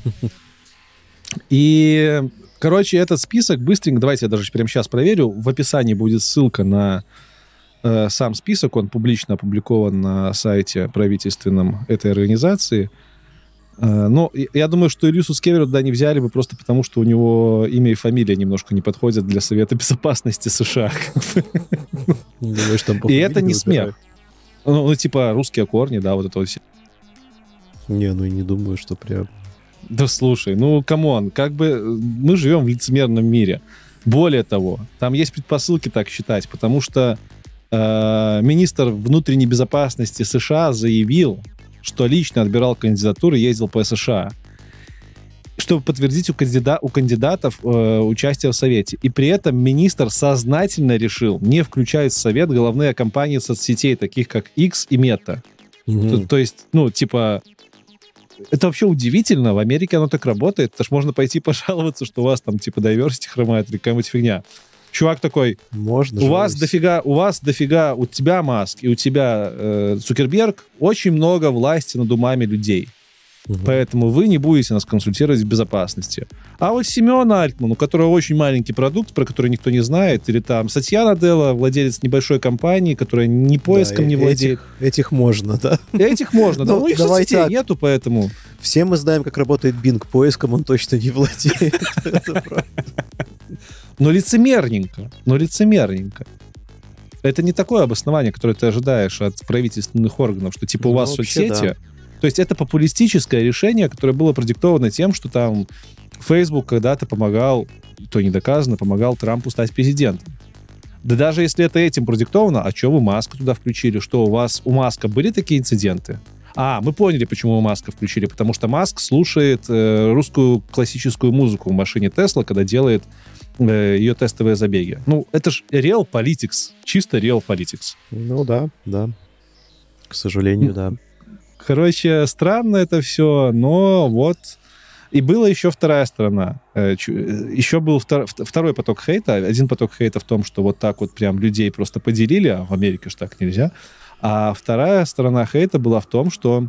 И, короче, этот список быстренько, давайте я даже прямо сейчас проверю. В описании будет ссылка на сам список, он публично опубликован на сайте правительственном этой организации. Но я думаю, что Илью Суцкевера туда не взяли бы просто потому, что у него имя и фамилия немножко не подходят для Совета Безопасности США. И это не смех. Ну, типа, русские корни, да, вот это вот все. Не, ну и не думаю, что прям... Да слушай, ну, камон, как бы мы живем в лицемерном мире. Более того, там есть предпосылки так считать, потому что министр внутренней безопасности США заявил, что лично отбирал кандидатуры, ездил по США, чтобы подтвердить у кандидатов участие в Совете. И при этом министр сознательно решил не включать в Совет головные компании соцсетей, таких как X и Meta. То есть, ну, типа, это вообще удивительно. В Америке оно так работает. Потому что можно пойти пожаловаться, что у вас там, типа, diversity хромает или какая-нибудь фигня. Чувак такой, у вас дофига, у тебя Маск и у тебя Цукерберг очень много власти над умами людей. Поэтому вы не будете нас консультировать в безопасности. А вот Семен Альтман, у которого очень маленький продукт, про который никто не знает, или там Сатья Наделла, владелец небольшой компании, которая ни поиском не владеет. Этих можно, да? Этих можно, да. Ну, их соцсетей нету, поэтому... Все мы знаем, как работает Bing. Поиском он точно не владеет. Это правда. Но лицемерненько. Это не такое обоснование, которое ты ожидаешь от правительственных органов, что типа у вас соцсети... Да. То есть это популистическое решение, которое было продиктовано тем, что там Facebook когда-то помогал, то не доказано, помогал Трампу стать президентом. Да даже если это этим продиктовано, а что вы Маска туда включили? Что у Маска были такие инциденты? Мы поняли, почему мы Маска включили. Потому что Маск слушает русскую классическую музыку в машине Tesla, когда делает ее тестовые забеги. Ну, это ж real politics. Чисто real politics. Ну да. К сожалению, да. Короче, странно это все, но вот... И была еще вторая сторона. Еще был второй поток хейта. Один поток хейта в том, что вот так вот прям людей просто поделили, а в Америке же так нельзя. А вторая сторона хейта была в том, что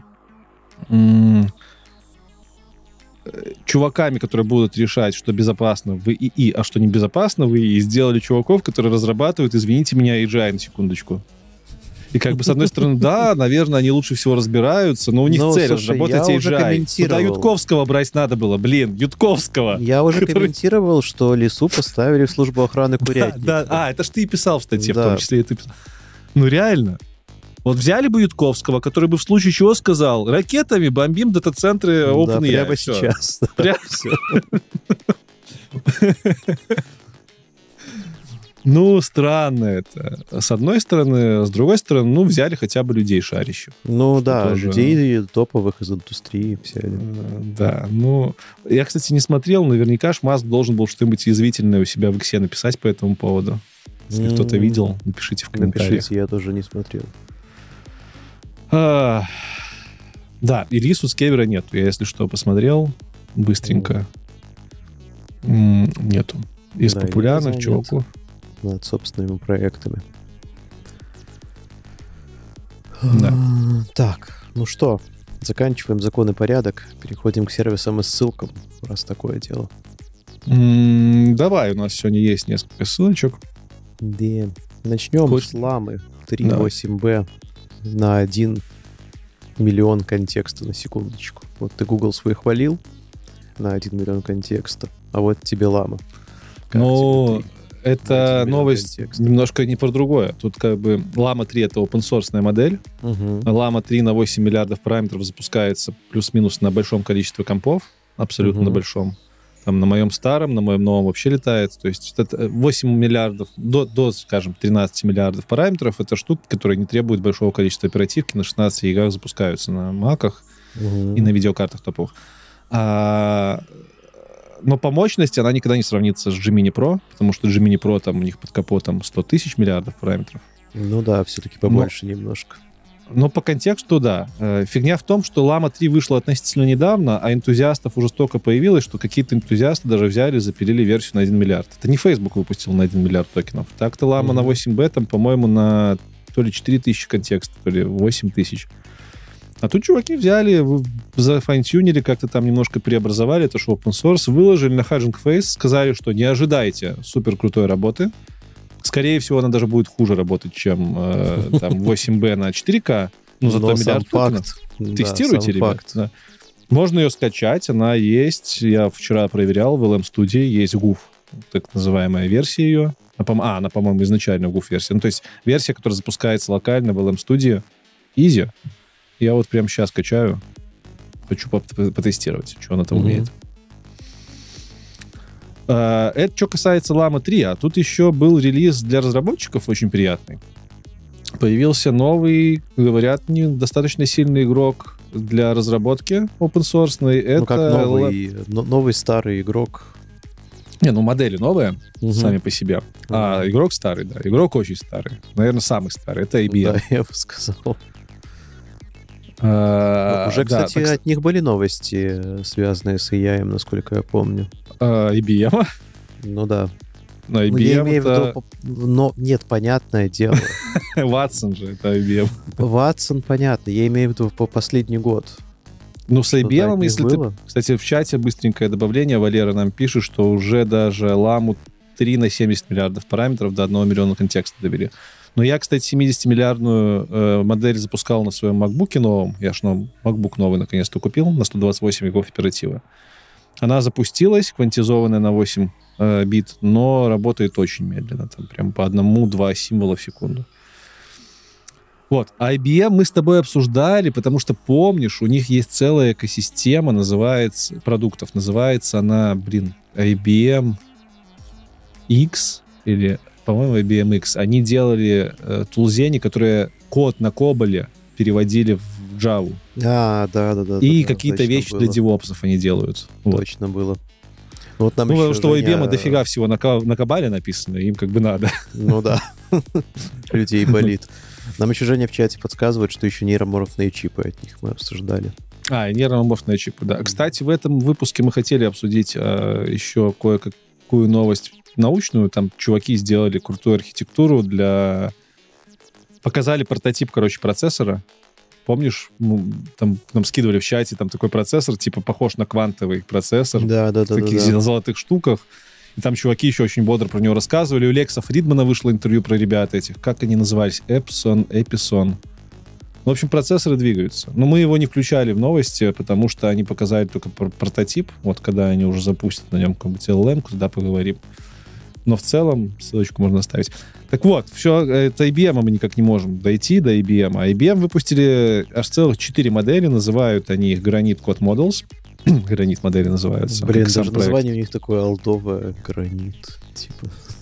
чуваками, которые будут решать, что безопасно в ИИ, а что небезопасно в ИИ, сделали чуваков, которые разрабатывают, извините меня, AGI на секундочку. И как бы, с одной стороны, да, наверное, они лучше всего разбираются, но у них цель разработать AGI. Туда Ютковского брать надо было, Ютковского. Я уже комментировал, что Лису поставили в службу охраны курятника. Да, это ж ты и писал в статье, в том числе и ты писал. Ну реально. Вот взяли бы Ютковского, который бы в случае чего сказал, ракетами бомбим дата-центры OpenAI. Да, прямо сейчас. Ну, странно это. С одной стороны, с другой стороны, ну, взяли хотя бы людей шарящих. Ну, да, тоже... людей топовых из индустрии взяли. Да, ну, я, кстати, не смотрел, наверняка ж Маск должен был что-нибудь язвительное у себя в Иксе написать по этому поводу. Если кто-то видел, напишите в комментариях. Напишите, я тоже не смотрел. Да, Ильи Суцкевера нету. Я, если что, посмотрел быстренько. Нету. Из популярных чуваков. Над собственными проектами. Да. Так, ну что, заканчиваем закон и порядок. Переходим к сервисам и ссылкам, раз такое дело. Давай, у нас сегодня есть несколько ссылочек. Да. Начнем с ламы 3.8b на 1 миллион контекста на секундочку. Вот ты Google свой хвалил на 1 миллион контекста, а вот тебе лама. Ну, это новость немножко не про другое. Тут как бы Llama 3 — это open-source модель. Llama 3 на 8 миллиардов параметров запускается плюс-минус на большом количестве компов. Абсолютно на большом. Там на моем старом, на моем новом вообще летает. То есть это 8 миллиардов, до, скажем, 13 миллиардов параметров. Это штуки, которые не требуют большого количества оперативки. На 16 гигах запускаются на маках и на видеокартах топовых. Но по мощности она никогда не сравнится с Gemini Pro, потому что Gemini Pro там у них под капотом 100 тысяч миллиардов параметров. Ну да, все-таки побольше немножко. Но по контексту, да. Фигня в том, что Llama 3 вышла относительно недавно, а энтузиастов уже столько появилось, что какие-то энтузиасты даже взяли, запилили версию на 1 миллиард. Это не Facebook выпустил на 1 миллиард токенов. Так-то Llama на 8B там, по-моему, на то ли 4 тысячи контекста, то ли 8 тысяч. А тут чуваки взяли, зафайнтюнили, как-то там немножко преобразовали, это что open source, выложили на Hugging Face, сказали, что не ожидайте супер крутой работы. Скорее всего, она даже будет хуже работать, чем там 8B на 4К, но зато миллиард токенов. Тестируйте, ребят. Да. Можно ее скачать, она есть. Я вчера проверял, в LM Studio есть GUF, так называемая версия ее. Она, по-моему, изначально GUF-версия. Ну, то есть версия, которая запускается локально в LM Studio. Easy. Я вот прямо сейчас качаю. Хочу потестировать, что она там умеет. Это что касается Llama 3. А тут еще был релиз для разработчиков очень приятный. Появился новый, говорят, достаточно сильный игрок для разработки open-source. Это как новый старый игрок. Не, ну модели новые сами по себе. А игрок старый, да. Игрок очень старый. Наверное, самый старый. Это IBM. Да, я бы сказал. Уже, кстати, от них были новости, связанные с AI, насколько я помню. IBM? Ну да. Но IBM я имею в виду, но нет, понятное дело. Watson же, это IBM. Watson, понятно. Я имею в виду по последний год. Ну, с IBM, если ты... Кстати, в чате быстренькое добавление. Валера нам пишет, что уже даже Llama 3 на 70 миллиардов параметров до 1 миллиона контекста довели. Но я, кстати, 70-миллиардную модель запускал на своем MacBook'е новом. Я ж MacBook новый наконец-то купил на 128 гигов оперативы. Она запустилась, квантизованная на 8 бит, но работает очень медленно. Там прям по 1-2 символа в секунду. Вот. А IBM мы с тобой обсуждали, потому что, помнишь, у них есть целая экосистема продуктов. Называется она, IBM X или... по-моему, IBM X, они делали тулзени, которые код на Коболе переводили в Java. Да. И какие-то вещи для девопсов они делают. Точно было. Вот нам потому что у IBM дофига всего на Кабале написано, им как бы надо. Ну да. Людей болит. Нам еще Женя в чате подсказывает, что еще нейроморфные чипы от них мы обсуждали. Нейроморфные чипы, да. Кстати, в этом выпуске мы хотели обсудить еще кое-какую новость научную. Там чуваки сделали крутую архитектуру показали прототип, процессора. Помнишь, там нам скидывали в чате, там такой процессор, типа похож на квантовый процессор. Да. В таких золотых штуках. И там чуваки еще очень бодро про него рассказывали. У Лекса Фридмана вышло интервью про ребят этих. Как они назывались? Эписон. В общем, процессоры двигаются. Но мы его не включали в новости, потому что они показали только прототип. Вот когда они уже запустят на нем какой-нибудь LLM, туда поговорим. Но в целом ссылочку можно оставить. Так вот, все, это IBM мы никак не можем дойти до IBM. А IBM выпустили аж целых 4 модели. Называют они их Granite Code Models. Гранит модели называются. Даже название у них такое олдовое. Гранит. Типа.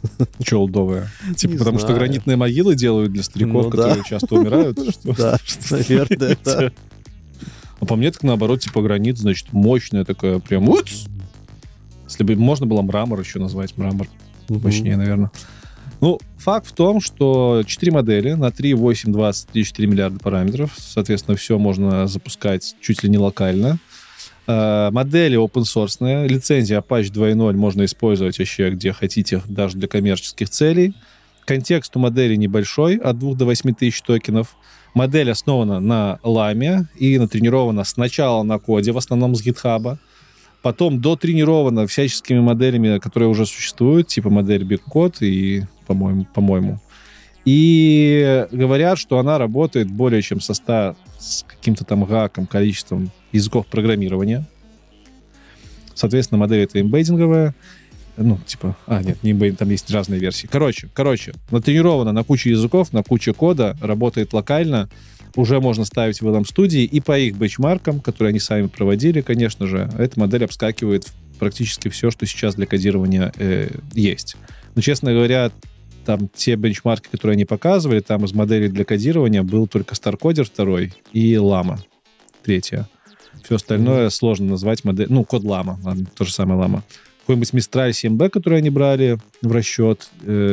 Челдовая. Типа потому что гранитные могилы делают для стариков, которые часто умирают? Да, наверное, да. А по мне так наоборот, типа гранит, значит, мощная такая прям... Если бы можно было мрамор еще назвать, мрамор мощнее, наверное. Ну, факт в том, что 4 модели на 3, 8, 20, 34 миллиарда параметров. Соответственно, все можно запускать чуть ли не локально. Модели open-source, лицензия Apache 2.0 можно использовать вообще где хотите, даже для коммерческих целей. Контекст у модели небольшой, от 2 до 8 тысяч токенов. Модель основана на ламе и натренирована сначала на коде, в основном с GitHub, потом дотренирована всяческими моделями, которые уже существуют, типа модель Bitcode и, по-моему. И говорят, что она работает более чем со 100 с каким-то там гаком, количеством языков программирования. Соответственно, модель это эмбеддинговая. Ну, типа... нет, не эмбеддинг, там есть разные версии. Короче, натренирована на куче языков, на куче кода, работает локально. Уже можно ставить в LM-студии, и по их бенчмаркам, которые они сами проводили, конечно же, эта модель обскакивает практически все, что сейчас для кодирования есть. Но, честно говоря, там те бенчмарки, которые они показывали, там из моделей для кодирования был только StarCoder 2 и Llama 3. Все остальное сложно назвать модель... Ну, код Llama, ладно, то же самое Llama. Какой-нибудь Mistral 7B, который они брали в расчет,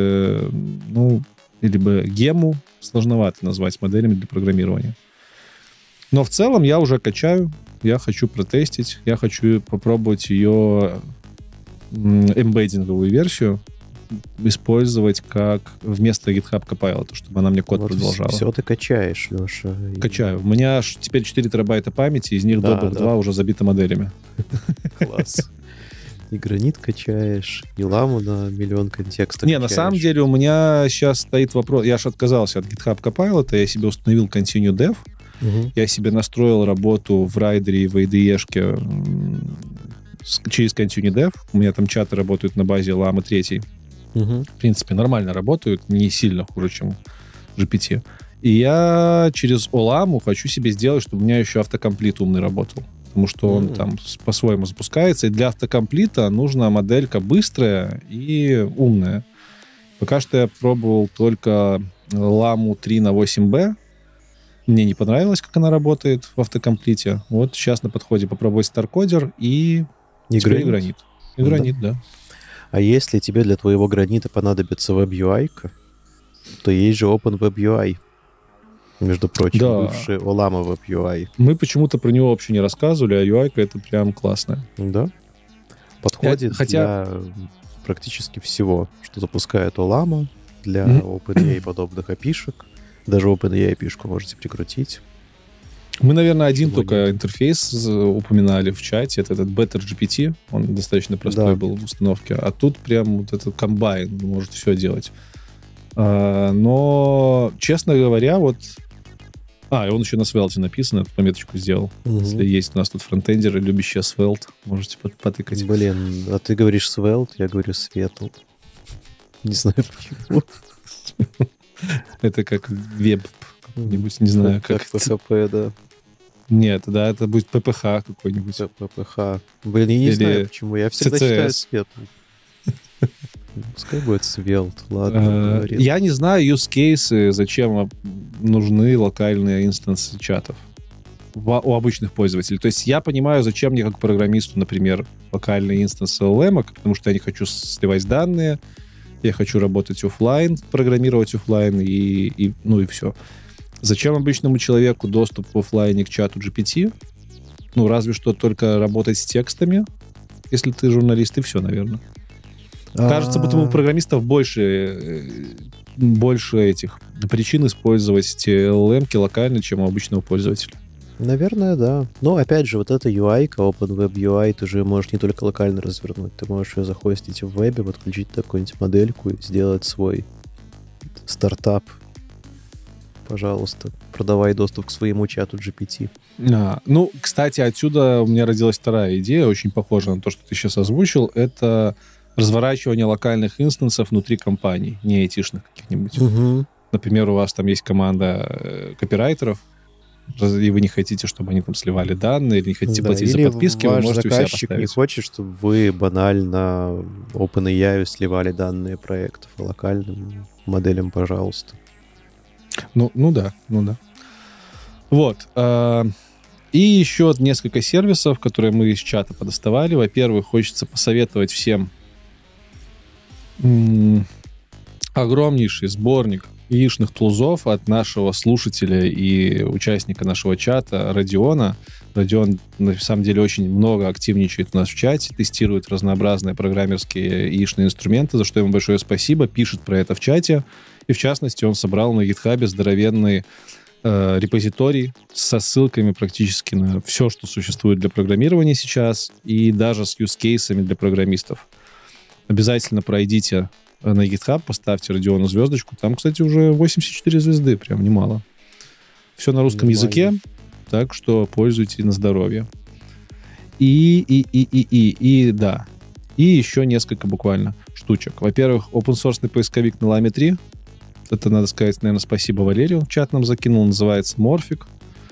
либо Гему, сложновато назвать моделями для программирования. Но в целом я уже качаю, я хочу протестить, я хочу попробовать ее эмбеддинговую версию использовать как вместо GitHub Copilot, чтобы она мне код продолжала. Все ты качаешь, Леша. Качаю. У меня теперь 4 терабайта памяти, из них добрых 2 уже забиты моделями. Класс. И гранит качаешь, и ламу на миллион контекстов качаешь. На самом деле у меня сейчас стоит вопрос... Я же отказался от GitHub Copilot, я себе установил Continue Dev, я себе настроил работу в райдере и в IDE-шке через Continue Dev. У меня там чаты работают на базе Llama 3. В принципе, нормально работают, не сильно хуже, чем GPT. И я через Olam хочу себе сделать, чтобы у меня еще автокомплит умный работал. Потому что он там по-своему запускается. И для автокомплита нужна моделька быстрая и умная. Пока что я пробовал только Ламу 3 на 8B. Мне не понравилось, как она работает в автокомплите. Вот сейчас на подходе попробовать StarCoder и гранит. И гранит, да. А если тебе для твоего гранита понадобится WebUI, то есть же OpenWebUI. Между прочим, бывший Olama WebUI. Мы почему-то про него вообще не рассказывали, а UI это прям классно. Да. Подходит для практически всего, что запускает Olama, для OpenAI подобных API-шек. Даже OpenAI API-шку можете прикрутить. Мы, наверное, один только интерфейс упоминали в чате. Это этот BetterGPT. Он достаточно простой был в установке. А тут прям вот этот комбайн может все делать. Но, честно говоря, вот... и он еще на Svelte написан, эту пометочку сделал. Если есть у нас тут фронтендеры, любящие Svelte, можете потыкать. Блин, а ты говоришь Svelte, я говорю Svetle. Не знаю почему. Это как веб какой-нибудь, не знаю, как PHP, да. Нет, да, это будет PPH какой-нибудь. PPH. Блин, я не знаю почему, я всегда считаю Svetle. Пускай будет Svelte, ладно. Я не знаю use cases, зачем нужны локальные инстансы чатов у обычных пользователей. То есть я понимаю, зачем мне как программисту, например, локальные инстансы LLM, потому что я не хочу сливать данные, я хочу работать офлайн, программировать офлайн и все. Зачем обычному человеку доступ в офлайне к чату GPT? Разве что только работать с текстами, если ты журналист, и все, наверное. Кажется, будто у программистов больше этих причин использовать эти LLM-ки локально, чем у обычного пользователя. Наверное, да. Но, опять же, вот эта UI, OpenWebUI, ты же можешь не только локально развернуть, ты можешь ее захостить в вебе, подключить какую-нибудь модельку и сделать свой стартап. Пожалуйста, продавай доступ к своему чату GPT. Кстати, отсюда у меня родилась вторая идея, очень похожая на то, что ты сейчас озвучил. Это разворачивание локальных инстансов внутри компаний, не айтишных каких-нибудь. Например, у вас там есть команда копирайтеров, и вы не хотите, чтобы они там сливали данные, или не хотите платить за подписки, вы можете у себя поставить. Заказчик не хочет, чтобы вы банально OpenAI сливали данные проектов локальным моделям, пожалуйста. Ну да. Вот. И еще несколько сервисов, которые мы из чата подоставали. Во-первых, хочется посоветовать всем огромнейший сборник яичных тулзов от нашего слушателя и участника нашего чата Родиона. Родион, на самом деле, очень много активничает у нас в чате, тестирует разнообразные программерские яичные инструменты, за что ему большое спасибо, пишет про это в чате. И, в частности, он собрал на GitHub здоровенный репозиторий со ссылками практически на все, что существует для программирования сейчас, и даже с юзкейсами для программистов. Обязательно пройдите на GitHub, поставьте Родиону звездочку. Там, кстати, уже 84 звезды, прям немало. Все на русском языке, так что пользуйтесь на здоровье. И еще несколько буквально штучек. Во-первых, open-source поисковик на Lame 3. Это, надо сказать, наверное, спасибо Валерию. Чат нам закинул, называется Morphic.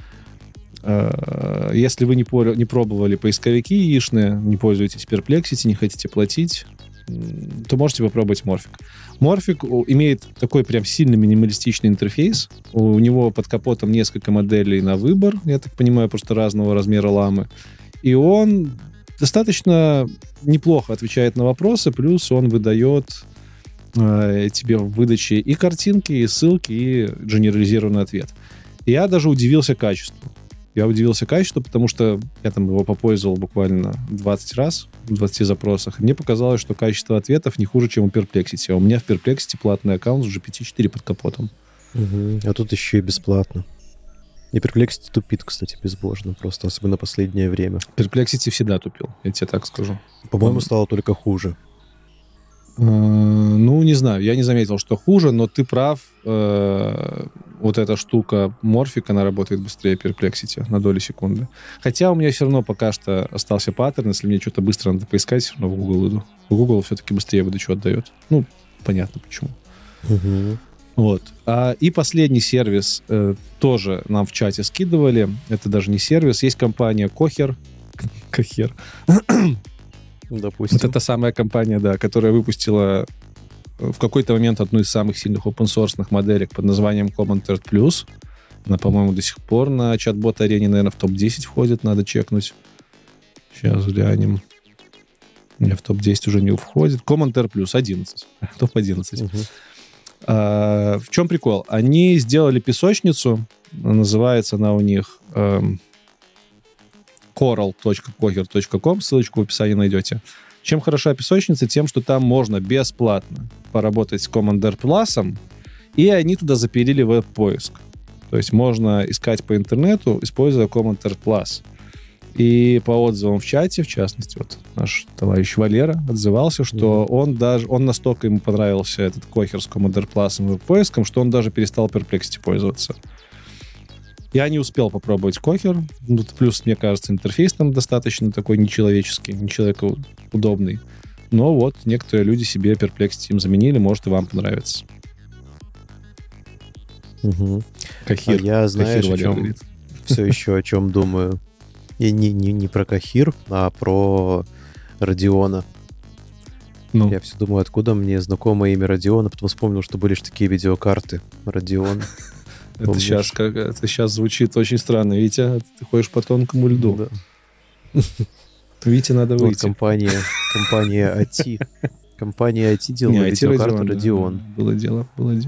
Если вы не пробовали поисковики яичные, не пользуетесь Perplexity, не хотите платить, то можете попробовать Morphic. Morphic имеет такой прям сильно минималистичный интерфейс. У него под капотом несколько моделей на выбор, я так понимаю, просто разного размера ламы. И он достаточно неплохо отвечает на вопросы, плюс он выдает тебе в выдаче и картинки, и ссылки, и генерализированный ответ. Я даже удивился качеству. Потому что я там его попользовал буквально 20 раз в 20 запросах. И мне показалось, что качество ответов не хуже, чем у Perplexity. А у меня в Perplexity платный аккаунт с GPT-4 под капотом. А тут еще и бесплатно. И Perplexity тупит, кстати, безбожно просто, особенно последнее время. Perplexity всегда тупил, я тебе так скажу. По-моему, стало только хуже. Ну, не знаю, я не заметил, что хуже, но ты прав. Вот эта штука Morphic, она работает быстрее Perplexity на долю секунды. Хотя у меня все равно пока что остался паттерн, если мне что-то быстро надо поискать, все равно в Google иду. Google все-таки быстрее выдачу отдает. Ну, понятно почему. Вот. И последний сервис тоже нам в чате скидывали. Это даже не сервис. Есть компания Coher. Допустим. Вот это самая компания, да, которая выпустила в какой-то момент одну из самых сильных open-source моделек под названием Commenterd Plus. Она, по-моему, до сих пор на чат-бот-арене, наверное, в топ-10 входит, надо чекнуть. Сейчас глянем. Не, в топ-10 уже не входит. Commenterd Plus 11. Топ-11. В чем прикол? Они сделали песочницу, называется она у них coral.coher.com, ссылочку в описании найдете. Чем хороша песочница? Тем, что там можно бесплатно поработать с Commenterd Plus, и они туда запилили веб-поиск. То есть можно искать по интернету, используя Commenterd Plus. И по отзывам в чате, в частности, вот наш товарищ Валера отзывался, что он настолько ему понравился этот Coher с Commenterd Plus и веб-поиском, что он даже перестал Perplexity пользоваться. Я не успел попробовать Coher. Плюс, мне кажется, интерфейс там достаточно такой нечеловеческий, нечеловекоудобный. Но вот некоторые люди себе Perplexity им заменили, может, и вам понравится. Кахир. Я, знаешь, все еще о чем думаю. Я не про Кахир, а про Родиона. Я все думаю, откуда мне знакомое имя Родиона, потом вспомнил, что были же такие видеокарты Родион. Это сейчас звучит очень странно. Витя, ты ходишь по тонкому льду. Да. Вите надо выйти. Вот компания IT. Компания IT делала видеокарту Radeon. Было дело.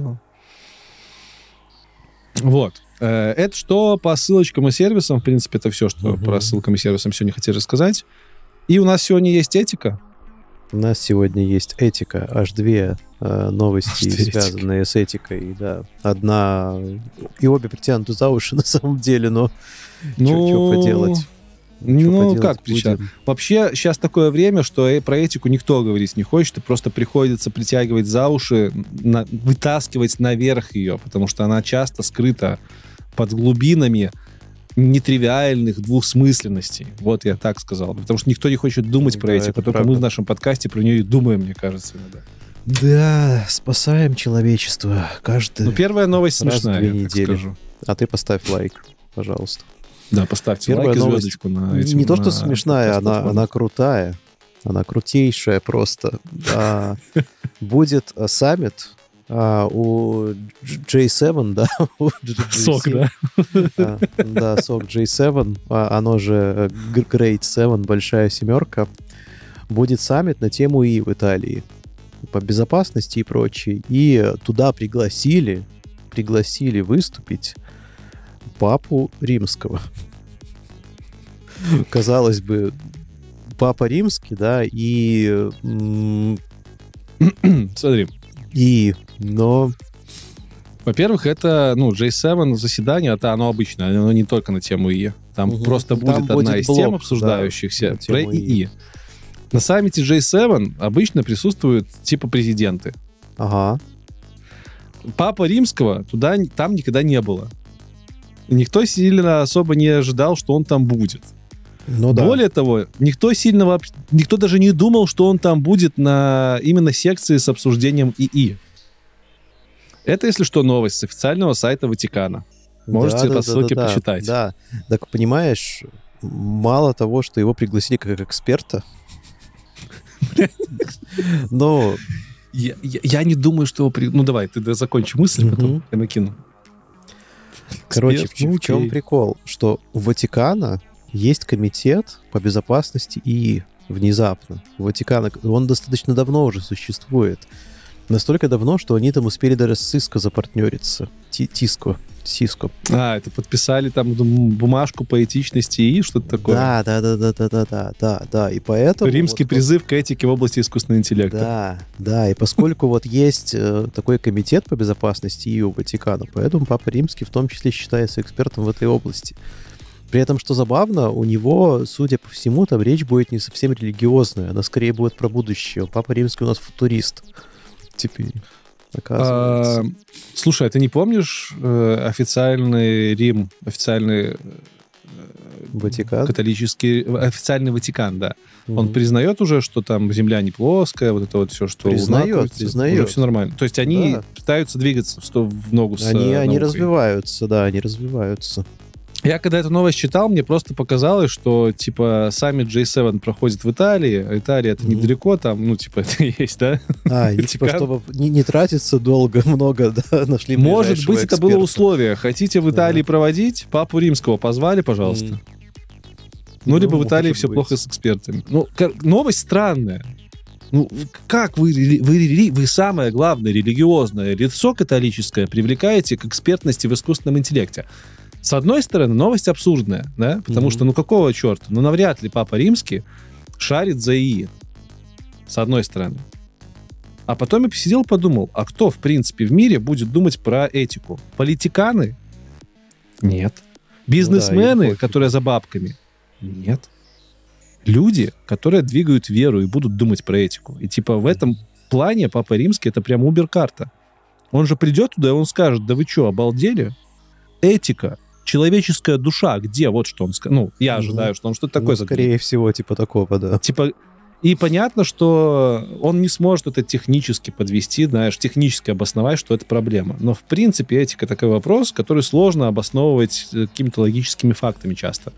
Вот. Это что по ссылочкам и сервисам. В принципе, это все, что про ссылкам и сервисам сегодня хотели рассказать. И у нас сегодня есть этика. У нас сегодня есть этика. Аж две новости, связанные с этикой. Да. Одна... И обе притянуты за уши, на самом деле, но что поделать? Как причем? Вообще, сейчас такое время, что про этику никто говорить не хочет, и просто приходится притягивать за уши, вытаскивать наверх ее, потому что она часто скрыта под глубинами нетривиальных двухсмысленностей. Вот я так сказал. Потому что никто не хочет думать про этику, только правда. Мы в нашем подкасте про нее и думаем, мне кажется, иногда. Да, спасаем человечество. Каждый первая новость смешная, раз в 2 недели. А ты поставь лайк. пожалуйста. Да, поставьте лайк и звездочку на этим. Не то, что смешная, она крутая. Она крутейшая просто. Будет саммит у J7, да? Сок, да? Да, сок J7, оно же Great 7, большая семерка. Будет саммит на тему ИИ в Италии. По безопасности и прочее. И туда пригласили выступить папу римского. Казалось бы, папа римский, да, и... Смотри. Но... Во-первых, это, J7 заседание, это оно обычное, оно не только на тему ИИ. Там просто будет одна из тем обсуждающихся про ИИ. На саммите J7 обычно присутствуют типа президенты. Ага. Папа римского там никогда не было. Никто сильно особо не ожидал, что он там будет. Более того, никто даже не думал, что он там будет на именно секции с обсуждением ИИ. Это, если что, новость с официального сайта Ватикана. Можете по ссылке почитать. Да, так понимаешь, мало того, что его пригласили как эксперта, но... Я не думаю, что его... Ну, давай, ты закончи мысль, потом я накину. Короче, в чем прикол? Что у Ватикана есть комитет по безопасности ИИ внезапно. У Ватикана он достаточно давно уже существует. Настолько давно, что они там успели даже с Cisco запартнериться. Cisco. Это подписали там бумажку по этичности ИИ, что-то такое? Да. И поэтому... Римский призыв к этике в области искусственного интеллекта. Да. И поскольку вот есть такой комитет по безопасности ИИ у Ватикана, поэтому Папа Римский в том числе считается экспертом в этой области. При этом, что забавно, у него, судя по всему, там речь будет не совсем религиозная, она скорее будет про будущее. Папа Римский у нас футурист. Теперь, оказывается. Слушай, а ты не помнишь официальный Рим, официальный Ватикан? Католический, официальный Ватикан, да. Он признает уже, что там земля не плоская, вот это вот все, что признает. Уже все нормально. То есть они пытаются двигаться в ногу с наукой. Они развиваются, да, они развиваются. Я когда эту новость читал, мне просто показалось, что, типа, саммит J7 проходит в Италии, а Италия это недалеко, там, это и есть, да? И типа, чтобы не тратиться долго, много, да, нашли Может быть, эксперта. это было условие. Хотите в Италии проводить? Папу Римского позвали, пожалуйста. Либо в Италии все плохо с экспертами. Новость странная. Как вы самое главное религиозное лицо католическое привлекаете к экспертности в искусственном интеллекте? С одной стороны, новость абсурдная, да, потому что, какого черта? Навряд ли Папа Римский шарит за ИИ. С одной стороны. А потом я посидел, подумал, а кто, в принципе, в мире будет думать про этику? Политиканы? Нет. Бизнесмены, которые за бабками? Нет. Люди, которые двигают веру и будут думать про этику. И типа в этом плане Папа Римский это прям Убер-карта. Он же придет туда, и он скажет, да вы что, обалдели? Этика, человеческая душа, где? Вот что он скажет. Я ожидаю, что он что-то такое заговорит. Скорее всего, типа такого, да. И понятно, что он не сможет это технически подвести, технически обосновать, что это проблема. Но, в принципе, этика такой вопрос, который сложно обосновывать какими-то логическими фактами часто.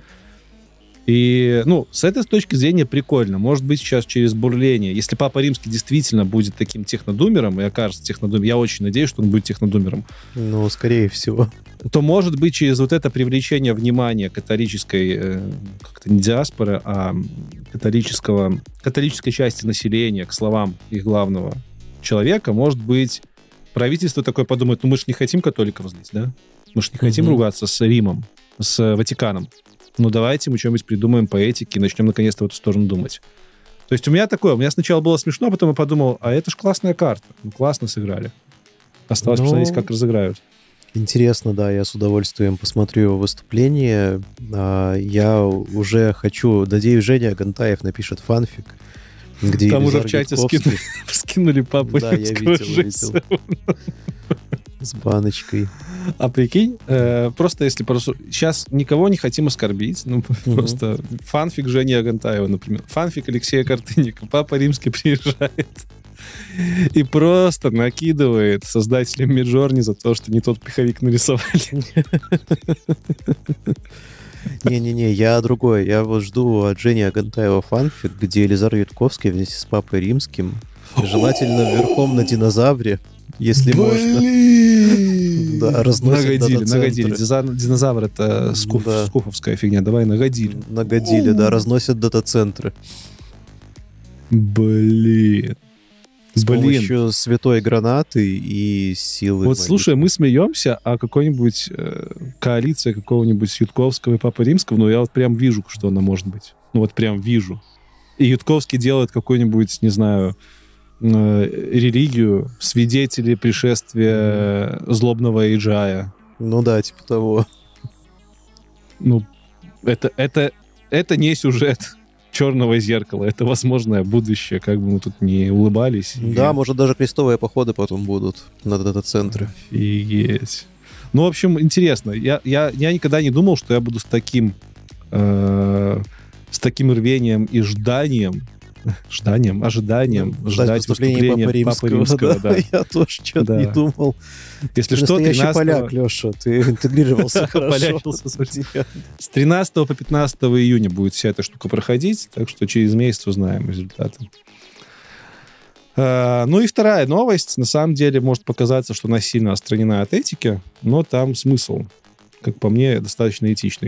И, с этой точки зрения прикольно. Может быть, сейчас через бурление. Если Папа Римский действительно будет таким технодумером, и окажется технодумером, я очень надеюсь, что он будет технодумером. Скорее всего. То, может быть, через вот это привлечение внимания католической, как-то не диаспоры, а католической части населения к словам их главного человека, может быть, правительство такое подумает, мы же не хотим католиков злить, да? Мы же не хотим ругаться с Римом, с Ватиканом. Давайте мы что-нибудь придумаем по этике и начнем наконец-то в эту сторону думать. То есть у меня сначала было смешно, потом я подумал, а это ж классная карта. Классно сыграли. Осталось посмотреть, как разыграют. Интересно, да, я с удовольствием посмотрю его выступление. Я уже надеюсь, Женя Гантаев напишет фанфик, где там уже в чате скинули Папу Римского. Да, я видел. С баночкой. А прикинь, просто если сейчас никого не хотим оскорбить, просто фанфик Жени Агантаева, например, фанфик Алексея Картынника, Папа Римский приезжает И просто накидывает создателям Midjourney за то, что не тот пиховик нарисовали. Не-не-не, я другой. Я вот жду от Жени Агантаева фанфик, где Елизар Ютковский вместе с Папой Римским, желательно верхом на динозавре, если можно. Да, разносят нагодили. Динозавр — это скуфовская фигня. Давай нагодили. Нагодили, да, разносят дата-центры. Блин. С помощью святой гранаты и силы. Вот слушай, мы смеемся, а какой-нибудь коалиция какого-нибудь Ютковского и Папы Римского, ну я вот прям вижу, что она может быть. Ну вот прям вижу. И Ютковский делает какой-нибудь, не знаю, религию, свидетели пришествия злобного Эйджая. Ну да, типа того. Ну, это не сюжет «Черного зеркала». Это возможное будущее, как бы мы тут не улыбались. Да, может, даже крестовые походы потом будут на дата-центры. Офигеть. Ну, в общем, интересно. Я никогда не думал, что я буду с таким рвением и ожиданием ждать выступления Папы Римского. Да. Я тоже что-то не думал. Если что, настоящий поляк, Леша, ты интегрировался хорошо. С 13 по 15 июня будет вся эта штука проходить, так что через месяц узнаем результаты. Ну и вторая новость. На самом деле может показаться, что она сильно отстранена от этики, но там смысл, как по мне, достаточно этичный.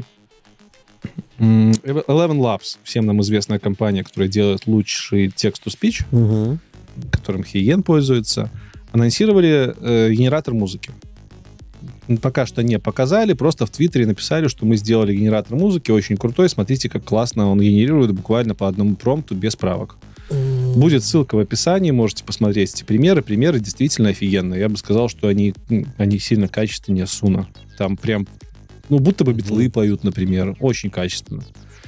Eleven Labs, всем нам известная компания, которая делает лучший text-to-speech, которым Хейген пользуется, анонсировали генератор музыки. Пока что не показали, просто в Твиттере написали, что мы сделали генератор музыки, очень крутой, смотрите, как классно он генерирует буквально по одному промпту без правок. Будет ссылка в описании, можете посмотреть эти примеры. Примеры действительно офигенные. Я бы сказал, что они сильно качественнее Суна. Там прям, будто бы битлы поют, например. Очень качественно.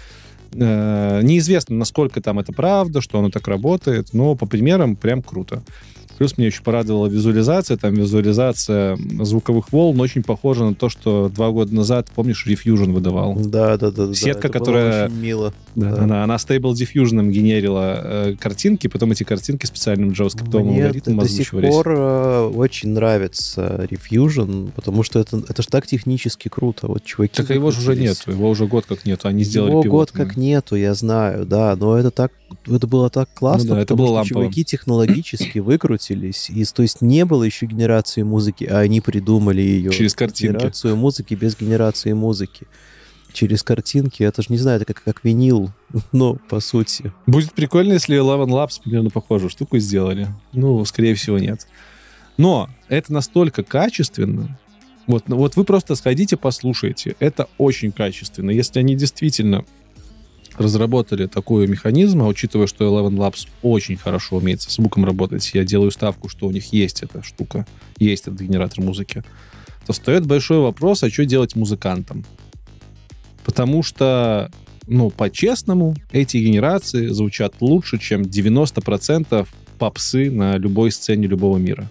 Неизвестно, насколько там это правда, что оно так работает, но по примерам прям круто. Плюс меня еще порадовала визуализация. Там визуализация звуковых волн очень похожа на то, что 2 года назад, помнишь, Refusion выдавал. Да. Сетка, которая... очень мило. Да. Она Stable Diffusion генерила картинки, потом эти картинки специальным JavaScript алгоритмом озвучивались. Мне до сих пор очень нравится Refusion, потому что это же так технически круто. Вот чуваки... Так его же уже нету, его уже год как нету. Они сделали его пилот. Год как нету, я знаю, да, но это было так классно, это было лампово. Чуваки технологически выкрутились, и то есть не было еще генерации музыки, а они придумали ее. Через картинки. Генерацию музыки без генерации музыки. Через картинки, это же, не знаю, это как винил, по сути. Будет прикольно, если Eleven Labs примерно похожую штуку сделали. Скорее всего, нет. Но это настолько качественно. Вот вы просто сходите, послушайте. Это очень качественно. Если они действительно разработали такой механизм, а учитывая, что Eleven Labs очень хорошо умеет со звуком работать, я делаю ставку, что у них есть эта штука, есть этот генератор музыки, то встает большой вопрос, а что делать музыкантам? Потому что, по-честному, эти генерации звучат лучше, чем 90% попсы на любой сцене любого мира.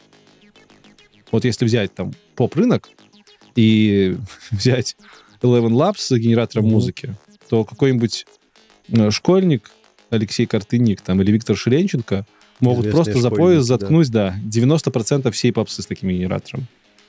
Вот если взять там поп-рынок и взять Eleven Labs с генератором музыки, то какой-нибудь школьник, Алексей Картынник или Виктор Ширенченко могут известные просто за пояс заткнуть, 90% всей попсы с таким генератором.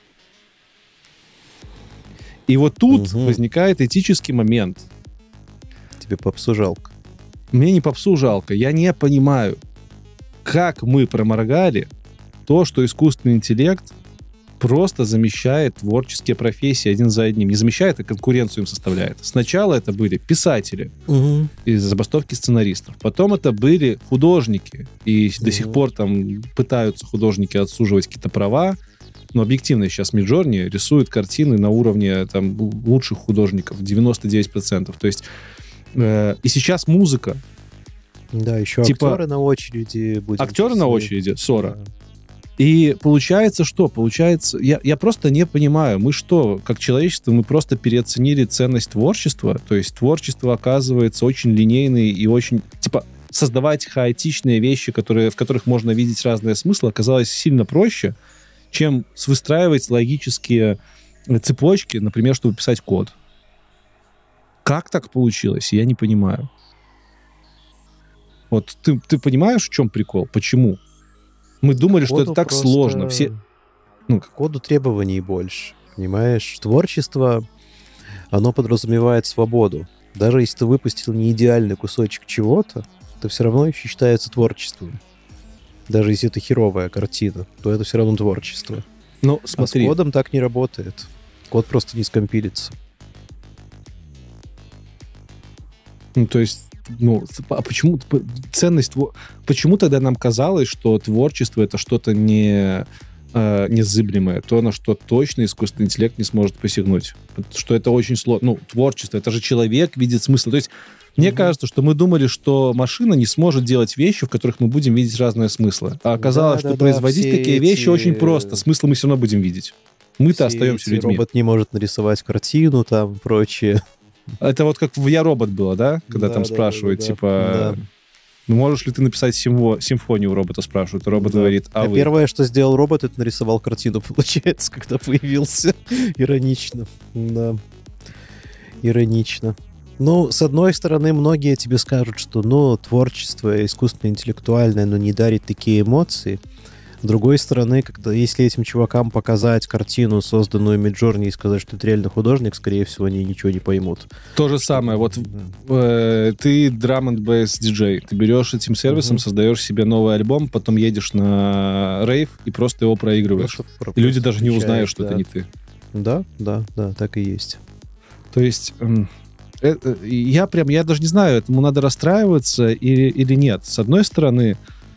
И вот тут возникает этический момент. Тебе попсу жалко? Мне не попсу жалко. Я не понимаю, как мы проморгали то, что искусственный интеллект просто замещает творческие профессии один за одним. Не замещает, а конкуренцию им составляет. Сначала это были писатели из забастовки сценаристов. Потом это были художники. И до сих пор там пытаются художники отсуживать какие-то права. Но объективно сейчас Midjourney рисует картины на уровне лучших художников. 99%. То есть и сейчас музыка. Да, еще актеры на очереди. Актеры на очереди, Сора. Да. И получается что? Получается, я просто не понимаю, мы что, как человечество, мы просто переоценили ценность творчества? То есть творчество оказывается очень линейное и очень, создавать хаотичные вещи, в которых можно видеть разные смыслы, оказалось сильно проще, чем выстраивать логические цепочки, например, чтобы писать код. Как так получилось? Я не понимаю. Вот ты понимаешь, в чем прикол? Почему? Мы думали, что это так сложно. Все... К коду требований больше. Понимаешь? Творчество, оно подразумевает свободу. Даже если ты выпустил не идеальный кусочек чего-то, это все равно еще считается творчеством. Даже если это херовая картина, то это все равно творчество. Ну, смотри. А с кодом так не работает. Код просто не скомпилится. Ну, то есть, а почему ценность... Почему тогда нам казалось, что творчество — это что-то незыблемое, то, на что точно искусственный интеллект не сможет посягнуть? Что это очень сложно. Творчество — это же человек видит смысл. То есть, мне кажется, что мы думали, что машина не сможет делать вещи, в которых мы будем видеть разные смыслы. А оказалось, что производить такие вещи очень просто. Смысл мы все равно будем видеть. Мы-то остаемся людьми. Робот не может нарисовать картину, там, прочее. Это вот как в «Я робот» было, да? Когда там спрашивают, можешь ли ты написать симфонию, у робота спрашивают, и робот говорит, вы? Первое, что сделал робот, это нарисовал картину, получается, когда появился. Иронично. Да. Иронично. С одной стороны, многие тебе скажут, что, творчество искусственно-интеллектуальное, не дарит такие эмоции. С другой стороны, если этим чувакам показать картину, созданную Midjourney, и сказать, что это реально художник, скорее всего, они ничего не поймут. То же самое. Вот ты drum and bass диджей. Ты берешь этим сервисом, создаешь себе новый альбом, потом едешь на рейв и просто его проигрываешь. И люди даже не узнают, что это не ты. Да, так и есть. То есть... Я даже не знаю, этому надо расстраиваться или нет. С одной стороны,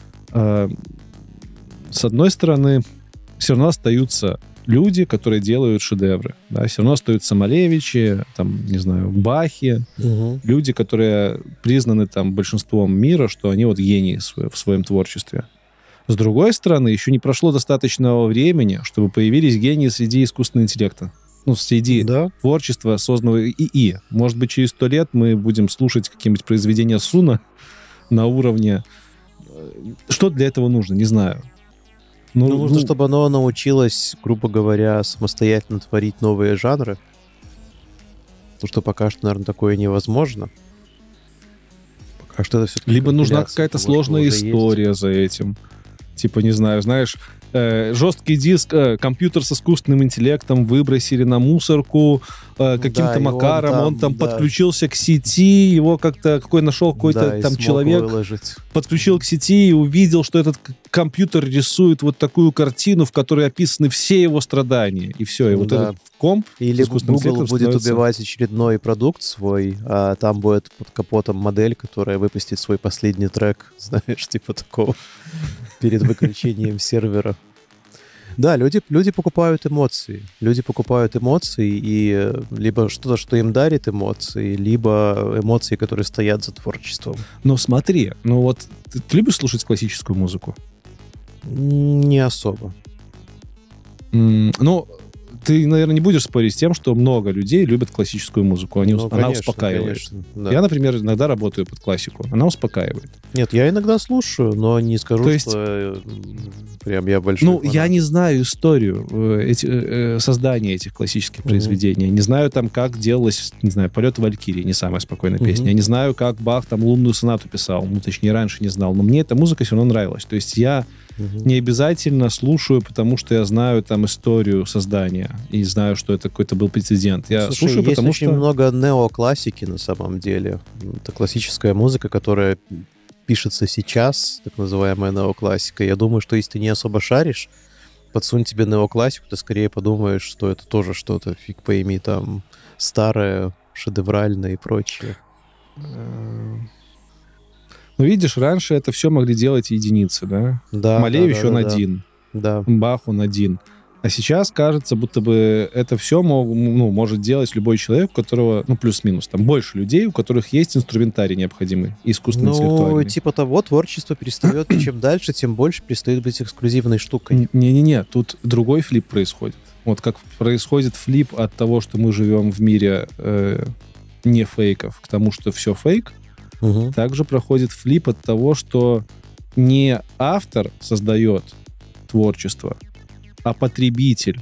все равно остаются люди, которые делают шедевры. Да? Все равно остаются Малевичи, Бахи, люди, которые признаны большинством мира, что они гении в своем творчестве. С другой стороны, еще не прошло достаточного времени, чтобы появились гении среди искусственного интеллекта. Среди творчества, созданного ИИ. Может быть, через 100 лет мы будем слушать какие-нибудь произведения Суна на уровне... Что для этого нужно? Не знаю. Нужно, чтобы оно научилось, грубо говоря, самостоятельно творить новые жанры. Потому что пока что, наверное, такое невозможно. Пока что это все... Либо нужна какая-то сложная история за этим. Не знаю, знаешь... жесткий диск, компьютер с искусственным интеллектом выбросили на мусорку каким-то макаром, он там подключился к сети, его нашел какой-то там человек, подключил к сети и увидел, что этот компьютер рисует вот такую картину, в которой описаны все его страдания, и все, и вот этот комп или Google будет убивать очередной продукт свой, а там будет под капотом модель, которая выпустит свой последний трек, знаешь, типа такого, перед выключением сервера. Да, люди покупают эмоции. Люди покупают эмоции, и либо что-то, что им дарит эмоции, либо эмоции, которые стоят за творчеством. Но смотри, ты любишь слушать классическую музыку? Не особо. Ты, наверное, не будешь спорить с тем, что много людей любят классическую музыку. Она успокаивает. Конечно, да. Я, например, иногда работаю под классику. Она успокаивает. Нет, я иногда слушаю, но не скажу, что прям я большой фанат. Я не знаю историю создания этих классических произведений. Не знаю, как делалось, «Полет Валькирии», не самая спокойная песня. Я не знаю, как Бах лунную сонату писал. Точнее, раньше не знал. Но мне эта музыка все равно нравилась. То есть я не обязательно слушаю, потому что я знаю историю создания и знаю, что это какой-то был прецедент. Я слушаю, потому что... Есть очень много неоклассики на самом деле. Это классическая музыка, которая пишется сейчас, так называемая неоклассика. Я думаю, что если ты не особо шаришь, подсунь тебе неоклассику, ты скорее подумаешь, что это тоже что-то, фиг пойми, старое, шедевральное и прочее. Видишь, раньше это все могли делать единицы, да? Да. Малевич, он один. Да. Бах, он один. А сейчас кажется, будто бы это все может делать любой человек, у которого, плюс-минус, больше людей, у которых есть инструментарий необходимый, искусственно-интеллектуальный. Типа того, творчество перестает, и чем дальше, тем больше перестает быть эксклюзивной штукой. Не-не-не, тут другой флип происходит. Вот как происходит флип от того, что мы живем в мире не фейков, к тому, что все фейк, также проходит флип от того, что не автор создает творчество, а потребитель.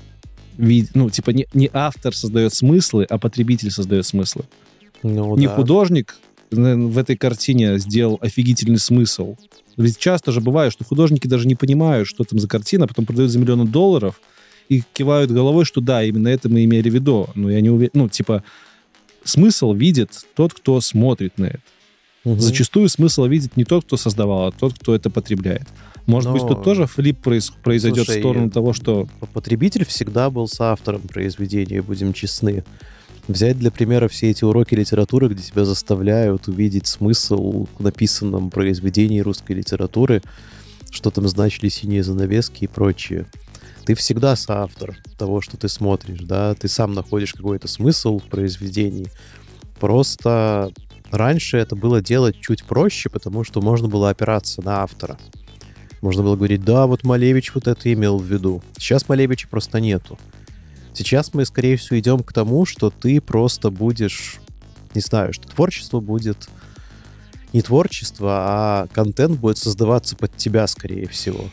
Не автор создает смыслы, а потребитель создает смыслы. Не художник в этой картине сделал офигительный смысл, Ведь часто же бывает, что художники даже не понимают, что там за картина, а потом продают за $1 000 000 и кивают головой, что да, именно это мы имели в виду. Но я не уверен. Ну, типа, смысл видит тот, кто смотрит на это. Зачастую смысл видит не тот, кто создавал, а тот, кто это потребляет. Может быть, тут тоже флип произойдет в сторону того, что... Потребитель всегда был соавтором произведения, будем честны. Взять для примера все эти уроки литературы, где тебя заставляют увидеть смысл в написанном произведении русской литературы, что там значили синие занавески и прочее. Ты всегда соавтор того, что ты смотришь, да? Ты сам находишь какой-то смысл в произведении. Просто раньше это было делать чуть проще, потому что можно было опираться на автора. Можно было говорить, да, вот Малевич вот это имел в виду. Сейчас Малевича просто нету. Сейчас мы, скорее всего, идем к тому, что ты просто будешь, не знаю, что творчество будет не творчество, а контент будет создаваться под тебя, скорее всего.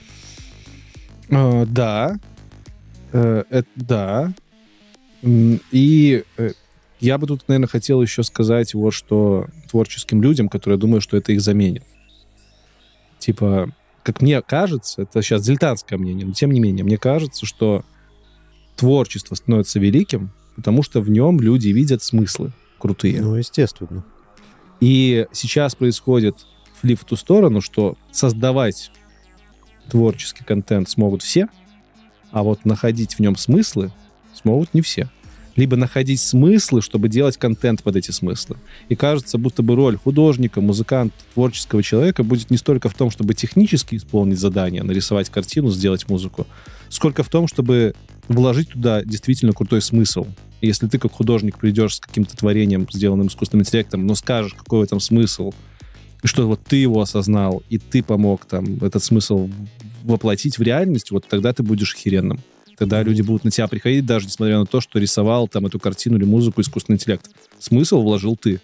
Да. Да. И я бы тут, наверное, хотел еще сказать вот что творческим людям, которые думают, что это их заменит. Типа, как мне кажется, это сейчас дилетантское мнение, но тем не менее, мне кажется, что творчество становится великим, потому что в нем люди видят смыслы крутые. Ну, естественно. И сейчас происходит флип в ту сторону, что создавать творческий контент смогут все, а вот находить в нем смыслы смогут не все. Либо находить смыслы, чтобы делать контент под эти смыслы. И кажется, будто бы роль художника, музыканта, творческого человека будет не столько в том, чтобы технически исполнить задание, нарисовать картину, сделать музыку, сколько в том, чтобы вложить туда действительно крутой смысл. И если ты как художник придешь с каким-то творением, сделанным искусственным интеллектом, но скажешь, какой в этом смысл, и что вот ты его осознал, и ты помог там этот смысл воплотить в реальность, вот тогда ты будешь охеренным. Тогда люди будут на тебя приходить, даже несмотря на то, что рисовал там эту картину или музыку искусственный интеллект. Смысл вложил ты.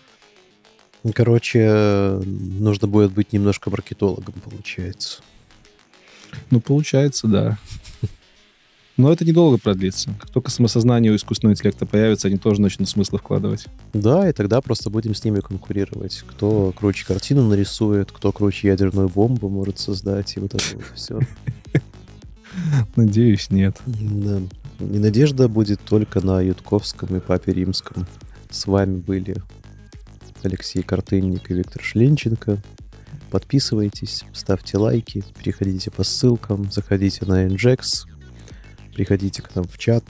Короче, нужно будет быть немножко маркетологом, получается. Ну, получается, да. Но это недолго продлится. Как только самосознание у искусственного интеллекта появится, они тоже начнут смыслы вкладывать. Да, и тогда просто будем с ними конкурировать. Кто круче картину нарисует, кто круче ядерную бомбу может создать, и вот это вот все. Надеюсь, нет. Да. И надежда будет только на Ютковском и Папе Римском. С вами были Алексей Картынник и Виктор Шленченко. Подписывайтесь, ставьте лайки, переходите по ссылкам, заходите на Nginx, приходите к нам в чат.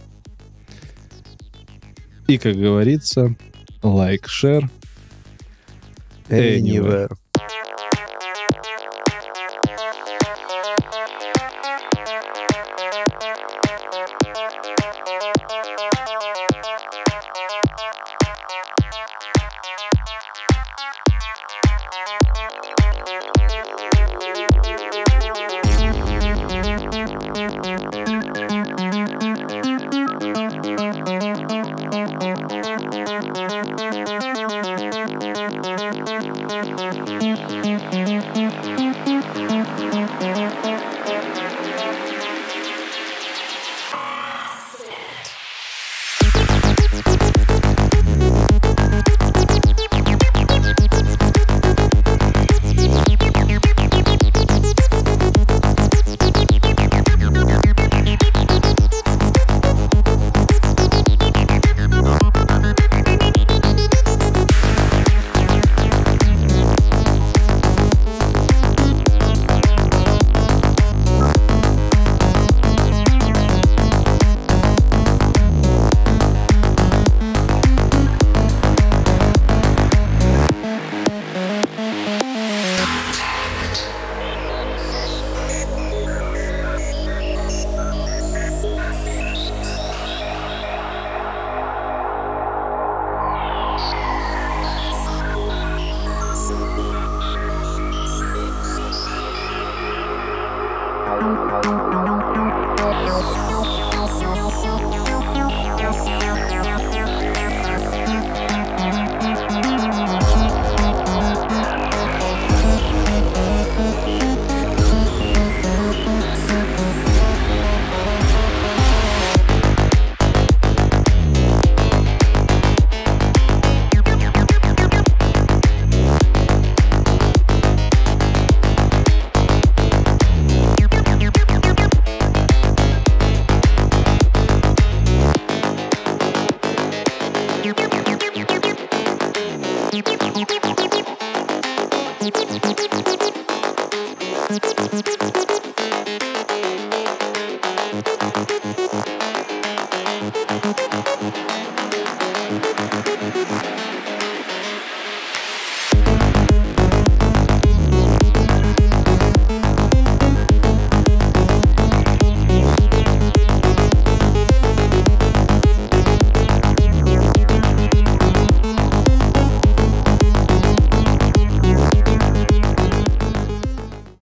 И, как говорится, лайк, share, anywhere.